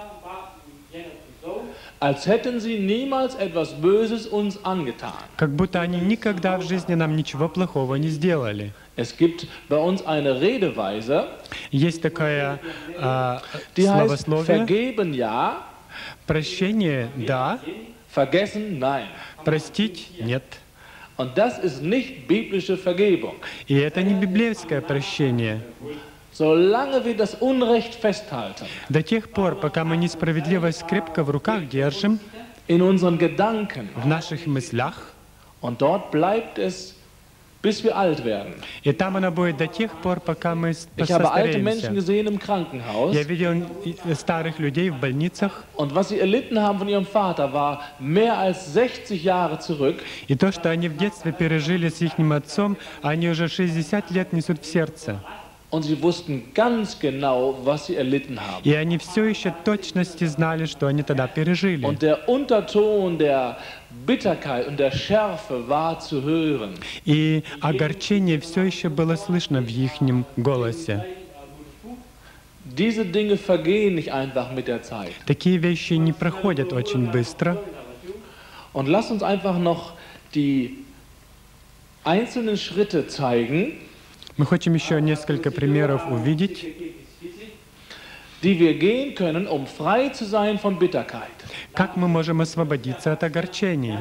als hätten sie niemals etwas Böses uns angetan. как будто они никогда в жизни нам ничего плохого не сделали. Es gibt bei uns eine Redeweise, Есть такое э, die heißt словословие: vergeben ja, прощение – да, vergessen nein. простить – нет. Und das ist nicht biblische Vergebung. И это не библейское прощение. Solange wir das Unrecht festhalten, До тех пор, пока мы несправедливость крепко в руках держим, in unseren Gedanken, в наших мыслях, und dort bleibt es, bis wir alt werden. и там она будет до тех пор, пока мы Ich habe alte Menschen состареемся. gesehen im Krankenhaus, Я видел старых людей в больницах, und was sie erlitten haben von ihrem Vater war mehr als sechzig Jahre zurück. и то, что они в детстве пережили с их отцом, они уже шестьдесят лет несут в сердце. Und sie wussten ganz genau, was sie erlitten haben. И они все еще точности знали, что они тогда пережили. Und der Unterton der Bitterkeit und der Schärfe war zu hören. И огорчение все еще было слышно в их голосе. Diese Dinge vergehen nicht einfach mit der Zeit. Такие вещи не проходят очень быстро. Und lasst uns einfach noch die einzelnen Schritte zeigen, Мы хотим еще несколько примеров увидеть, die wir gehen können, um frei zu sein von Bitterkeit. как мы можем освободиться от огорчений.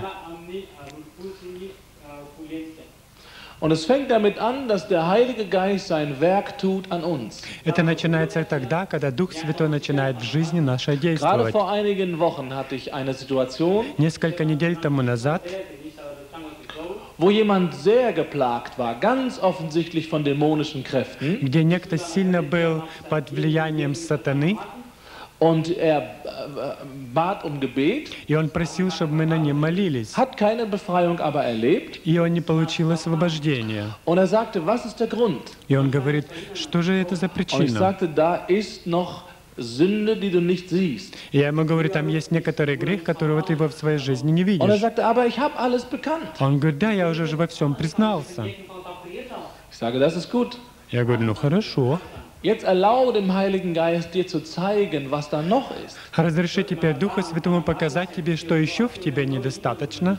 Und es fängt damit an, dass der Heilige Geist sein Werk tut an uns. Это начинается тогда, когда Дух Святой начинает в жизни нашей Gerade действовать. vor einigen Wochen hatte ich eine Situation, Несколько недель тому назад wo jemand sehr geplagt war, ganz offensichtlich von dämonischen Kräften. где некто сильно был под влиянием сатаны, Und er äh, bat um Gebet, и он просил, чтобы мы на нем молились. hat keine Befreiung aber erlebt. И он не получил освобождения. Und er sagte, was ist der Grund? И он говорит, что же это за Und ich причина? sagte, da ist noch Sünde, die du nicht siehst. И я ему говорю, там есть некоторый грех, которого ты во в своей жизни не Und er видишь. sagte, aber ich habe alles bekannt. Он говорит, да, я уже же во всем признался. Ich sage, das ist gut. Я говорю, ну хорошо. Jetzt erlaube dem Heiligen Geist, dir zu zeigen, was da noch ist. Разреши теперь Духу Святому показать тебе, что еще в тебе недостаточно.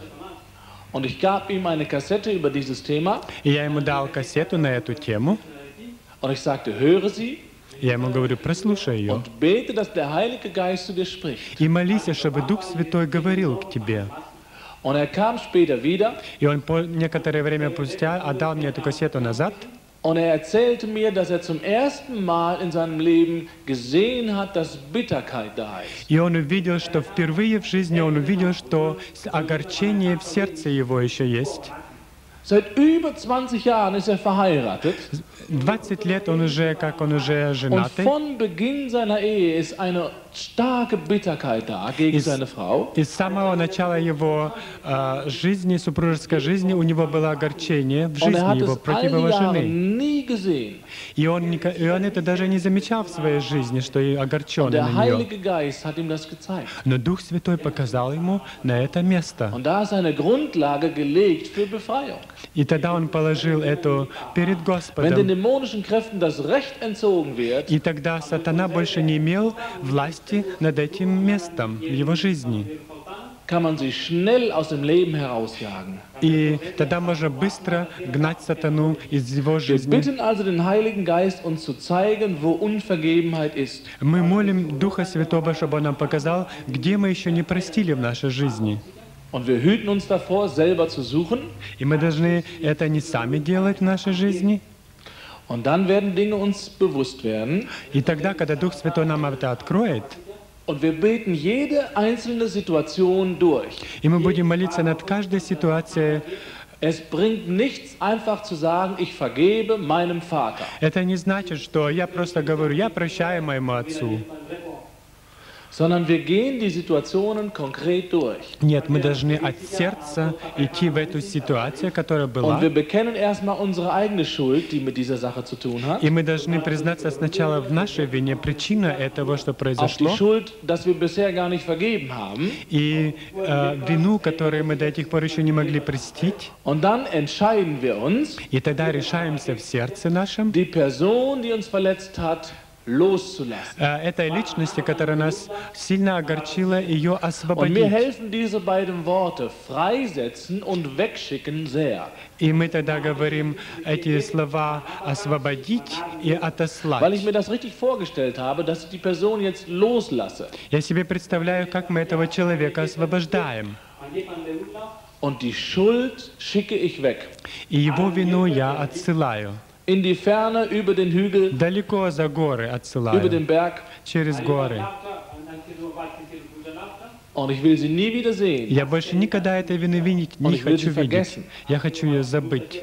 Und ich gab ihm eine Kassette über dieses Thema. И я ему дал кассету на эту тему. Und ich sagte, höre sie Я ему говорю, прослушай ее. und bete, dass der Heilige Geist zu dir spricht. И молись, чтобы Дух Святой говорил к тебе. Und er kam später wieder И он по некоторое время спустя отдал мне эту кассету назад. und er erzählte mir, dass er zum ersten Mal in seinem Leben gesehen hat, dass Bitterkeit da ist. И он увидел, что впервые в жизни он увидел, что огорчение в сердце его еще есть. Seit über zwanzig Jahren ist er verheiratet двадцать лет он уже, как он уже und женатый. von Beginn seiner Ehe ist eine starke Bitterkeit da gegen Из, seine Frau. и с самого начала его э, жизни, супружеской жизни, у него было огорчение в Und er жизни hat его es против all его die Jahre жены. nie gesehen. И он, ника- и он это даже не замечал в своей жизни, что и Und огорчен der на нее. Heilige Geist hat ihm das gezeigt. Но Дух Святой показал ему на это место. Und da ist eine Grundlage gelegt für Befreiung. И тогда он положил это перед Wenn den Господом. dämonischen Kräften das Recht entzogen wird, И тогда сатана больше не имел власти над этим местом в его жизни. kann man sie schnell aus dem Leben herausjagen. И тогда можно быстро гнать сатану из его Wir жизни. bitten also den Heiligen Geist, uns zu zeigen, wo Unvergebenheit ist. Мы молим Духа Святого, чтобы Он нам показал, где мы еще не простили в нашей жизни. Und wir hüten uns davor, selber zu suchen. И мы должны это не сами делать в нашей жизни. Und dann werden Dinge uns bewusst werden. И тогда, когда Дух Святой нам это откроет, Und wir beten jede einzelne Situation durch. и мы будем молиться над каждой ситуацией, Es bringt nichts, einfach zu sagen, ich vergebe meinem Vater. это не значит, что я просто говорю, я прощаю моему отцу. sondern wir gehen die Situationen konkret durch. Нет, мы должны от сердца идти в эту ситуацию, которая была. Und wir bekennen erstmal unsere eigene Schuld, die mit dieser Sache zu tun hat. И мы должны признаться сначала в нашей вине, причина этого, что Auch die произошло, Schuld, dass wir bisher gar nicht vergeben haben. и э, вину, которую мы до этих пор еще не могли простить. Und dann entscheiden wir uns, И тогда решаемся в сердце нашем die Person, die uns verletzt hat, loszulassen. э, этой личности, которая нас сильно огорчила, ее Und mir освободить. helfen diese beiden Worte, freisetzen und wegschicken, sehr. И мы тогда говорим эти слова «освободить» и Weil ich «отослать». mir das richtig vorgestellt habe, dass ich die Person jetzt loslasse. Я себе представляю, как мы этого человека освобождаем. Und die Schuld schicke ich weg. И его вину я отсылаю. In die Ferne, über den Hügel, Далеко за горы über отсылаю, den Berg. через горы. Und ich will sie nie wieder sehen. Я больше никогда этой вины винить Und не ich will хочу sie видеть. vergessen. Я хочу ее забыть.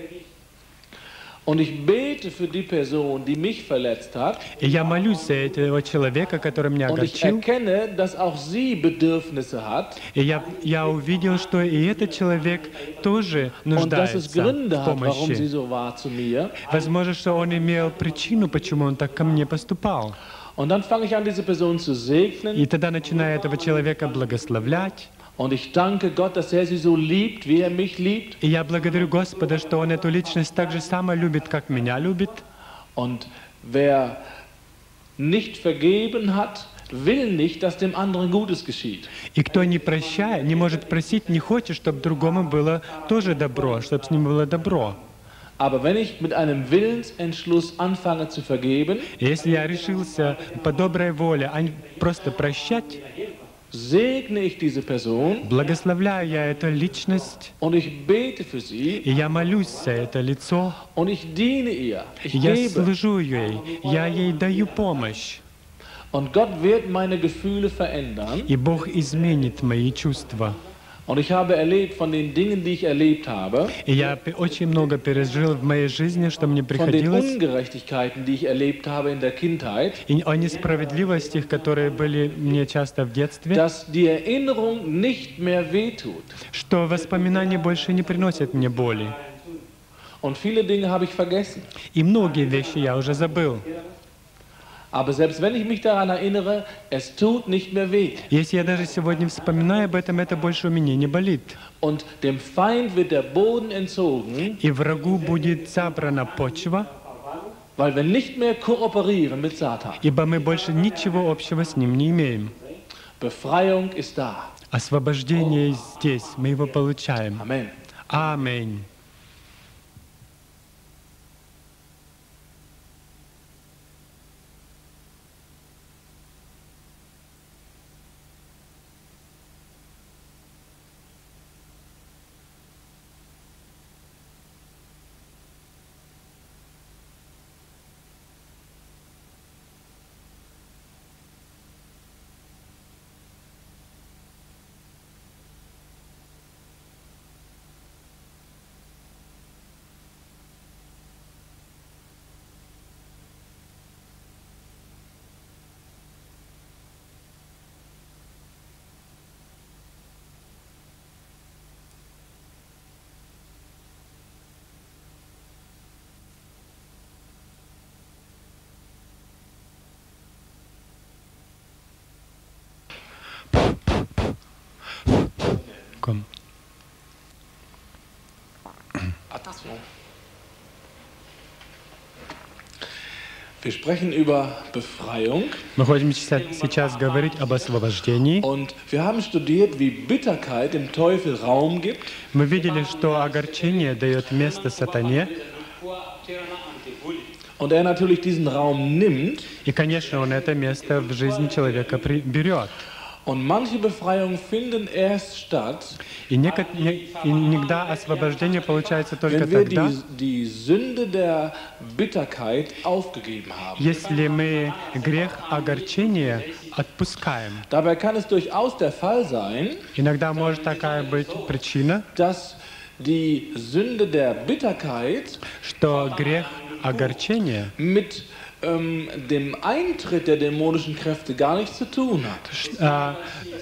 Und ich bete für die Person, die mich verletzt hat. И я молюсь за этого человека, который меня Und ich огорчил. erkenne, dass auch sie Bedürfnisse hat. И я, я увидел, что и этот человек тоже Und dass es нуждается Gründe в hat, warum sie помощи. so war zu mir. Возможно, что он имел причину, почему он так ко мне поступал. Und dann fange ich an, diese Person zu segnen. И тогда начинаю этого человека благословлять. Und ich danke Gott, dass er sie so liebt, wie er mich liebt. И я благодарю Господа, что Он эту личность так же само любит, как меня любит. Und wer nicht vergeben hat, will nicht, dass dem anderen Gutes geschieht. И кто не прощает, не может просить, не хочет, чтобы другому было тоже добро, чтобы с ним было добро. Aber wenn ich mit einem Willensentschluss anfange zu vergeben, И если я решился по доброй воле а не просто прощать, segne ich diese Person благословляю я эту личность, und ich bete für sie и я молюсь за это лицо, und ich diene ihr. Ich и я gebe. служу ей, я ей даю помощь. Und Gott wird meine Gefühle verändern. И Бог изменит мои чувства. Und ich habe erlebt von den Dingen, die ich erlebt habe, И я пе- очень много пережил в моей жизни, что мне von den приходилось, Ungerechtigkeiten, die ich erlebt habe in der Kindheit, и о несправедливостях, которые были мне часто в детстве, dass die Erinnerung nicht mehr wehtut. что воспоминания больше не приносят мне боли. Und viele Dinge habe ich vergessen. И многие вещи я уже забыл. Aber selbst wenn ich mich daran erinnere, es tut nicht mehr weh. Если я даже сегодня вспоминаю об этом, это больше у меня не болит. Und dem Feind wird der Boden entzogen, И врагу будет забрана почва, weil wir nicht mehr kooperieren mit Satan. ибо мы больше ничего общего с ним не имеем. Befreiung ist da. Освобождение здесь, мы его получаем. Amen. Аминь. Komm. Wir sprechen über Befreiung Мы хотим сейчас сейчас говорить об освобождении. und wir haben studiert, wie Bitterkeit dem Teufel Raum gibt Мы видели, что огорчение дает место сатане, und er natürlich diesen Raum nimmt. и, конечно, он это место в жизни человека при- берет. Und manche Befreiungen finden erst statt, И, неко- не- и иногда освобождение получается только wenn wir тогда, die, die Sünde der Bitterkeit aufgegeben haben. если мы грех огорчения отпускаем. Dabei kann es durchaus der Fall sein, Иногда может такая быть причина, dass die Sünde der Bitterkeit что грех огорчения mit ähm, dem Eintritt der dämonischen Kräfte gar nichts zu tun hat. А,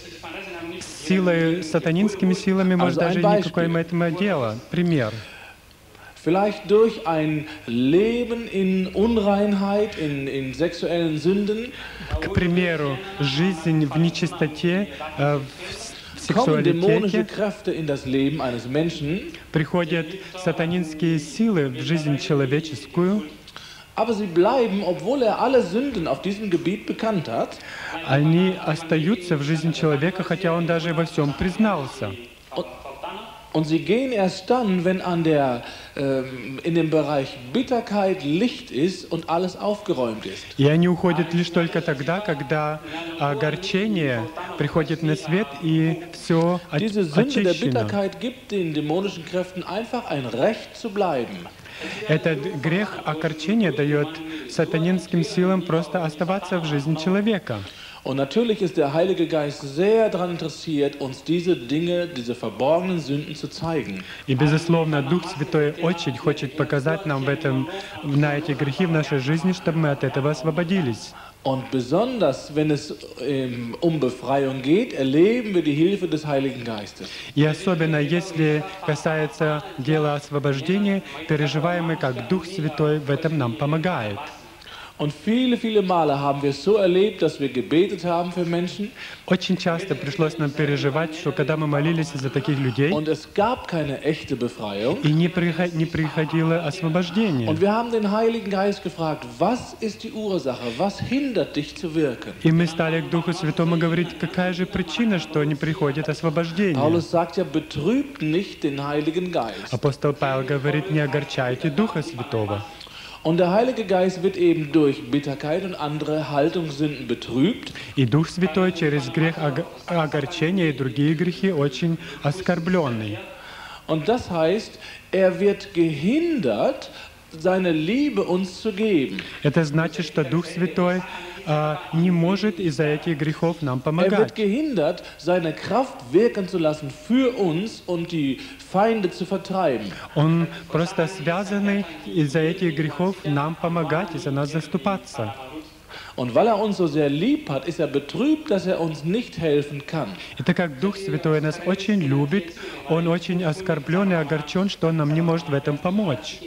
с силой, с сатанинскими силами, может, Also ein даже Beispiel. никакое имеет дело. Пример. Vielleicht durch ein Leben in Unreinheit, in, in sexuellen Sünden, К примеру, жизнь в нечистоте, э, в kommen dämonische сексуалитете, Kräfte in das Leben eines Menschen, приходят сатанинские силы в жизнь человеческую, aber sie bleiben, obwohl er alle Sünden auf diesem Gebiet bekannt hat, они остаются в жизни человека, хотя он даже во всем признался. und sie gehen erst dann, wenn an der, ähm, in dem Bereich Bitterkeit Licht ist und alles aufgeräumt ist. И они уходят лишь только тогда, когда огорчение приходит на свет и все Diese Sünde der очищено. Bitterkeit gibt den dämonischen Kräften einfach ein Recht zu bleiben. Этот грех огорчения дает сатанинским силам просто оставаться в жизни человека. Und natürlich ist der Heilige Geist sehr daran interessiert, uns diese Dinge, diese verborgenen Sünden zu zeigen. И, безусловно, Дух Святой очень хочет показать нам в этом, на эти грехи в нашей жизни, чтобы мы от этого освободились. Und besonders, wenn es ähm, um Befreiung geht, erleben wir die Hilfe des Heiligen Geistes. И особенно, если касается дела освобождения, переживаем мы, как Дух Святой в этом нам помогает. Und viele, viele Male haben wir es so erlebt, dass wir gebetet haben für Menschen Очень часто пришлось нам переживать, что когда мы молились за таких людей, und es gab keine echte Befreiung. и не, приход- не приходило освобождение. Und wir haben den Heiligen Geist gefragt, was ist die Ursache? Was hindert dich zu wirken? И мы стали к Духу Святому говорить, какая же причина, что не приходит освобождение. Paulus sagt ja, betrübt nicht den Heiligen Geist. Апостол Павел говорит, не огорчайте Духа Святого. Und der Heilige Geist wird eben durch Bitterkeit und andere Haltungssünden betrübt. И Дух Святой через грех ог- огорчения и другие грехи очень оскорбленный. Und das heißt, er wird gehindert, seine Liebe uns zu geben. Это значит, что Дух Святой а, не может из-за этих грехов нам Er wird помогать. gehindert, seine Kraft wirken zu lassen für uns und die Feinde zu vertreiben. Он просто связанный из-за этих грехов нам помогать и за нас заступаться. Und weil er uns so sehr lieb hat, ist er betrübt, dass er uns nicht helfen kann. И так как Дух Святой нас очень любит, Он очень оскорблен и огорчен, что Он нам не может в этом помочь.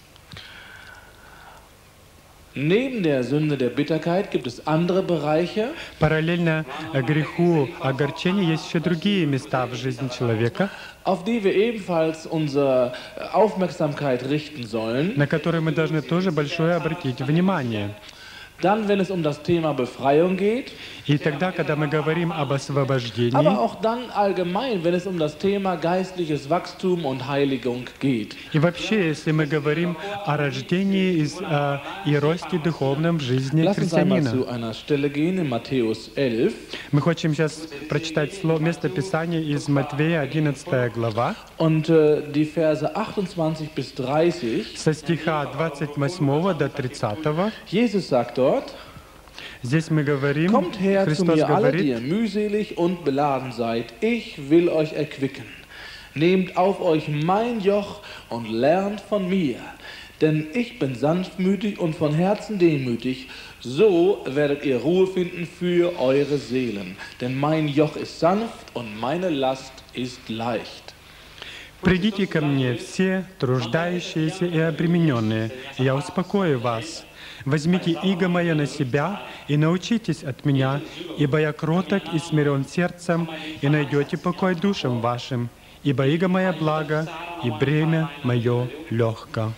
Neben der Sünde der Bitterkeit gibt es andere Bereiche, Параллельно э, греху огорчения есть еще другие места в жизни человека, auf die wir ebenfalls unsere Aufmerksamkeit richten sollen. на которые мы должны тоже большое обратить внимание. Dann, wenn es um das Thema Befreiung geht, И тогда, когда мы говорим об освобождении, aber auch dann allgemein, wenn es um das Thema geistliches Wachstum und Heiligung geht. и вообще, если мы говорим о рождении из, э, и росте духовном в жизни Lass uns einmal христианина, zu einer Stelle gehen in Matthäus elf. мы хотим сейчас прочитать слово, место Писания из Матвея, одиннадцатая глава, Und äh, die Verse achtundzwanzig bis dreißig. со стиха двадцать восьмого до тридцатого. Jesus sagt dort, Здесь мы говорим, kommt her zu Христос mir alle, die говорит, ihr mühselig und beladen seid. Ich will euch erquicken. Nehmt auf euch mein Joch und lernt von mir. Denn ich bin sanftmütig und von Herzen demütig. So werdet ihr Ruhe finden für eure Seelen. Denn mein Joch ist sanft und meine Last ist leicht. «Придите ко мне все, труждающиеся и обремененные, и я успокою вас. Возьмите иго мое на себя и научитесь от меня, ибо я кроток и смирен сердцем, и найдете покой душам вашим, ибо иго мое благо, и бремя мое легко».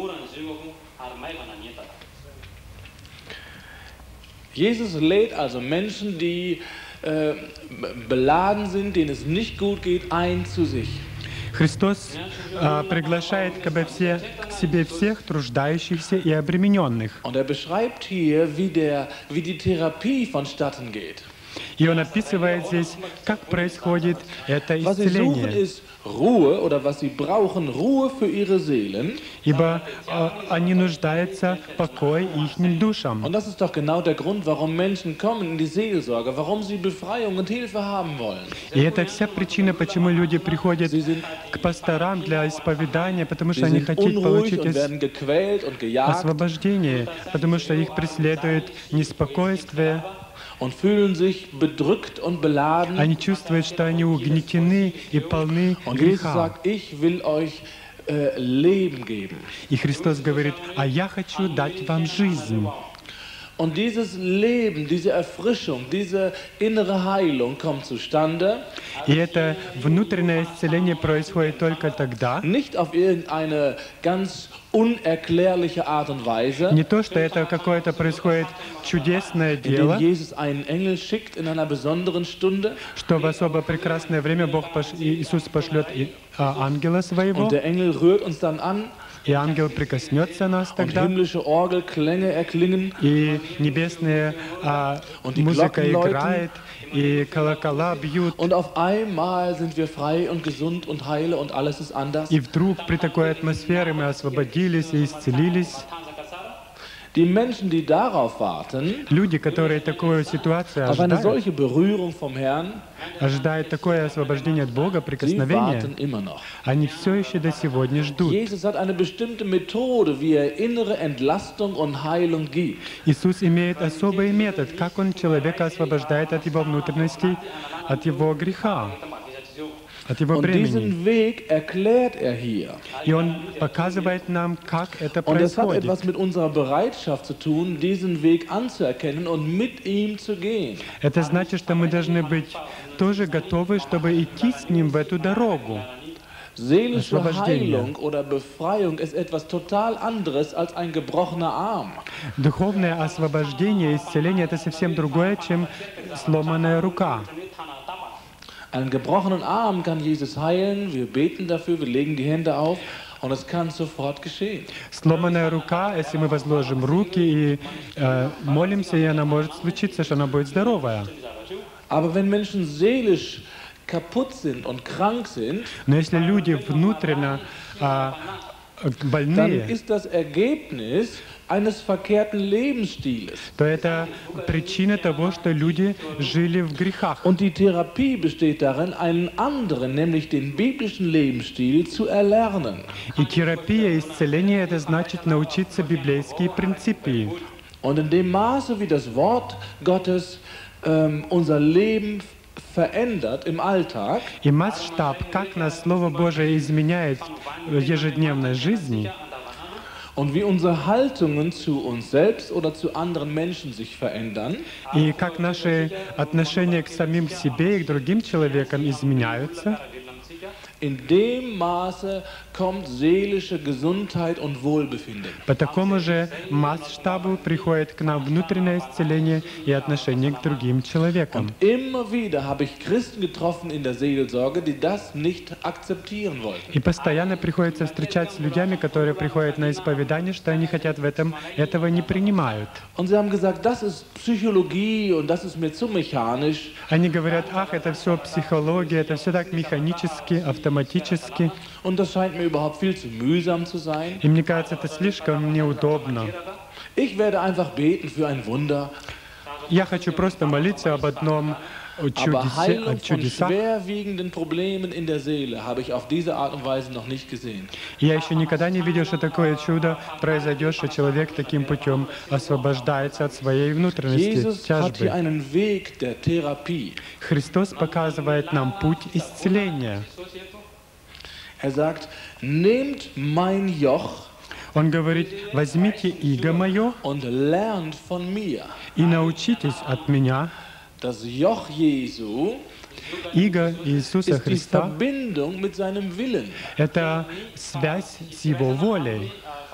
Jesus lädt also Menschen, die äh, beladen sind, denen es nicht gut geht, ein zu sich. Христос а, приглашает к, себе все, к себе всех труждающихся и обремененных. Und er beschreibt hier, wie, der, wie die Therapie vonstatten geht. И он описывает здесь, как происходит это Was sie suchen, исцеление. ist Ruhe, oder was sie brauchen, Ruhe für ihre Seelen. Ибо э, они нуждаются в покое ихним душам. Und das ist doch genau der Grund, warum Menschen kommen in die Seelsorge, warum sie Befreiung und Hilfe haben wollen. И это вся причина, почему люди приходят к пасторам для исповедания, потому что Sie они sind хотят unruhig получить und ос- werden gequält und gejagt освобождение, потому что их преследует неспокойствие. und fühlen sich bedrückt und beladen. Они чувствуют, что они угнетены и полны Und Jesus греха. sagt, ich will euch äh, Leben geben. И Христос говорит, а я хочу дать вам жизнь. Und dieses Leben, diese Erfrischung, diese innere Heilung kommt zustande, И это внутреннее исцеление происходит только тогда, nicht auf irgendeine ganz unerklärliche Art und Weise, не то, что это какое-то происходит чудесное indem дело, Jesus einen Engel schickt in einer besonderen Stunde что в особо прекрасное время Бог пош- и Иисус пошлет и, а, ангела своего, und der Engel rührt uns dann an и ангел прикоснется нас und тогда, himmlische Orgelklänge erklingen и небесная а, Und die музыка Glocken läuten. играет, и колокола бьют. und auf einmal sind wir frei und gesund und heile und alles ist anders. И вдруг при такой атмосфере мы освободились и исцелились. Die Menschen, die darauf warten, Люди, которые такую ситуацию auf eine ожидают, solche Berührung vom Herrn, ожидают такое освобождение от Бога, sie прикосновение, warten immer noch. они все еще до сегодня ждут. Jesus hat eine bestimmte Methode, wie er innere Entlastung und Heilung gibt. Иисус имеет особый метод, как Он человека освобождает от его внутренностей, от его греха, от его Und бремени. diesen Weg erklärt er hier. И Он показывает нам, как это Und es hat происходит. etwas mit unserer Bereitschaft zu tun, diesen Weg anzuerkennen und mit ihm zu gehen. Это значит, что мы должны быть тоже готовы, чтобы идти с Ним в эту дорогу. Seelische Освобождение. Heilung oder Befreiung ist etwas total anderes als ein gebrochener Arm. Духовное освобождение, исцеление — это совсем другое, чем сломанная рука. Einen gebrochenen Arm kann Jesus heilen. Wir beten dafür, wir legen die Hände auf und es kann sofort geschehen. Сломанная рука, если мы возложим руки и э, молимся, и она может случиться, что она будет здоровая. Aber wenn Menschen seelisch kaputt sind und krank sind, Но если люди внутренно а, dann больные, ist das Ergebnis eines verkehrten Lebensstils. то это причина того, что люди жили в грехах. Und die Therapie besteht darin, einen anderen, nämlich den biblischen Lebensstil zu erlernen. И терапия, исцеление — это значит научиться библейские принципы. Und in dem Maße, wie das Wort Gottes ähm, unser Leben verändert im Alltag, И масштаб, как нас Слово Божие изменяет в ежедневной жизни, und wie unsere Haltungen zu uns selbst oder zu anderen Menschen sich verändern, и как наши отношения к самим себе и к другим человекам изменяются, in dem Maße kommt seelische Gesundheit und Wohlbefinden. по такому же масштабу приходит к нам внутреннее исцеление и отношение к другим человекам. Immer wieder habe ich Christen getroffen in der Seelsorge, die das nicht akzeptieren wollten. И постоянно приходится встречать с людьми, которые приходят на исповедание, что они хотят в этом, этого не принимают. Und sie haben gesagt, das ist Psychologie und das ist mir zu mechanisch. Они говорят, ах, это все психология, это все так механически, автоматически. Und das scheint mir überhaupt viel zu mühsam zu sein. И мне кажется, это слишком неудобно. Ich werde einfach beten für ein Wunder. Я хочу просто молиться об одном Aber чудесе, Heilung о von чудесах. schwerwiegenden Problemen in der Seele habe ich auf diese Art und Weise noch nicht gesehen. Я еще никогда не видел, что такое чудо произойдет, что человек таким путем освобождается от своей внутренности, Jesus hat hier тяжбы. einen Weg der Therapie. Христос показывает нам путь исцеления. Er sagt, nehmt mein Joch Он говорит, возьмите иго мое und lernt von mir. и научитесь от меня. Das Joch Jesu Иго Иисуса ist die Христа Verbindung mit seinem Willen, — это связь с Его волей,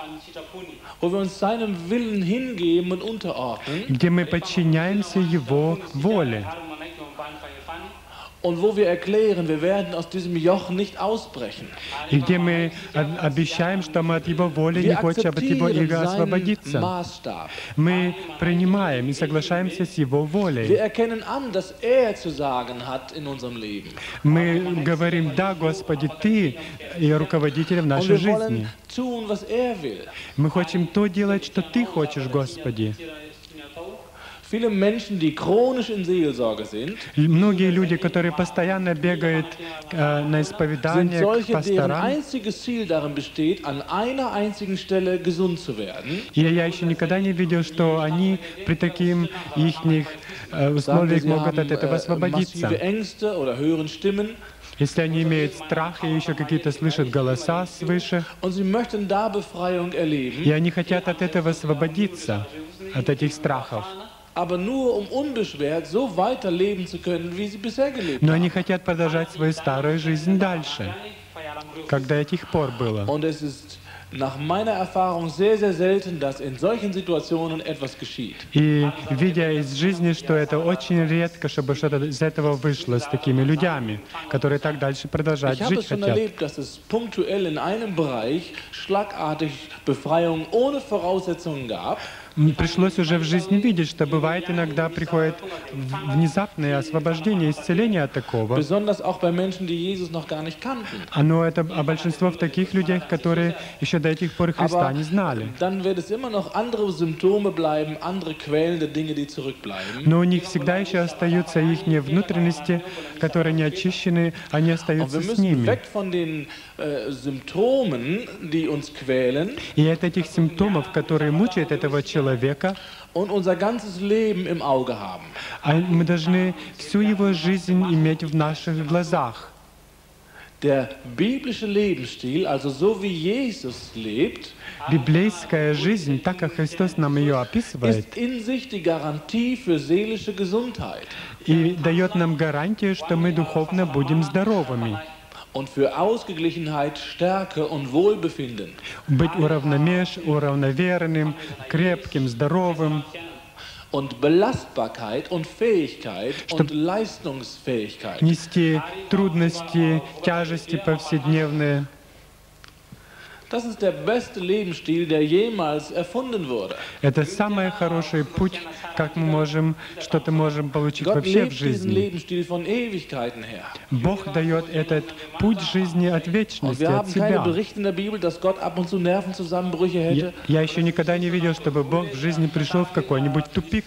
wo wir uns seinem Willen hingeben und unterordnen где мы подчиняемся Его воле. und wo wir erklären, wir werden aus diesem Joch nicht ausbrechen. И где мы об- обещаем, что мы от Его воли не Wir хотим от Его akzeptieren иго seinen освободиться. Maßstab. Мы принимаем и соглашаемся с Его Wir волей. erkennen an, dass er zu sagen hat in unserem Leben. Мы говорим, да, Господи, Ты и руководитель в Und нашей wir wollen жизни. tun, was er will. Мы хотим то делать, что Ты хочешь, Господи. Viele Menschen, die chronisch in Seelsorge sind, Многие люди, которые постоянно бегают э, на sind исповедание к solche, deren пасторам, einziges Ziel darin besteht, an einer einzigen Stelle gesund zu werden. и я еще никогда не видел, что они при таких ихних э, Sagen wir, условиях sie могут haben от этого äh, освободиться. massive Ängste oder hören Stimmen Если они имеют страх и еще какие-то слышат голоса свыше, und sie möchten da Befreiung и erleben, они хотят от этого освободиться, от этих страхов. aber nur um unbeschwert so weiterleben zu können, wie sie bisher gelebt Но они haben. хотят продолжать свою старую жизнь дальше, как до этих пор было. Und es ist nach meiner Erfahrung sehr, sehr selten, dass in solchen Situationen etwas geschieht. И видя из жизни, что это очень редко, чтобы что-то из этого вышло с такими людьми, которые так дальше продолжать Ich habe жить es schon хотят. erlebt, dass es punktuell in einem Bereich schlagartig Befreiung ohne Voraussetzungen gab. М, Пришлось уже в жизни видеть, что бывает иногда приходит в- внезапное освобождение, исцеление от такого. Besonders auch bei Menschen, die Jesus noch gar nicht kannten. Оно это, а большинство в таких людях, которые еще до этих пор Христа Aber не знали. dann wird es immer noch andere Symptome bleiben, andere quälende Dinge, die zurückbleiben. Но у них всегда еще остаются их внутренности, которые не очищены, они Und wir остаются с müssen ними. weg von den äh, Symptomen, die uns quälen, И от этих симптомов, которые мучают этого человека, und unser ganzes Leben im Auge haben. а мы должны всю его жизнь иметь в наших глазах. Der biblische Lebensstil, also so wie Jesus lebt, Библейская жизнь, так как Христос нам ее описывает, ist in sich die Garantie für seelische Gesundheit и дает нам гарантию, что мы духовно будем здоровыми, und für Ausgeglichenheit, Stärke und Wohlbefinden. быть уравномеш, уравноверенным, крепким, здоровым, Und Belastbarkeit und Fähigkeit und Leistungsfähigkeit. нести трудности, тяжести повседневные. Das ist der beste Lebensstil, der jemals erfunden wurde. Это самый хороший путь, как мы можем, что-то можем получить Gott вообще в lebt diesen жизни. Lebensstil von Ewigkeiten her. Бог дает этот путь жизни от Und вечности, wir от haben keine себя. Berichte in der Bibel, dass Gott ab und zu Nervenzusammenbrüche Я, hätte. я еще никогда не видел, чтобы Бог в жизни пришел в какой-нибудь тупик,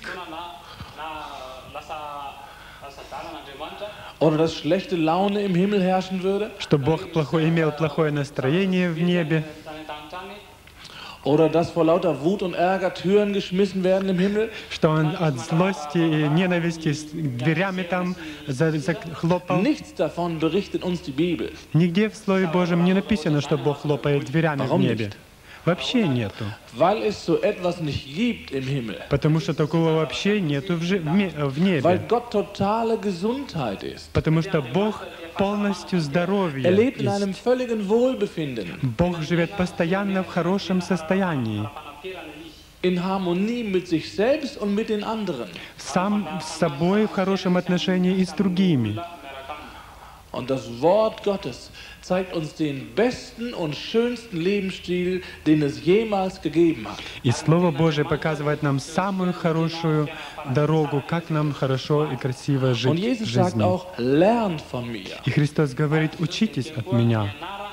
Oder dass schlechte Laune im Himmel herrschen würde. что Бог плохое, имел плохое настроение в небе, Oder dass vor lauter Wut und Ärger Türen geschmissen werden im Himmel. что Он от злости и ненависти с дверями там за- захлопал. Nichts davon berichtet uns die Bibel. Нигде в Слове Божьем не написано, что Бог хлопает дверями в Warum небе. nicht? Вообще нету. Weil es so etwas nicht gibt im Himmel. Потому что такого вообще нету в, жи- в ме- в Weil небе. Gott totale Gesundheit ist. Потому что Бог полностью здоровье. Er lebt in есть. einem völligen Wohlbefinden. Бог живет постоянно в хорошем состоянии. In Harmonie mit sich selbst und mit den anderen. Сам с собой в хорошем отношении и с другими. Und das Wort Gottes zeigt uns den besten und schönsten Lebensstil, den es jemals gegeben hat. И Слово Божие показывает нам самую хорошую дорогу, как нам хорошо и красиво Und жить в Jesus sagt жизни. auch, lernt von mir. И Христос говорит, учитесь от меня.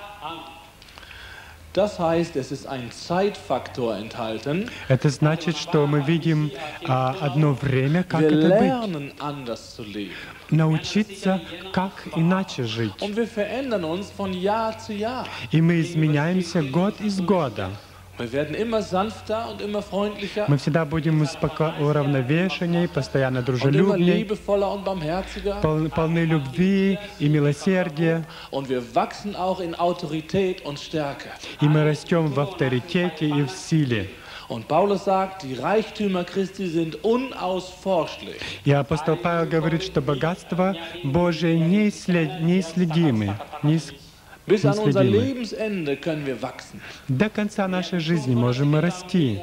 Das heißt, es ist ein Zeitfaktor enthalten. Это значит, что мы видим а, одно время, как Wir это быть. lernen anders zu leben. Научиться, как иначе жить. Und wir verändern uns von Jahr zu Jahr. И мы изменяемся год из года. Wir werden immer sanfter und immer freundlicher Мы всегда будем успоко- уравновешенней, постоянно und immer дружелюбней, liebevoller und barmherziger. пол- полны любви и милосердия. Und wir wachsen auch in Autorität und Stärke. И мы растем в авторитете и в силе. Und Paulus sagt, die Reichtümer Christi sind unausforschlich. И апостол Павел говорит, что богатство Божие неислед- неисследимы. неис- Bis an unser неисследимы. Lebensende können wir wachsen. До конца нашей жизни можем мы расти.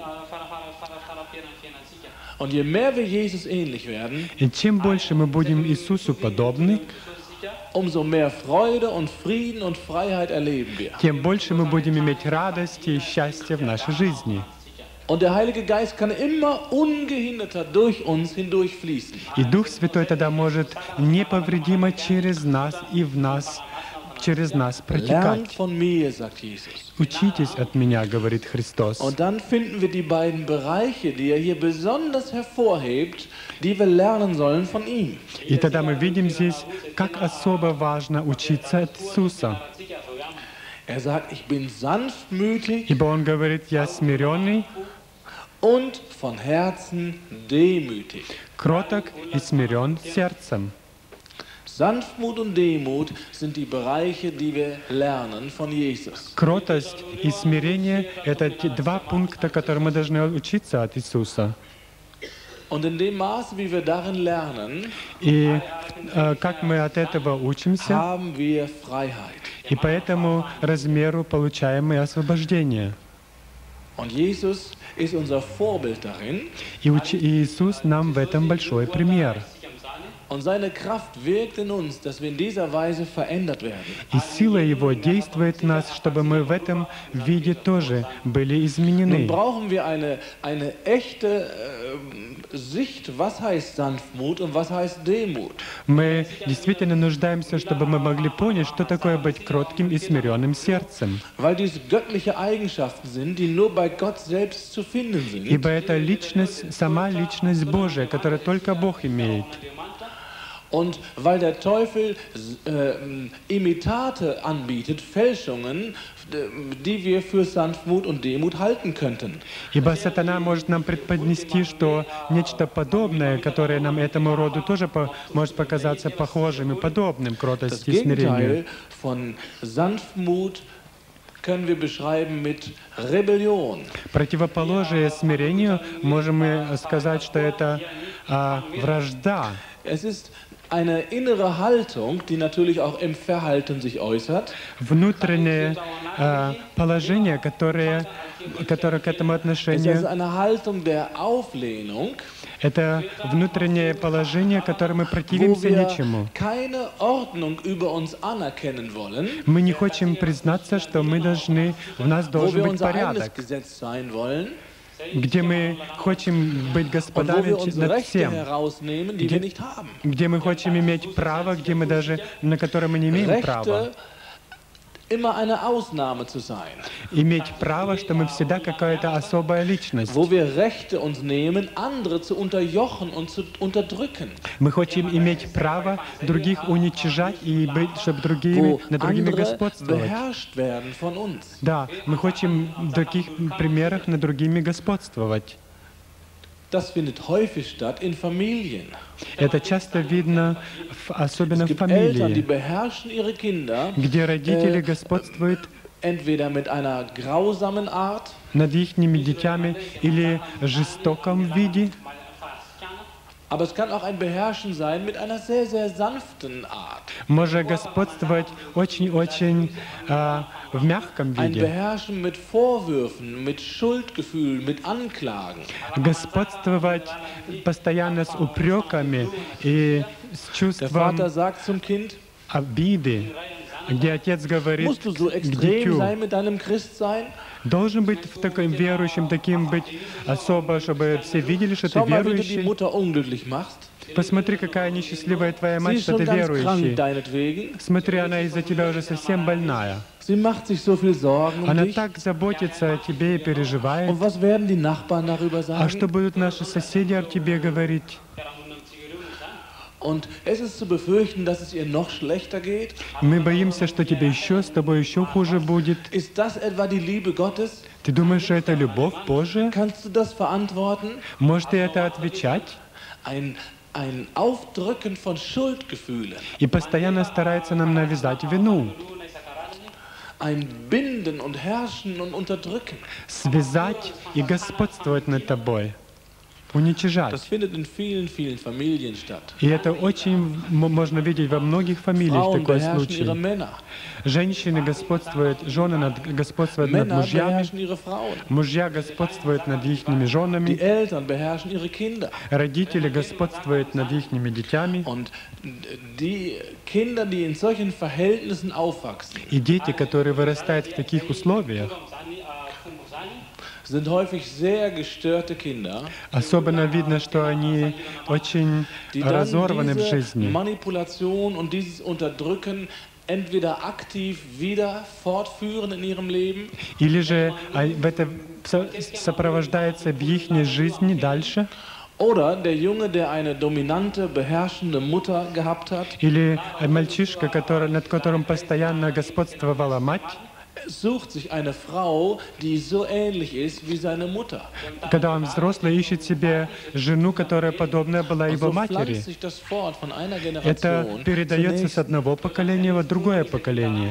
Und je mehr wir Jesus ähnlich werden, И чем больше мы будем Иисусу подобны, umso mehr Freude und Frieden und Freiheit erleben wir. тем больше мы будем иметь радости и счастье в нашей жизни. Und der Heilige Geist kann immer ungehinderter durch uns hindurch fließen. И Дух Святой тогда может неповредимо через нас и в нас, через нас Lernt протекать. von mir, sagt Jesus. Учитесь от меня, говорит Христос. Und dann finden wir die beiden Bereiche, die er hier besonders hervorhebt, die wir lernen sollen von ihm. И тогда мы видим здесь, как особо важно учиться от Иисуса. Er sagt, ich bin sanftmütig Ибо Он говорит, я смиренный, und von Herzen demütig. кроток и смирен сердцем. Sanftmut und Demut sind die Bereiche, die wir lernen von Jesus. Кротость и смирение — это те два пункта, которые мы должны учиться от Иисуса. Und in dem Maße, wie wir darin lernen, И э, как мы от этого учимся, haben wir Freiheit. и по этому размеру получаем мы освобождение. Und Jesus ist unser Vorbild darin. И, учи- и Иисус нам в этом большой пример. Und seine Kraft wirkt in uns, dass wir in dieser Weise verändert werden. И сила Его действует в нас, чтобы мы в этом виде тоже были Nun изменены. brauchen wir eine, eine echte äh, Sicht, was heißt Sanftmut und was heißt Demut. Мы действительно нуждаемся, чтобы мы могли понять, что такое быть кротким и смиренным сердцем. Weil dies göttliche Eigenschaften sind, die nur bei Gott selbst zu finden sind. Ибо это личность, сама личность Божия, которую только Бог имеет. Und weil der Teufel äh, Imitate anbietet, Fälschungen, die wir für Sanftmut und Demut halten könnten. Ибо сатана может нам преподнести, что нечто подобное, которое нам этому роду тоже по, может показаться похожим и подобным Das кротости и смирению. Gegenteil von Sanftmut können wir beschreiben mit Rebellion. Противоположие смирению можем мы сказать, что это а, вражда. Es ist eine innere Haltung, die natürlich auch im Verhalten sich äußert. Внутреннее а, положение, которое, которое к этому Es ist отношению, eine Haltung der Auflehnung, это внутреннее положение, которое мы wo противимся wir ничему. keine Ordnung über uns anerkennen wollen, Мы не хотим признаться, что мы должны, в нас wo должен wir быть unser eigenes порядок, Gesetz sein wollen где мы хотим быть und wo господами wir unsere над Rechte всем, herausnehmen, die wir nicht haben. где мы хотим иметь право, где мы даже, на которое мы не имеем права. Rechte, immer eine Ausnahme zu sein. Иметь право, что мы всегда какая-то особая личность. Wo wir Rechte uns nehmen, andere zu unterjochen und zu unterdrücken. Мы хотим иметь право других уничижать и быть, чтобы другими, Wo над другими andere господствовать. beherrscht werden von uns. Да, мы хотим в таких примерах над другими господствовать. Das findet häufig statt in Familien. Это часто видно, в- особенно Es в gibt Eltern, die фамилии, beherrschen ihre Kinder где родители äh, господствуют entweder mit einer grausamen Art, над ихними детьми или жестоком виде, aber es kann auch ein Beherrschen sein mit einer sehr, sehr sanften Art. может господствовать очень-очень а, в мягком Ein виде. Beherrschen mit Vorwürfen, mit Schuldgefühl, mit Anklagen. Господствовать постоянно с упреками и с Der чувством Vater sagt zum Kind, обиды, где отец говорит musst du so к extrem дитю, sein mit deinem Christsein? должен быть в таком верующим, таким быть особо, чтобы все видели, что ты Schau mal, wie du die верующий. Mutter unglücklich machst. Посмотри, какая несчастливая твоя Sie мать, ist что schon ты ganz krank верующий. deinetwegen. Смотри, она из-за тебя уже совсем больная. Sie macht sich so viel Sorgen um Она dich. так заботится о тебе и переживает. Und was werden die Nachbarn darüber А что sagen? будут наши соседи о тебе говорить? Und es ist zu befürchten, dass es ihr noch schlechter geht. Мы боимся, что тебе еще, с тобой еще хуже будет. Ist das etwa die Liebe Gottes? Ты думаешь, что это любовь Божия? Kannst du das verantworten? Можешь ты это отвечать? Ein, ein Aufdrücken von Schuldgefühlen, И постоянно старается нам навязать вину, ein Binden und Herrschen und Unterdrücken. связать и господствовать над тобой. уничижать. Das findet in vielen, vielen Familien statt. И это очень м- можно видеть во многих фамилиях Frauen такой beherrschen ihre случай. Männer. Женщины господствуют, жены над, господствуют над Männer мужьями, beherrschen ihre Frauen. мужья господствуют над их Die женами, Eltern beherrschen ihre Kinder. родители господствуют над их детьми. Und die Kinder, die in solchen Verhältnissen aufwachsen, И дети, которые вырастают в таких условиях, sind häufig sehr gestörte Kinder, особенно видно, что они очень die dann разорваны в diese жизни. Manipulation und dieses Unterdrücken entweder aktiv wieder fortführen in ihrem Leben Или же а, в это со- сопровождается в их жизни дальше, oder der Junge, der eine dominante, beherrschende Mutter gehabt hat, или мальчишка, который, над которым постоянно господствовала мать, sucht sich eine Frau, die so ähnlich ist wie seine Mutter. когда он взрослый, ищет себе жену, которая подобная была Und его so матери. pflanzt sich das fort von einer Это Generation zur передается с nächsten. одного поколения в другое поколение.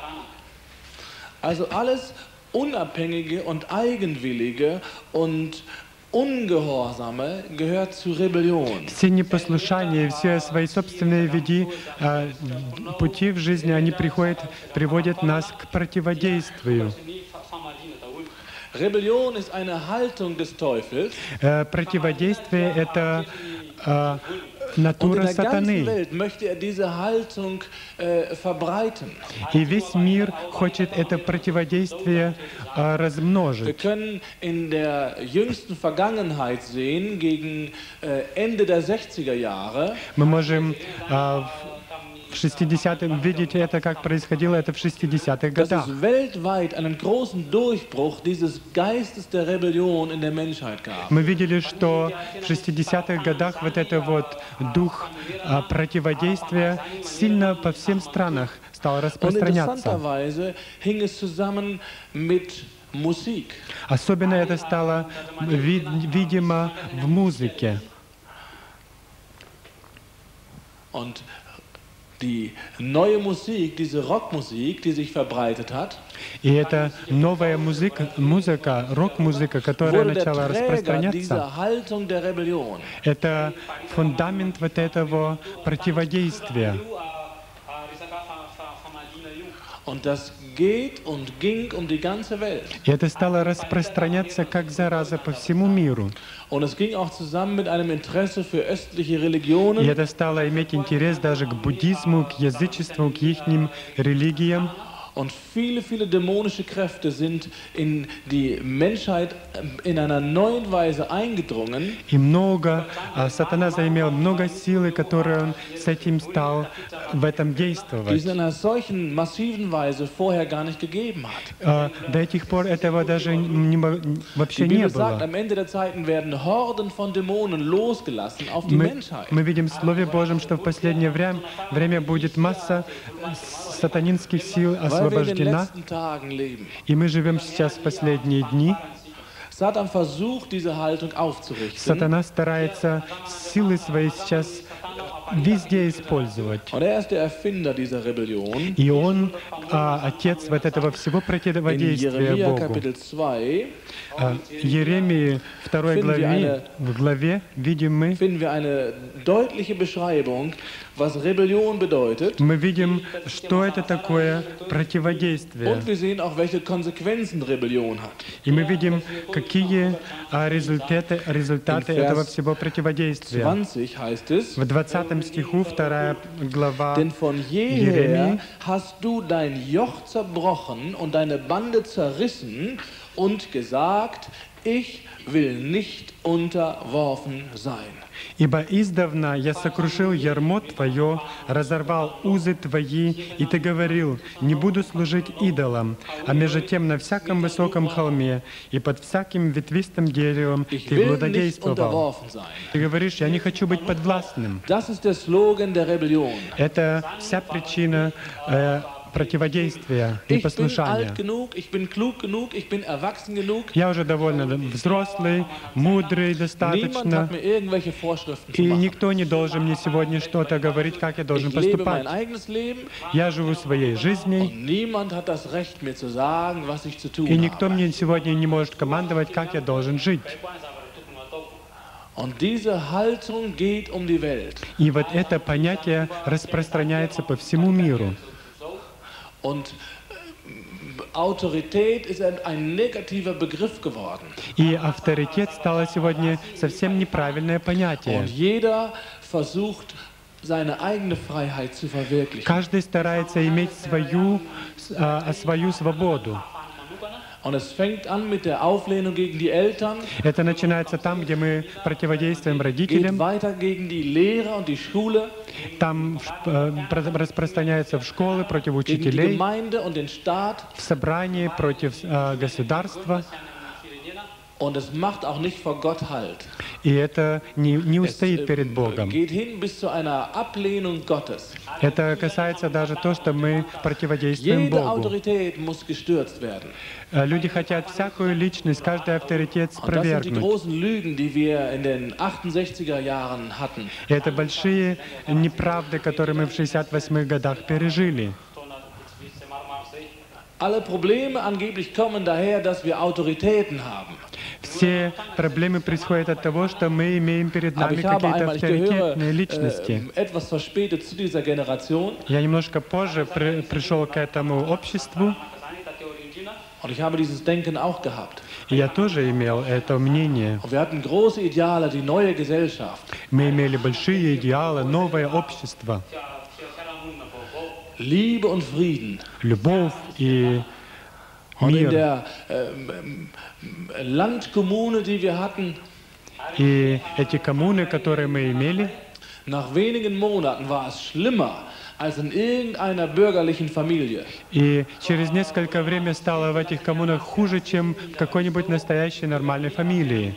Also alles Unabhängige und Eigenwillige und Ungehorsame gehört zu Rebellion. Все непослушания и все свои собственные веди, а, пути в жизни, они приходят, приводят нас к противодействию. Rebellion ist eine Haltung des Teufels. Э, Противодействие — это а, Und in натура der ganzen сатаны. Welt möchte er diese Haltung äh, verbreiten. И весь мир хочет это противодействие а, Wir размножить. können in der jüngsten Vergangenheit sehen, gegen äh, Ende der sechziger Jahre, Мы можем а, в шестидесятых видеть это, как происходило это в шестидесятых dass годах. es weltweit einen großen Durchbruch dieses Geistes der Rebellion in der Menschheit gab. Мы видели, что в шестидесятых годах вот это вот дух а, противодействия сильно по всем странах стал Und распространяться. interessanterweise hing es zusammen mit Musik. Особенно это стало ви- видимо в музыке. Und die neue Musik, diese Rockmusik, die sich verbreitet hat, И это новая музыка, музыка, рок-музыка, которая wurde der начала Träger распространяться. dieser Haltung der Rebellion. Это фундамент вот этого противодействия. Und das geht und ging um die ganze Welt. И это стало распространяться как зараза по всему миру. Und es ging auch zusammen mit einem Interesse für östliche И Religionen. это стало иметь интерес даже к буддизму, к язычеству, к их религиям. Und viele, viele dämonische Kräfte sind in die Menschheit in einer neuen Weise eingedrungen. И много, а, сатана заимел много силы, которые он с этим стал в этом Die es действовать. in einer solchen massiven Weise vorher gar nicht gegeben hat. А, До этих пор этого даже не мо- Die вообще не Bibel sagt, было. am Ende der Zeiten werden Horden von Dämonen losgelassen auf die Мы, Menschheit. мы видим в Слове Божьем, что в последнее время, время будет масса сатанинских сил Weil wir in den освобождена, letzten Tagen leben. и мы живем сейчас в последние дни. Satan versucht, diese Haltung aufzurichten. Сатана старается силы свои сейчас везде использовать. Und er ist der Erfinder dieser Rebellion. И он а, отец вот этого всего In противодействия Jeremia Богу. Kapitel zwei А, Еремии второй Finden wir главе, eine- в главе видим мы, finden wir eine deutliche Beschreibung, was Rebellion bedeutet. мы видим, что это такое противодействие. Und wir sehen auch, welche Konsequenzen Rebellion hat. И мы видим, какие а, результаты, результаты In Vers этого всего противодействия. zwanzig heißt es, В двадцатом стиху, вторая глава denn von jeher Jeremie, hast du dein Joch zerbrochen und deine Bande zerrissen und gesagt, ich will nicht unterworfen sein. «Ибо издавна я сокрушил ярмо Твое, разорвал узы Твои, и Ты говорил, не буду служить идолам, а между тем на всяком высоком холме и под всяким ветвистым деревом Ich Ты will nicht блудодействовал». unterworfen sein. Ты говоришь, я не хочу быть подвластным. Das ist der Slogan der Rebellion. Это вся причина э, противодействия, Ich bin непослушания. alt genug, ich bin klug genug, ich bin erwachsen genug. Я уже довольно взрослый, мудрый Niemand достаточно, hat mir irgendwelche Vorschriften zu и machen. никто не должен мне сегодня что-то говорить, как я должен Ich lebe поступать. mein eigenes Leben Я живу своей жизнью, und niemand hat das Recht, mir zu sagen, was ich zu tun и никто habe. мне сегодня не может командовать, как я должен жить. Und diese Haltung geht um die Welt. И вот это понятие распространяется по всему миру. Und Autorität ist ein, ein negativer Begriff geworden. И авторитет стало сегодня совсем неправильное понятие. Und jeder versucht, seine eigene Freiheit zu verwirklichen. Каждый старается иметь свою, а, свою свободу. Und es fängt an mit der Auflehnung gegen die Eltern, Это начинается там, где мы противодействуем geht родителям, weiter gegen die Lehrer und die Schule, там э, про- распространяется в школы против gegen die учителей, Gemeinde und den Staat. в собрании против э, государства. Und es macht auch nicht vor Gott Halt. И это не, не Es устоит äh, перед Богом. geht hin bis zu einer Ablehnung Gottes. Это касается даже то, что мы противодействуем Jede Богу. Autorität muss gestürzt werden. Э, Люди хотят всякую личность, каждый авторитет Und das sind die спровергнуть. großen Lügen, die wir in den achtundsechziger Jahren hatten. И это большие неправды, которые мы в шестьдесят восьмых годах пережили. Alle Probleme angeblich kommen daher, dass wir Autoritäten haben. Все проблемы происходят от того, что мы имеем перед Aber нами ich habe какие-то einmal, ich gehöre авторитетные личности. äh, etwas verspätet zu dieser Generation Я немножко позже при- пришел к этому обществу, und ich habe dieses Denken auch gehabt. и я тоже имел это мнение. Und wir hatten große Ideale, die neue Gesellschaft. Мы имели большие идеалы, новое общество, Liebe und Frieden. любовь и Und in мир. der ähm, ähm, Landkommune, die wir hatten, И эти коммуны, которые мы имели, nach wenigen Monaten war es schlimmer als in irgendeiner bürgerlichen Familie. и через несколько времени стало в этих коммунах хуже, чем в какой-нибудь настоящей нормальной фамилии.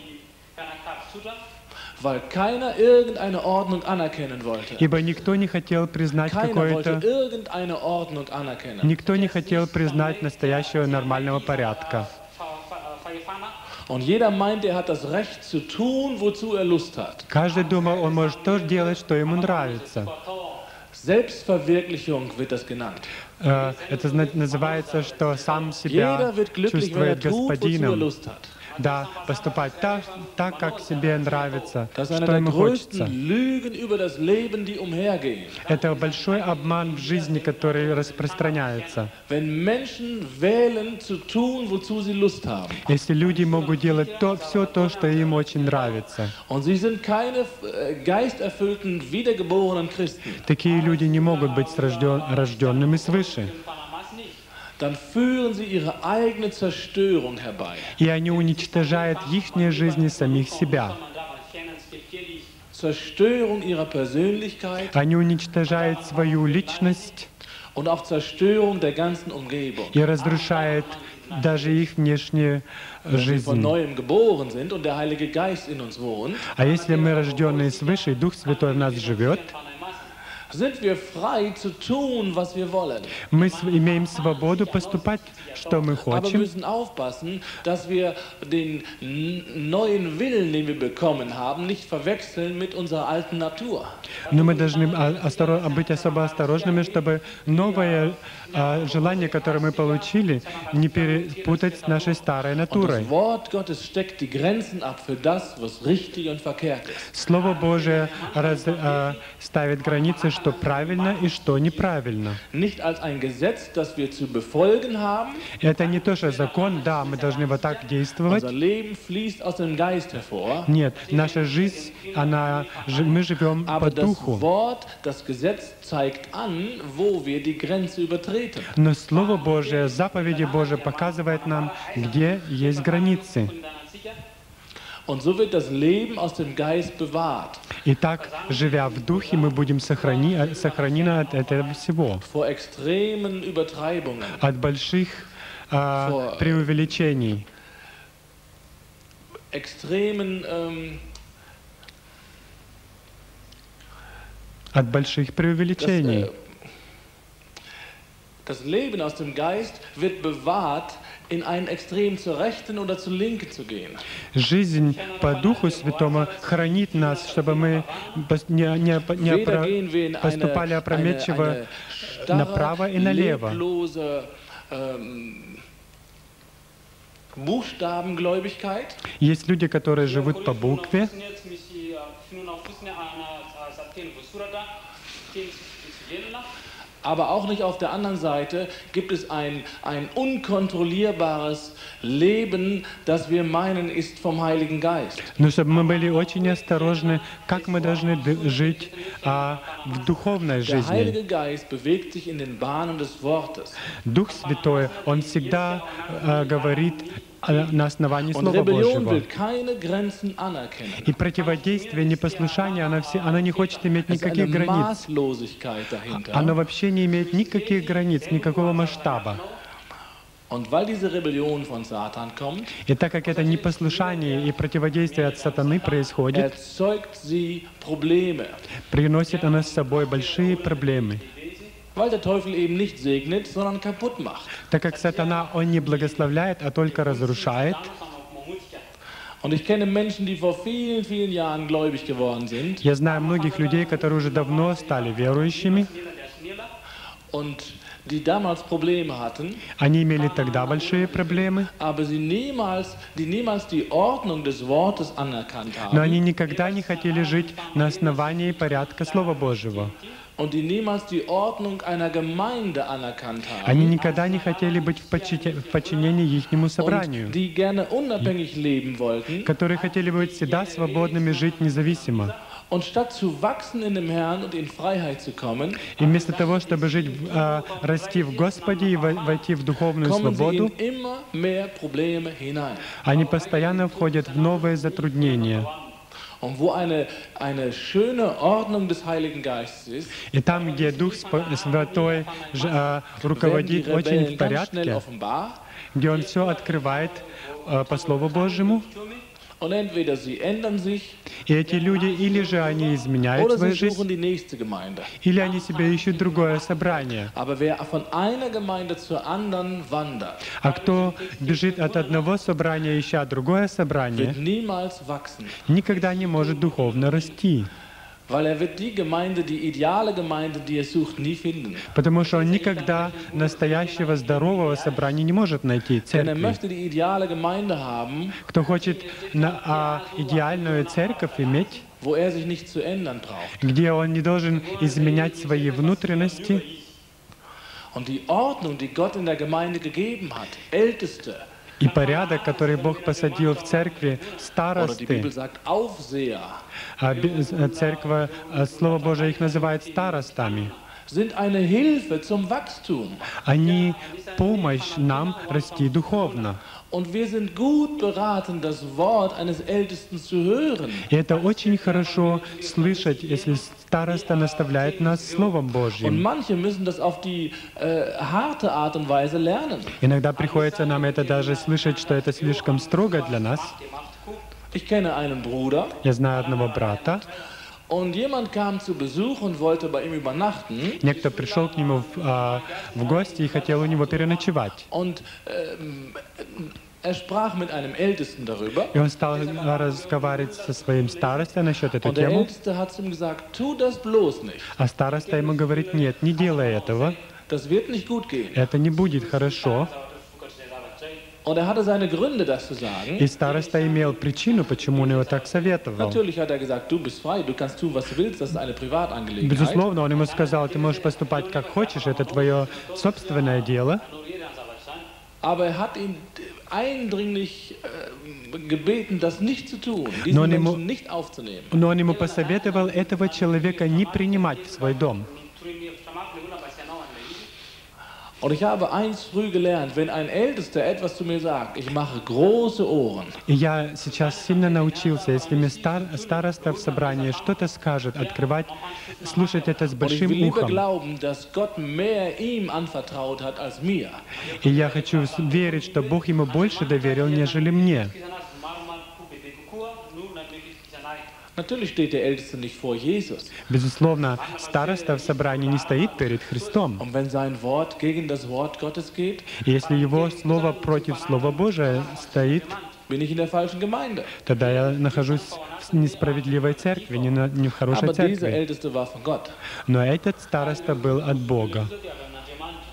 Weil keiner irgendeine Ordnung anerkennen wollte. Ибо никто не хотел признать Keiner wollte какое-то, irgendeine Ordnung anerkennen. никто не хотел признать настоящего нормального порядка. Und jeder meint, er hat das Recht zu tun, wozu er Lust hat. Каждый думал, он может то делать, что ему нравится. Selbstverwirklichung wird das genannt. Э, Это зна- называется, что сам себя Jeder wird glücklich, wenn er чувствует tut, wozu er господином. Lust hat. Да, поступать так, так, как себе нравится, Das ist eine что der ему хочется. größten Lügen über das Leben, die umhergehen. Это большой обман в жизни, который распространяется. Wenn Menschen wählen, zu tun, wozu sie Lust haben. Если люди могут делать то, все то, что им очень нравится. Und sie sind keine äh, geisterfüllten, wiedergeborenen Christen. Такие люди не могут быть с рожден- рожденными свыше. Dann führen sie ihre eigene Zerstörung herbei. И они уничтожают ихние жизни самих себя. Zerstörung ihrer Persönlichkeit Они уничтожают свою личность und auch Zerstörung der ganzen Umgebung. и разрушают даже их внешнюю Wenn wir von жизнь. neuem geboren sind und der Heilige Geist in uns wohnt, А если мы рожденные свыше, и Дух Святой в нас живет, sind wir frei zu tun, was wir wollen. мы св- имеем свободу поступать, что мы Aber wir хотим. müssen aufpassen, dass wir den n- neuen Willen, den wir bekommen haben, nicht verwechseln mit unserer alten Natur. Но мы должны а, осторо- быть особо осторожными, чтобы новое а, желание, которое мы получили, не перепутать с нашей старой Und натурой. das Wort Gottes steckt die Grenzen ab für das, was richtig und verkehrt ist. Слово Божие раз- а, ставит границы, что правильно и что неправильно. Nicht als ein Gesetz, das wir zu befolgen haben. Это не то, что закон, да, мы должны вот так действовать. Unser Leben fließt aus dem Geist hervor. Нет, наша жизнь, она, жи- мы живем по Aber das духу. Wort, das Gesetz zeigt an, wo wir die Grenze übertreten. Но Слово Божие, заповеди Божие показывает нам, где есть границы. Und so wird das Leben aus dem Geist bewahrt. И так, живя в духе, мы будем сохрани, э, сохранены от этого всего, Vor extremen Übertreibungen, от больших а, Vor- преувеличений, extremen ähm, от больших das, преувеличений. äh, das Leben aus dem Geist wird bewahrt, in ein Extrem zur Rechten oder zur Linken zu gehen. Жизнь по Духу Святому хранит нас, чтобы мы пос- не, не, не Weder опро- gehen wir in eine, поступали eine, опрометчиво eine starre, направо и налево. leblose ähm, Buchstabengläubigkeit, Есть люди, которые живут по букве, Aber auch nicht auf der anderen Seite gibt es ein, ein unkontrollierbares Leben, das wir meinen, ist vom Heiligen Geist. Но чтобы мы были очень осторожны, как мы должны д- жить а, в духовной Der жизни. Heilige Geist bewegt sich in den Bahnen des Wortes. Дух Святой, Он всегда а, говорит а, на основании Und Слова Rebellion Божьего. will keine Grenzen anerkennen. И противодействие, непослушание, оно, все, оно не хочет иметь Es ist eine никаких границ. Maßlosigkeit dahinter. Оно вообще не имеет никаких границ, никакого масштаба. Und weil diese Rebellion von Satan kommt, И так как это непослушание и противодействие от сатаны происходит, erzeugt sie Probleme. приносит оно с собой большие проблемы. Weil der Teufel eben nicht segnet, sondern kaputt macht. Так как сатана, он не благословляет, а только разрушает. Und ich kenne Menschen, die vor vielen, vielen Jahren gläubig geworden sind Я знаю многих людей, которые уже давно стали верующими. und die damals Probleme hatten, Они имели тогда большие проблемы, aber sie niemals, die niemals die Ordnung des Wortes anerkannt но haben они никогда не хотели жить на основании порядка Слова Божьего. und die niemals die Ordnung einer Gemeinde anerkannt Они haben никогда не хотели быть в почите- в подчинении ихнему собранию, und die gerne unabhängig leben wollten. которые хотели быть всегда свободными, жить независимо. Und statt zu wachsen in dem Herrn und in Freiheit zu kommen, И вместо того, чтобы жить, в- а, расти в Господе и во- войти в духовную kommen sie свободу, in immer mehr Probleme hinein. они постоянно входят в новые затруднения. Und wo eine, eine schöne Ordnung des Heiligen Geistes ist, И там, где Дух Спо- Святой ж- а, werden die руководит очень в Rebellen ganz schnell порядке, offenbar. где Он все открывает а, по Слову Божьему, Und entweder sie ändern sich и эти люди, или же они изменяют oder свою sie suchen жизнь, die nächste Gemeinde. или они себе ищут другое собрание. Aber wer von einer Gemeinde zur anderen wandert, А кто бежит от одного собрания, ища другое собрание, wird niemals wachsen. никогда не может духовно расти. Weil er wird die Gemeinde, die ideale Gemeinde, die er sucht, nie finden. Потому что он никогда настоящего здорового собрания не может найти, Denn er церкви. möchte die ideale Gemeinde haben, Кто хочет на, а, идеальную церковь иметь, wo er sich nicht zu ändern braucht. где он не должен изменять свои внутренности, Und die Ordnung, die Gott in der Gemeinde gegeben hat, Älteste, и порядок, который Бог посадил в церкви, oder die Bibel старосты, sagt Aufseher, а би- э, церковь, э, Слово Божие их называет старостами, sind eine Hilfe zum Wachstum. они помощь нам расти духовно. Und wir sind gut beraten, das Wort eines Ältesten zu hören. И это очень хорошо слышать, если староста наставляет нас Словом Und Божьим. manche müssen das auf die äh, harte Art und Weise lernen. Иногда приходится нам это даже слышать, что это слишком строго для нас. Ich kenne einen Bruder Я знаю одного брата, und jemand kam zu Besuch und wollte bei ihm übernachten. некто пришел к нему в, а, в гости и хотел у него переночевать. Und ähm, er sprach mit einem Ältesten darüber. И он стал а, разговаривать со своим старостой насчет эту Und der тему, Älteste hat zu ihm gesagt, tu das bloß nicht. а староста ему говорит: нет, не делай этого, Das wird nicht gut gehen. это не будет хорошо. Und er hatte seine Gründe, das zu sagen. И староста имел причину, почему он его так советовал. Natürlich hat er gesagt, du bist frei, du kannst tun, was du willst, das ist eine Privatangelegenheit. Безусловно, он ему сказал: ты можешь поступать как хочешь, это твое собственное дело. Aber er hat ihn eindringlich äh, gebeten, das nicht zu tun, Но diesen он ему- Menschen nicht aufzunehmen. Но он ему посоветовал этого человека не принимать в свой дом. Und ich habe eins früh gelernt, wenn ein Ältester etwas zu mir sagt, ich mache große Ohren. И я сейчас сильно научился, если мне стар, староста в собрании что-то скажет, открывать, слушать это с Und ich will большим lieber ухом. glauben, dass Gott mehr ihm anvertraut hat als mir. И я хочу с- верить, что Бог ему больше доверил, нежели мне. Natürlich steht der Älteste nicht vor Jesus. Безусловно, староста в собрании не стоит перед Христом. Und wenn sein Wort gegen das Wort Gottes geht, И если его слово против Слова Божия стоит, bin ich in der falschen Gemeinde. тогда я нахожусь в несправедливой церкви, не, на- не в хорошей Aber dieser церкви. Älteste war von Gott. Но этот староста был от Бога.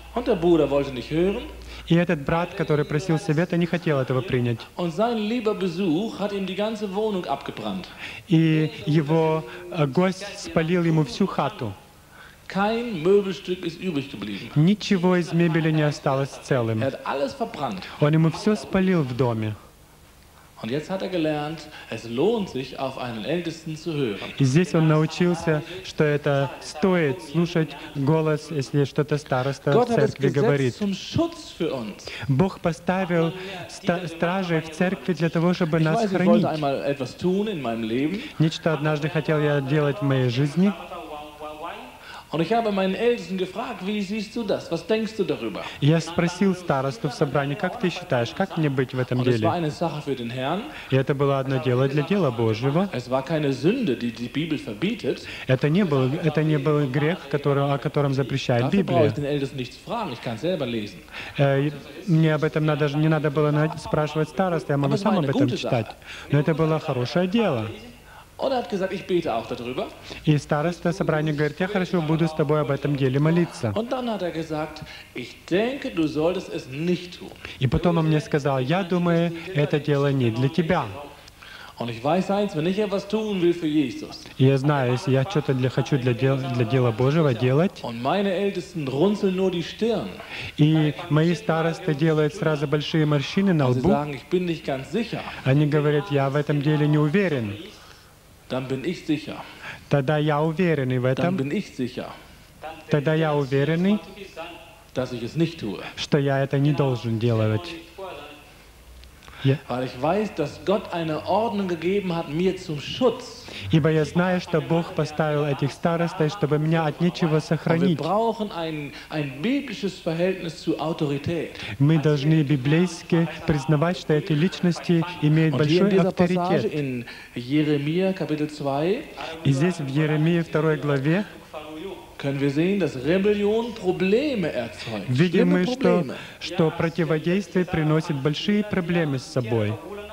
Und der Bruder wollte nicht hören. И этот брат, который просил совета, не хотел этого принять. Und sein lieber Besuch hat ihm die ganze Wohnung abgebrannt. И его э, гость спалил ему всю хату. Kein Möbelstück ist übrig geblieben. Ничего из мебели не осталось целым. Er hat alles verbrannt. Он ему все спалил в доме. Und jetzt hat er gelernt, es lohnt sich, auf einen Ältesten zu hören. И здесь он научился, что это стоит слушать голос, если что-то староста в Gott hat es церкви gesetzt говорит. zum Schutz für uns. Бог поставил ста- стражей в церкви для того, чтобы Ich нас weiß, ich хранить. wollte einmal etwas tun in meinem Leben. Нечто однажды хотел я делать в моей жизни. Und ich habe meinen Ältesten gefragt, wie siehst du das? Was denkst du darüber? Я спросил старосту в собрании, как ты считаешь, как мне быть в этом Und es war деле? eine Sache für den Herrn. И это было одно дело для дела Божьего. Es war keine Sünde, die die Bibel verbietet. Это не был, это не был грех, который, о котором запрещает Dafür brauche ich Библия. den Ältesten nichts fragen. Ich kann es selber lesen. Э, Мне об этом надо, не надо было на- спрашивать староста, я могу сам об этом читать. Но это было хорошее дело. Und er hat gesagt, ich bete auch darüber. И староста собрания говорит, я хорошо буду с тобой об этом деле молиться. Und dann hat er gesagt, ich denke, du solltest es nicht tun. И потом он мне сказал, я думаю, это дело не для тебя. Und ich weiß eins, wenn ich etwas tun will für Jesus И я знаю, если я что-то для, хочу для, дел, для дела Божьего делать, und meine Ältesten runzeln nur die Stirn, и мои старосты делают сразу большие морщины на und sie лбу, sagen, ich bin nicht ganz sicher, они говорят, я в этом деле не уверен. dann bin ich sicher. Тогда я уверенный в Dann этом, bin ich sicher, тогда я уверенный, dass ich es nicht tue. что я это не должен делать. Weil ich weiß, dass Gott eine Ordnung gegeben hat, mir zum Schutz. Ибо я знаю, что Бог поставил этих старостей, чтобы меня от нечего Und wir сохранить. brauchen ein, ein biblisches Verhältnis zu Autorität. Мы должны библейски признавать, что эти личности имеют Und hier in большой dieser Passage авторитет. in Jeremia Kapitel zwei И здесь в Еремии второй главе können wir sehen, dass Rebellion Probleme erzeugt. видим Schlimme мы, что, Probleme. что противодействие приносит большие проблемы с собой.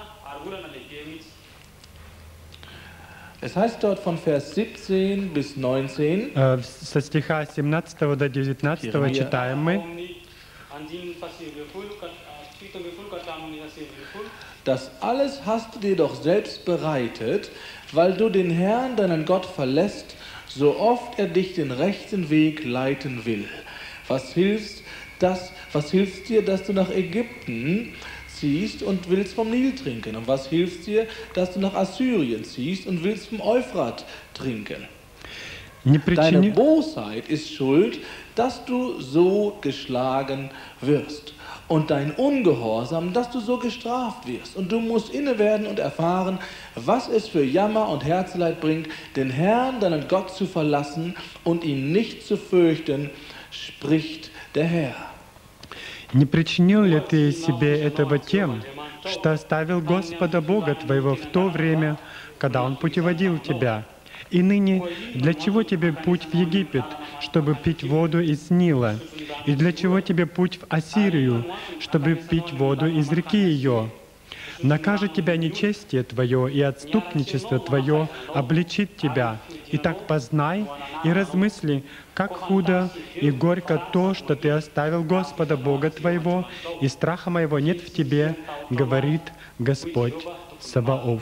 Es heißt dort von Vers siebzehn bis neunzehn, Э, Со стиха семнадцатого до девятнадцатого Иеремия. читаем мы. das alles hast du dir doch selbst bereitet, weil du den Herrn, deinen Gott, verlässt, so oft er dich den rechten Weg leiten will. Was hilft, das, was hilft dir, dass du nach Ägypten ziehst und willst vom Nil trinken? Und was hilft dir, dass du nach Assyrien ziehst und willst vom Euphrat trinken? Не Deine причини... Bosheit ist schuld, dass du so geschlagen wirst. Und dein Ungehorsam, dass du so gestraft wirst. Und du musst inne werden und erfahren, was es für Jammer und Herzeleid bringt, den Herrn, deinen Gott, zu verlassen und ihn nicht zu fürchten, spricht der Herr. Не причинил ли ты себе этого тем, что оставил Господа Бога твоего в то время, когда Он путеводил тебя? И ныне для чего тебе путь в Египет, чтобы пить воду из Нила? И для чего тебе путь в Ассирию, чтобы пить воду из реки ее? Накажет тебя нечестие твое, и отступничество твое обличит тебя. Итак, познай и размысли, как худо и горько то, что ты оставил Господа Бога твоего, и страха моего нет в тебе, говорит Господь Саваоф.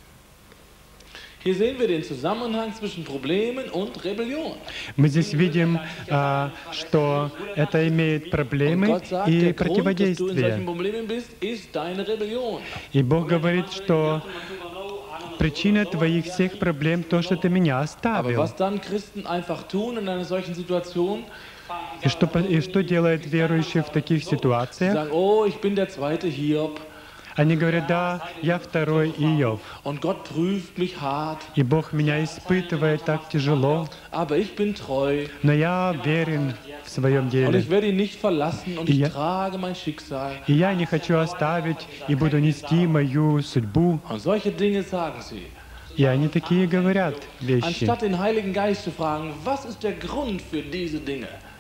Hier sehen wir den Zusammenhang zwischen Problemen und Rebellion. Мы здесь видим, а, что это имеет Und проблемы Gott sagt, и der Grund, dass du in противодействие. solchen Problemen bist, ist deine Rebellion. И Бог говорит, что причина твоих всех проблем то, что ты меня Aber оставил. was dann Christen einfach tun in einer solchen Situation? И что, по- и что делают верующие в таких Sie ситуациях? sagen, oh, ich bin der zweite Hiob Они говорят, да, я второй Иов, und Gott prüft mich hart, и Бог меня испытывает так тяжело, aber ich bin treu но я верен в своем und деле. ich werde ihn nicht verlassen und ich Ja. trage mein Schicksal. И я не хочу оставить, и буду нести мою судьбу. Und solche Dinge sagen sie. И они такие говорят вещи. Anstatt den Heiligen Geist zu fragen, was ist der Grund für diese Dinge?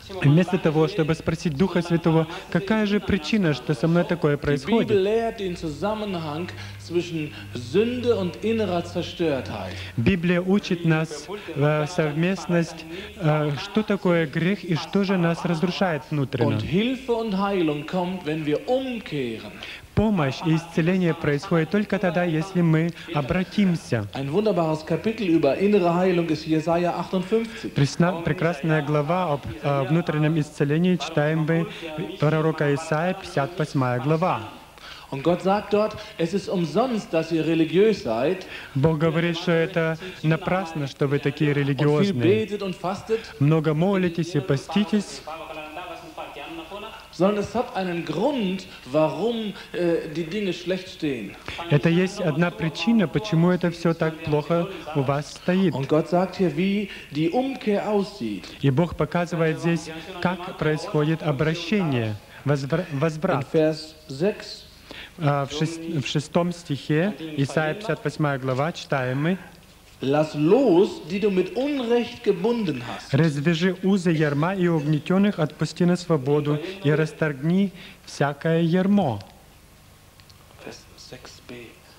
Вместо того, чтобы спросить Духа Святого, какая же причина, что со мной такое Die Bibel происходит? lehrt den Zusammenhang zwischen Sünde und innerer Zerstörtheit. Библия учит нас э, совместность, э, что такое грех и что же нас разрушает внутренне. Und Hilfe und Heilung kommt, wenn wir umkehren. Помощь и исцеление происходит только тогда, если мы обратимся. Ein wunderbares Kapitel über innere Heilung ist Jesaja achtundfünfzig. Пресна- Прекрасная глава об э, внутреннем исцелении читаем мы пророка Исаия, пятьдесят восьмая глава. Und Gott sagt dort, es ist umsonst, dass ihr religiös seid Бог говорит, что это напрасно, что вы такие und viel религиозные. betet und fastet, Много молитесь и поститесь, sondern es hat einen Grund, warum äh, die Dinge schlecht stehen. это есть одна причина, почему это все так плохо у вас стоит. Und Gott sagt hier, wie die Umkehr aussieht. И Бог показывает здесь, как происходит обращение, возвра- In возврат. Vers sechs. А, В, шест- в шестом стихе, Исаия пятьдесят восьмая глава, читаем мы: Lass los, die du mit Unrecht gebunden hast. «Развяжи узы ярма и угнетенных отпусти на свободу, и расторгни всякое ярмо». Vers sechs b.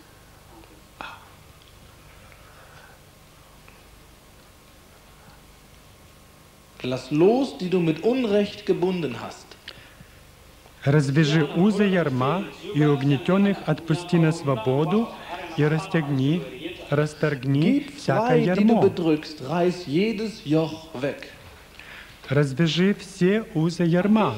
Lass los, die du mit Unrecht gebunden hast. «Развяжи узы ярма и угнетенных отпусти на свободу, и расстегни, расторгни Gib всякое frei, die du ярмо». bedrückst, reiß jedes Joch weg. «Развяжи все узы ярма».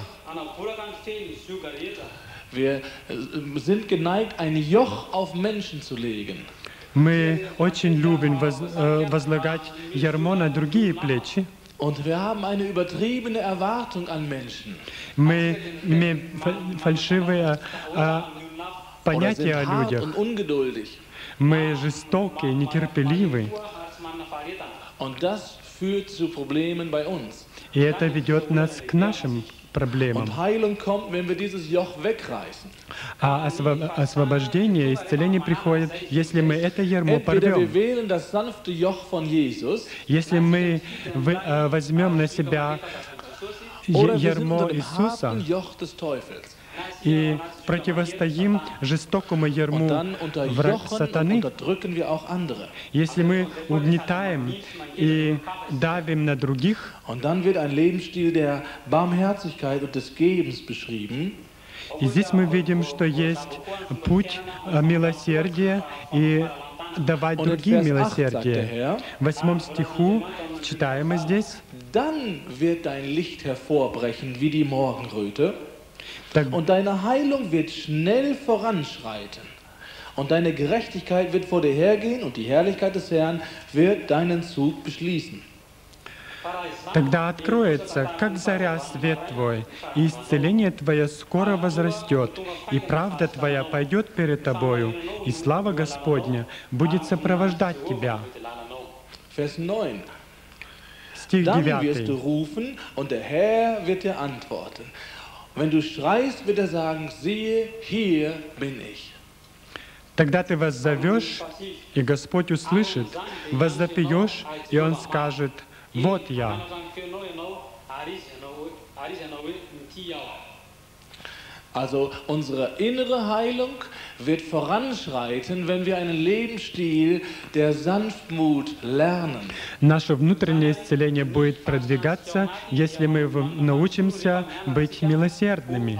Wir äh, sind geneigt, ein Joch auf Menschen zu legen. Мы очень любим воз- э, возлагать ярмо на другие плечи. Und wir haben eine übertriebene Erwartung an Menschen. Мы имеем фа- фальшивые э, Oder понятия sind о hart людях. und ungeduldig. Мы жестокие, нетерпеливы. Und das führt zu Problemen bei uns. И это ведет нас к нашим проблемам. Und Heilung kommt, wenn wir dieses Joch wegreißen. А осво- освобождение, исцеление приходит, если мы это ярмо Entweder wir порвем. wählen das sanfte Joch von Jesus Если мы вы- э, возьмем на себя я- oder wir sind ярмо unter dem Иисуса harten Joch des Teufels. и противостоим жестокому Und ярму dann враг unterjochen und сатаны, unterdrücken wir auch andere. если мы угнетаем и давим на других, Und dann wird ein Lebensstil der Barmherzigkeit und des Gebens beschrieben. и здесь мы видим, что есть путь э, милосердия и давать Und in другим Vers acht sagt der милосердие. Herr, В восьмом стиху читаем мы здесь: dann wird dein Licht hervorbrechen wie die Morgenröte так, und deine Heilung wird schnell voranschreiten. Und deine Gerechtigkeit wird vor dir hergehen und die Herrlichkeit des Herrn wird deinen Zug beschließen. Тогда откроется, как заря, свет Твой, и исцеление Твое скоро возрастет, и правда Твоя пойдет перед Тобою, и слава Господня будет сопровождать Тебя. Vers neun. Стих Dann wirst du девятый. rufen und der Herr wird dir antworten. Und wenn du schreist, wird er sagen, siehe, hier bin ich. Тогда ты воззовешь, и Господь услышит, воззапьешь, и Он скажет: «Вот я». Also unsere innere Heilung wird voranschreiten, wenn wir einen Lebensstil der Sanftmut lernen. Наше внутреннее исцеление будет продвигаться, если мы в- научимся быть милосердными.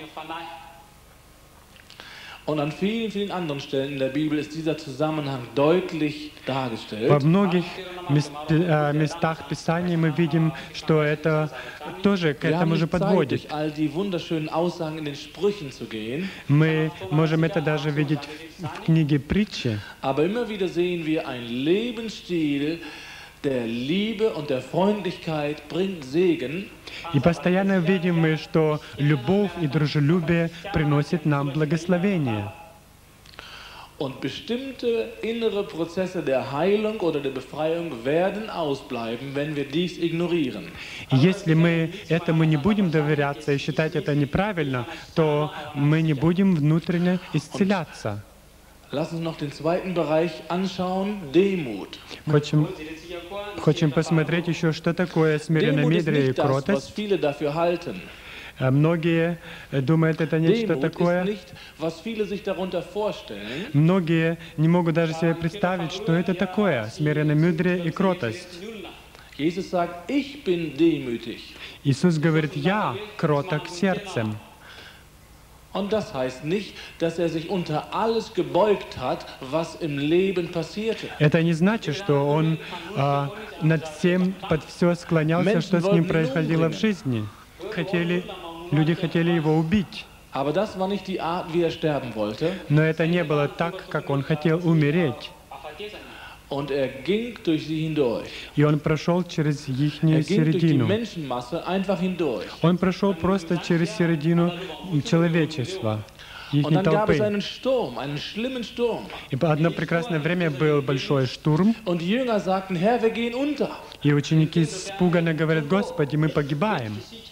Und an vielen, vielen anderen Stellen in der Bibel ist dieser Zusammenhang deutlich Во dargestellt. многих мест- э, местах Писания мы видим, что это тоже к Wir haben этому же nicht Zeit, подводит. durch all die wunderschönen Aussagen in den Sprüchen zu gehen, Мы можем это даже видеть в книге притчи, aber immer wieder sehen wir einen Lebensstil der Liebe und der Freundlichkeit bringt Segen. и постоянно видим мы, что любовь и дружелюбие приносят нам благословение. Und bestimmte innere Prozesse der Heilung oder der Befreiung werden ausbleiben, wenn wir dies ignorieren. И если мы этому не будем доверяться и считать это неправильно, то мы не будем внутренне исцеляться. Lass uns noch den zweiten Bereich anschauen, Demut. Хочем, хочем посмотреть еще, что такое Demut ist смиренномедрие и nicht das, was кротость. viele dafür halten. А Многие э, думают, это нечто Demut ist такое. nicht, was viele sich darunter vorstellen. Многие не могут даже себе представить, что это такое смиренномедрие и кротость. Jesus sagt, ich bin demütig. Иисус говорит, я кроток сердцем. Und das heißt nicht, dass er sich unter alles gebeugt hat, was im Leben passierte. Это не значит, что он а, над всем, под все склонялся, что с ним происходило в жизни. Хотели, люди хотели его убить. Aber das war nicht die Art, wie er sterben wollte. Но это не было так, как он хотел умереть. Und er ging durch sie hindurch. И он прошел через Er ихнюю ging durch die середину. Menschenmasse einfach hindurch. Он прошел просто через середину человечества, Und ихней dann gab es толпы. einen Sturm, einen schlimmen Sturm. И по одно прекрасное время был большой штурм, Und die Jünger sagten, Herr, wir gehen unter. и ученики испуганно говорят, Господи, мы погибаем.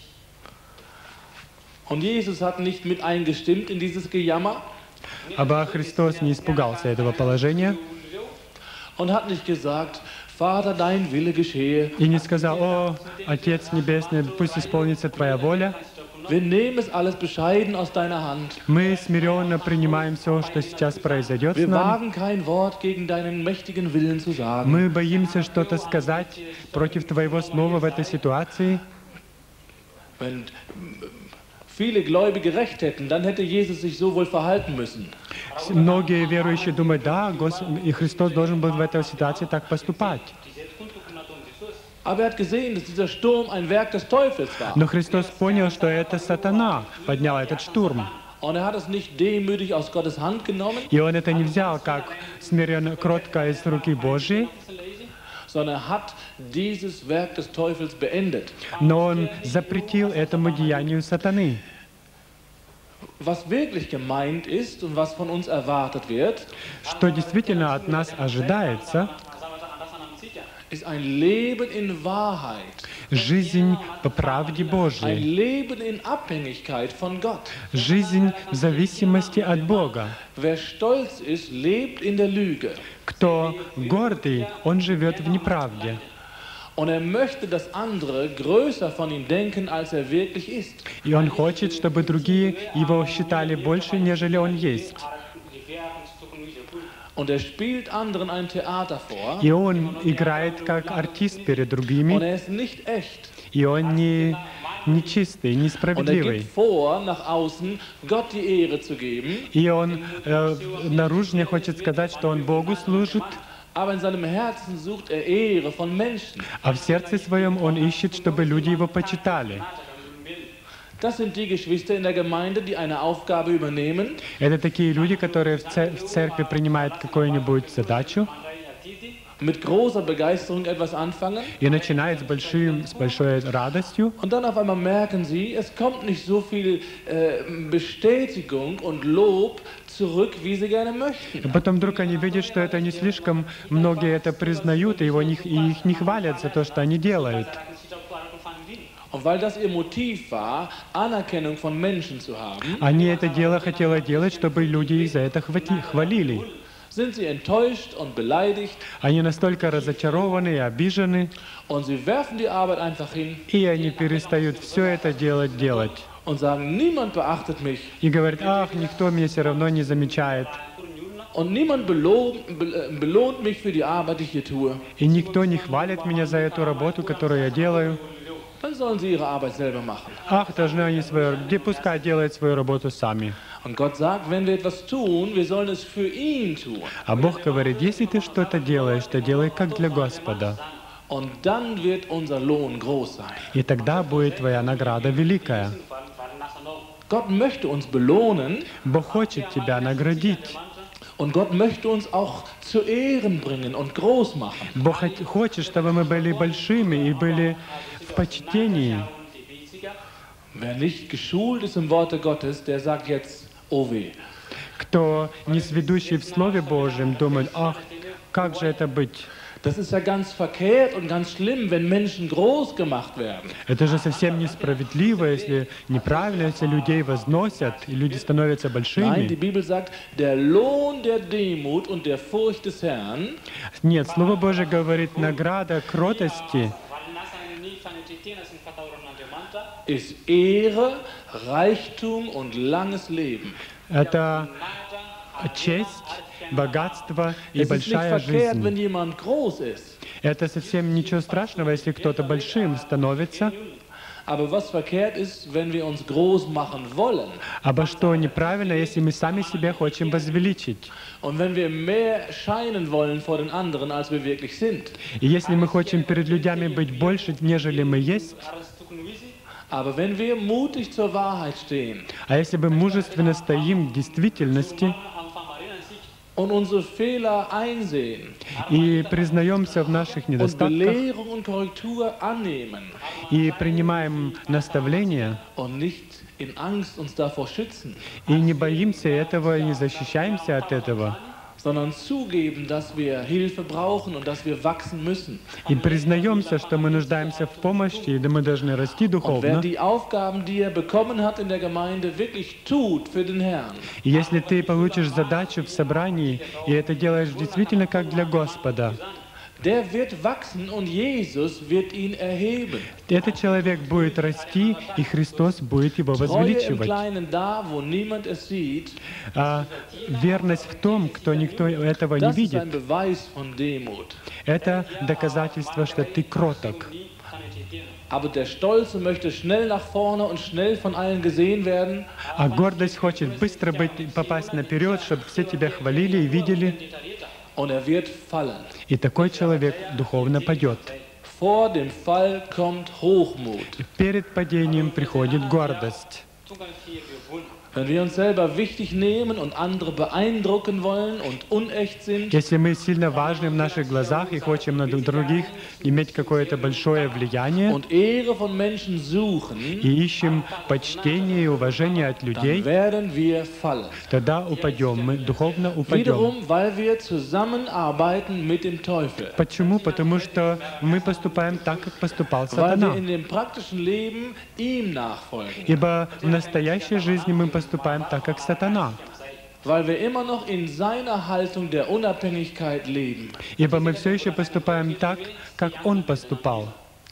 Und Jesus hat nicht mit eingestimmt in dieses Gejammer Aber Христос не испугался этого положения und hat nicht gesagt, Vater, dein Wille geschehe. и не сказал, о, Отец Небесный, пусть исполнится Твоя воля. Wir nehmen es alles bescheiden aus deiner Hand. Мы смиренно принимаем все, что сейчас произойдет с Wir нами. wagen kein Wort gegen deinen mächtigen Willen zu sagen. Мы боимся что-то сказать против Твоего слова в этой ситуации. Wenn viele Gläubige recht hätten, dann hätte Jesus sich so wohl verhalten müssen. Многие верующие думают, да, Гос... и Христос должен был в этой ситуации так поступать. Aber er hat gesehen, dass dieser Sturm ein Werk des Teufels war. Но Христос понял, что это сатана поднял этот штурм. Und er hat es nicht demütig aus Gottes Hand genommen, И он это не взял как смиренно, кротко из руки Божьей, sondern er hat dieses Werk des Teufels beendet. но он запретил этому деянию сатаны. Was wirklich gemeint ist und was von uns erwartet wird, Что действительно от нас ожидается, ist ein Leben in Wahrheit, жизнь по правде ein Божьей, Leben in Abhängigkeit von Gott. жизнь в зависимости от Бога. Wer stolz ist, lebt in der Lüge. Кто гордый, он живет в неправде. Und er möchte, dass andere größer von ihm denken, als er wirklich ist. И он хочет, чтобы другие его считали больше, нежели он есть. Und er spielt anderen ein Theater vor. И он играет как артист перед Und другими, er ist nicht echt. и он не, не чистый, Und er несправедливый. gibt vor, nach außen Gott die Ehre zu geben, И он э, наружно хочет сказать, что он Богу служит, aber in seinem Herzen sucht er Ehre von Menschen. а в сердце своем он ищет, чтобы люди его почитали. Das sind die Geschwister in der Gemeinde, die eine Aufgabe übernehmen Это такие люди, которые в цер- в церкви принимают какую-нибудь задачу mit großer Begeisterung etwas anfangen и начинают с, большим, с большой радостью, und dann auf einmal merken sie, es kommt nicht so viel äh, Bestätigung und Lob zurück, wie sie gerne möchten. и потом вдруг они видят, что это не слишком многие это признают, и, его не, и их не хвалят за то, что они делают. Und weil das ihr Motiv war, Anerkennung von Menschen zu haben, Они это дело хотели делать, чтобы люди их за это хвати- хвалили. sind sie enttäuscht und beleidigt Они настолько разочарованы и обижены, und sie werfen die Arbeit einfach hin и они перестают все это делать делать. und sagen, niemand beachtet mich И говорят, ах, никто меня все равно не замечает, und niemand belohnt, be- belohnt mich für die Arbeit, die ich hier tue. и никто не хвалит меня за эту работу, которую я делаю. Dann sollen sie ihre Arbeit selber machen. Ах, должны они свою, где пускай делают свою работу сами. Und Gott sagt, wenn wir etwas tun, wir sollen es für ihn tun. А Бог говорит, если ты что-то делаешь, то делай как для Господа. Und dann wird unser Lohn groß sein. И тогда будет твоя награда великая. Gott möchte uns belohnen Бог хочет тебя наградить. und Gott möchte uns auch zu Ehren bringen und groß machen. Бог хот- хочет, чтобы мы были большими и были в почтении. Wer nicht geschult ist im Worte Gottes, der sagt jetzt, oh weh. Кто не сведущий в Слове Божьем, думает, ах, как же это быть? Das ist ja ganz verkehrt und ganz schlimm, wenn Menschen groß gemacht werden. Это же совсем несправедливо, если неправильно, если людей возносят, и люди становятся Nein, die большими. Bibel sagt, der Lohn der Demut und der Furcht des Herrn Нет, Слово Божие говорит, награда кротости ist Ehre, Reichtum und langes Leben. — это честь, богатство и Es ist nicht большая verkehrt, wenn жизнь. jemand groß ist. Это совсем ничего страшного, если кто-то большим становится. Aber was verkehrt ist, wenn wir uns groß machen wollen А что неправильно, если мы сами себя хотим возвеличить? und wenn wir mehr scheinen wollen vor den anderen, als wir wirklich sind. И если мы хотим перед людьми быть больше, нежели мы есть, Aber wenn wir mutig zur Wahrheit stehen а если бы мужественно стоим в действительности und unsere Fehler einsehen и признаемся в наших und недостатках, Belehrung und Korrektur annehmen и принимаем наставления, und nicht in Angst uns davor schützen, и не боимся этого, и не защищаемся от этого, sondern zugeben, dass wir Hilfe brauchen und dass wir wachsen müssen. и признаемся, что мы нуждаемся в помощи, и мы должны расти Und wer духовно. die Aufgaben, die er bekommen hat in der Gemeinde, wirklich tut für den Herrn, И если ты получишь задачу в собрании, и это делаешь действительно как для Господа, der wird wachsen und Jesus wird ihn erheben. этот человек будет расти, и Христос будет его Treue im возвеличивать. Kleinen da, wo niemand es sieht, А верность в том, кто никто этого не das ist ein видит, Beweis von Demut. это доказательство, что ты кроток. Aber der Stolze möchte schnell nach vorne und schnell von allen gesehen werden. А гордость хочет быстро быть, попасть наперед, чтобы все тебя хвалили и видели. Und er wird fallen. И такой человек духовно падет. Vor dem Fall kommt Hochmut. Перед падением приходит гордость. Wenn wir uns selber wichtig nehmen und andere beeindrucken wollen und unecht sind, Если мы сильно важны в наших глазах и хотим на других иметь какое-то большое влияние, und Ehre von Menschen suchen, и ищем почтение и уважение от dann людей, werden wir fallen. тогда упадем, мы духовно упадем. Wiederum, weil wir zusammenarbeiten mit dem Teufel. Почему? Потому что мы поступаем так, как поступал Weil wir сатана. in dem praktischen Leben ihm nachfolgen. Ибо в настоящей жизни мы поступаем так, как сатана. Weil wir immer noch in seiner Haltung der Unabhängigkeit leben. Ибо мы все еще поступаем так, как он поступал.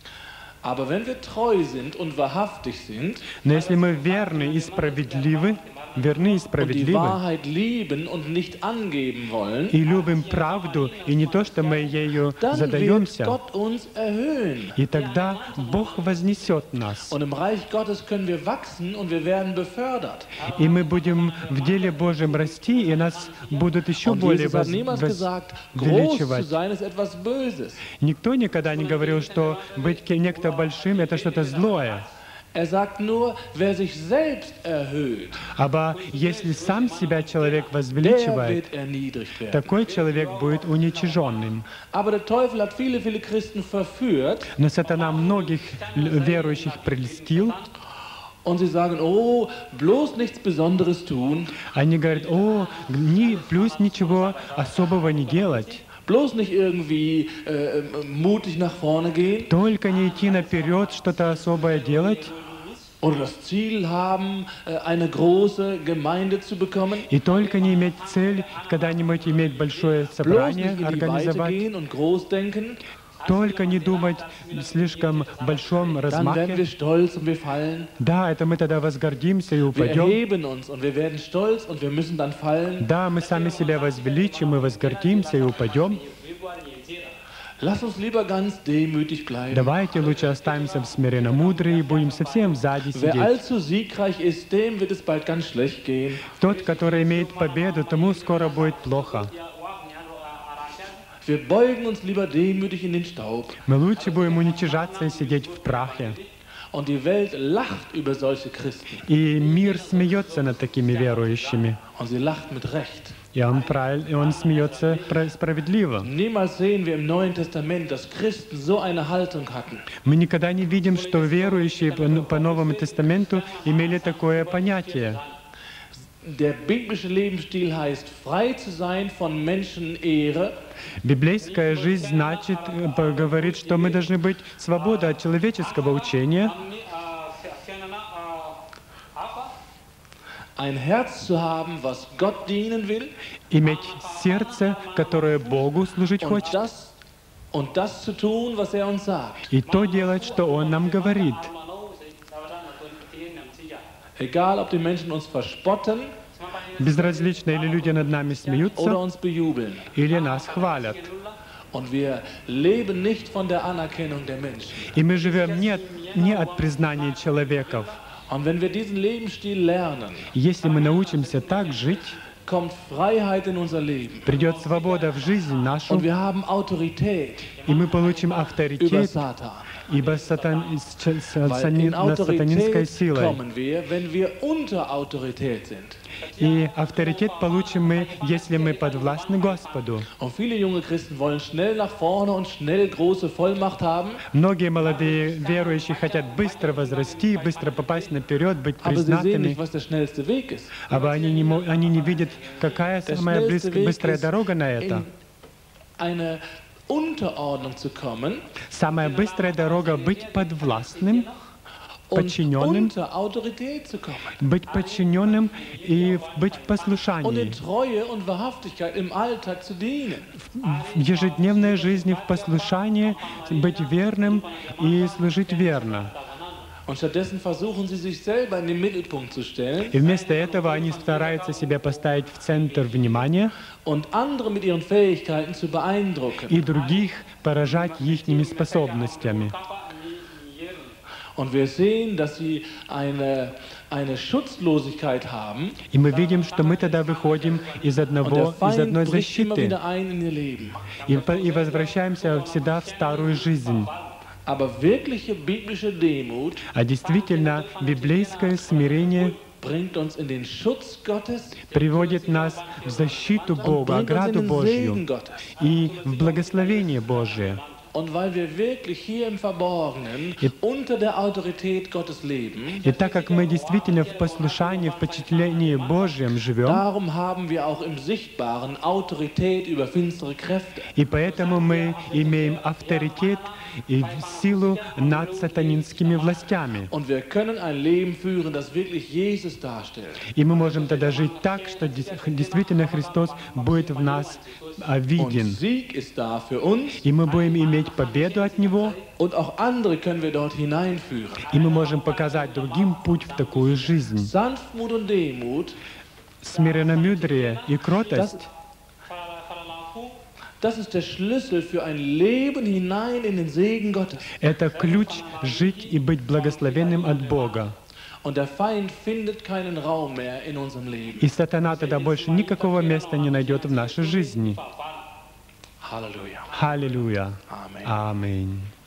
Aber wenn wir treu sind und wahrhaftig sind Но если мы верны и справедливы, верны и und die справедливы, Wahrheit lieben und nicht angeben wollen, и любим правду, и не то, что мы ею dann wird задаемся, Gott uns erhöhen. и тогда Бог вознесет нас. Und im Reich Gottes können wir wachsen und wir werden befördert. И мы будем в деле Божьем расти, и нас будут еще Und более Jesus hat воз- niemals gesagt, groß zu возвеличивать. sein ist etwas Böses. Никто никогда не говорил, что быть ке- некто большим — это что-то злое. Er sagt nur, wer sich selbst erhöht, Aber если сам себя человек der возвеличивает, wird erniedrigt werden. такой человек будет уничиженным. Aber der Teufel hat viele, viele Christen verführt Но сатана многих л- верующих прельстил. und sie sagen, oh, bloß nichts Besonderes tun, Они говорят: о, ни, плюс ничего особого не делать. bloß nicht irgendwie äh, mutig nach vorne gehen Только не идти наперед, что-то особое делать. oder das Ziel haben, äh, eine große Gemeinde zu bekommen. И только не иметь цель, когда-нибудь иметь большое Bloß собрание, nicht in die Weite организовать. gehen und groß denken, Только не думать в слишком большом dann werden wir размахе. stolz und wir fallen. Да, это мы тогда возгордимся и Wir упадем. erheben uns und wir werden stolz und wir müssen dann fallen. Да, мы сами себя возвеличим и возгордимся и упадем. Lass uns lieber ganz demütig bleiben. Давайте лучше оставимся в смиренно мудрые и будем совсем сзади Wer сидеть. allzu siegreich ist, dem wird es bald ganz schlecht gehen. Тот, который имеет победу, тому скоро будет плохо. Wir beugen uns lieber demütig in den Staub. Мы лучше будем уничижаться и сидеть в прахе. Und die Welt lacht über solche Christen. И мир смеется над такими верующими. Und sie lacht mit Recht. И он, правиль- и он смеется про- справедливо. Niemals sehen wir im Neuen Testament, dass Christen so eine Haltung hatten. Мы никогда не видим, что верующие по по Новому Тестаменту имели такое понятие. Der biblische Lebensstil heißt, frei zu sein von Menschenehre. Библейская жизнь значит, э, говорит, что мы должны быть свободны от человеческого учения, Ein Herz zu haben, was Gott dienen will. иметь сердце, которое Богу служить Und хочет, das, und das zu tun, was er uns sagt. и то делать, что Он нам говорит. Egal, ob die Menschen uns verspotten Безразлично, или люди над нами oder смеются, uns bejubeln. или нас хвалят. Und wir leben nicht von der Anerkennung der Menschen. И мы живем не от, не от признания человеков. Und wenn wir diesen Lebensstil lernen, Если мы научимся так жить, kommt Freiheit in unser Leben. придет свобода в жизнь нашу, Und wir haben Autorität и мы получим über авторитет, Satan. ибо сатан, с- с- Weil сатани- in над сатанинской Autorität силой. kommen wir, wenn wir unter Autorität sind. И авторитет получим мы, если мы подвластны Господу. Und viele junge Christen wollen schnell nach vorne und schnell große Vollmacht haben, Многие молодые верующие хотят быстро возрасти, быстро попасть наперед, быть aber sie sehen признатыми, nicht, was der schnellste Weg ist. а они не, мо- они не видят, какая Der самая schnellste близкая, Weg быстрая ist, дорога на это. in eine Unterordnung zu kommen Самая быстрая дорога — быть подвластным, und подчиненным, unter Autorität zu kommen. быть подчиненным и в- быть в Und in послушании. Treue und Wahrhaftigkeit im Alltag zu dienen. В ежедневной жизни в послушании быть верным и служить верно. Und stattdessen versuchen sie sich selber in den Mittelpunkt zu stellen И вместо этого они стараются себя поставить в центр внимания und andere mit ihren Fähigkeiten zu beeindrucken. и других поражать ихними способностями. Und wir sehen, dass sie eine, eine Schutzlosigkeit haben И мы видим, что мы тогда выходим из und der одного, из Feind одной bricht immer защиты wieder ein in ihr Leben. и, по- и возвращаемся всегда в старую жизнь. Aber wirkliche biblische Demut А действительно, библейское смирение bringt uns in den Schutz Gottes приводит нас в защиту und Бога, bringt uns in ограду den Segen Божью Gottes. и в благословение Божие. Und weil wir wirklich hier im Verborgenen И- unter der Autorität Gottes leben, И так как мы действительно в послушании, в впечатлении Божьем живем, darum haben wir auch im Sichtbaren Autorität über finstere Kräfte. и поэтому мы имеем авторитет и силу над сатанинскими властями. Und wir können ein Leben führen, das wirklich Jesus darstellt. И мы можем тогда жить так, что дес- действительно Христос будет в нас а, Und виден. Sieg ist da für uns И мы будем иметь победу от Него, und auch andere können wir dort hineinführen. и мы можем показать другим путь в такую жизнь. Sanftmut und Demut, Смиренномудрие и das, кротость das ist der Schlüssel für ein Leben hinein in den Segen Gottes. — это ключ жить и быть благословенным от Бога. Und der Feind findet keinen Raum mehr in unserem Leben. И сатана тогда больше никакого места не найдет в нашей жизни. Halleluja. Аллилуйя. Amen. Аминь.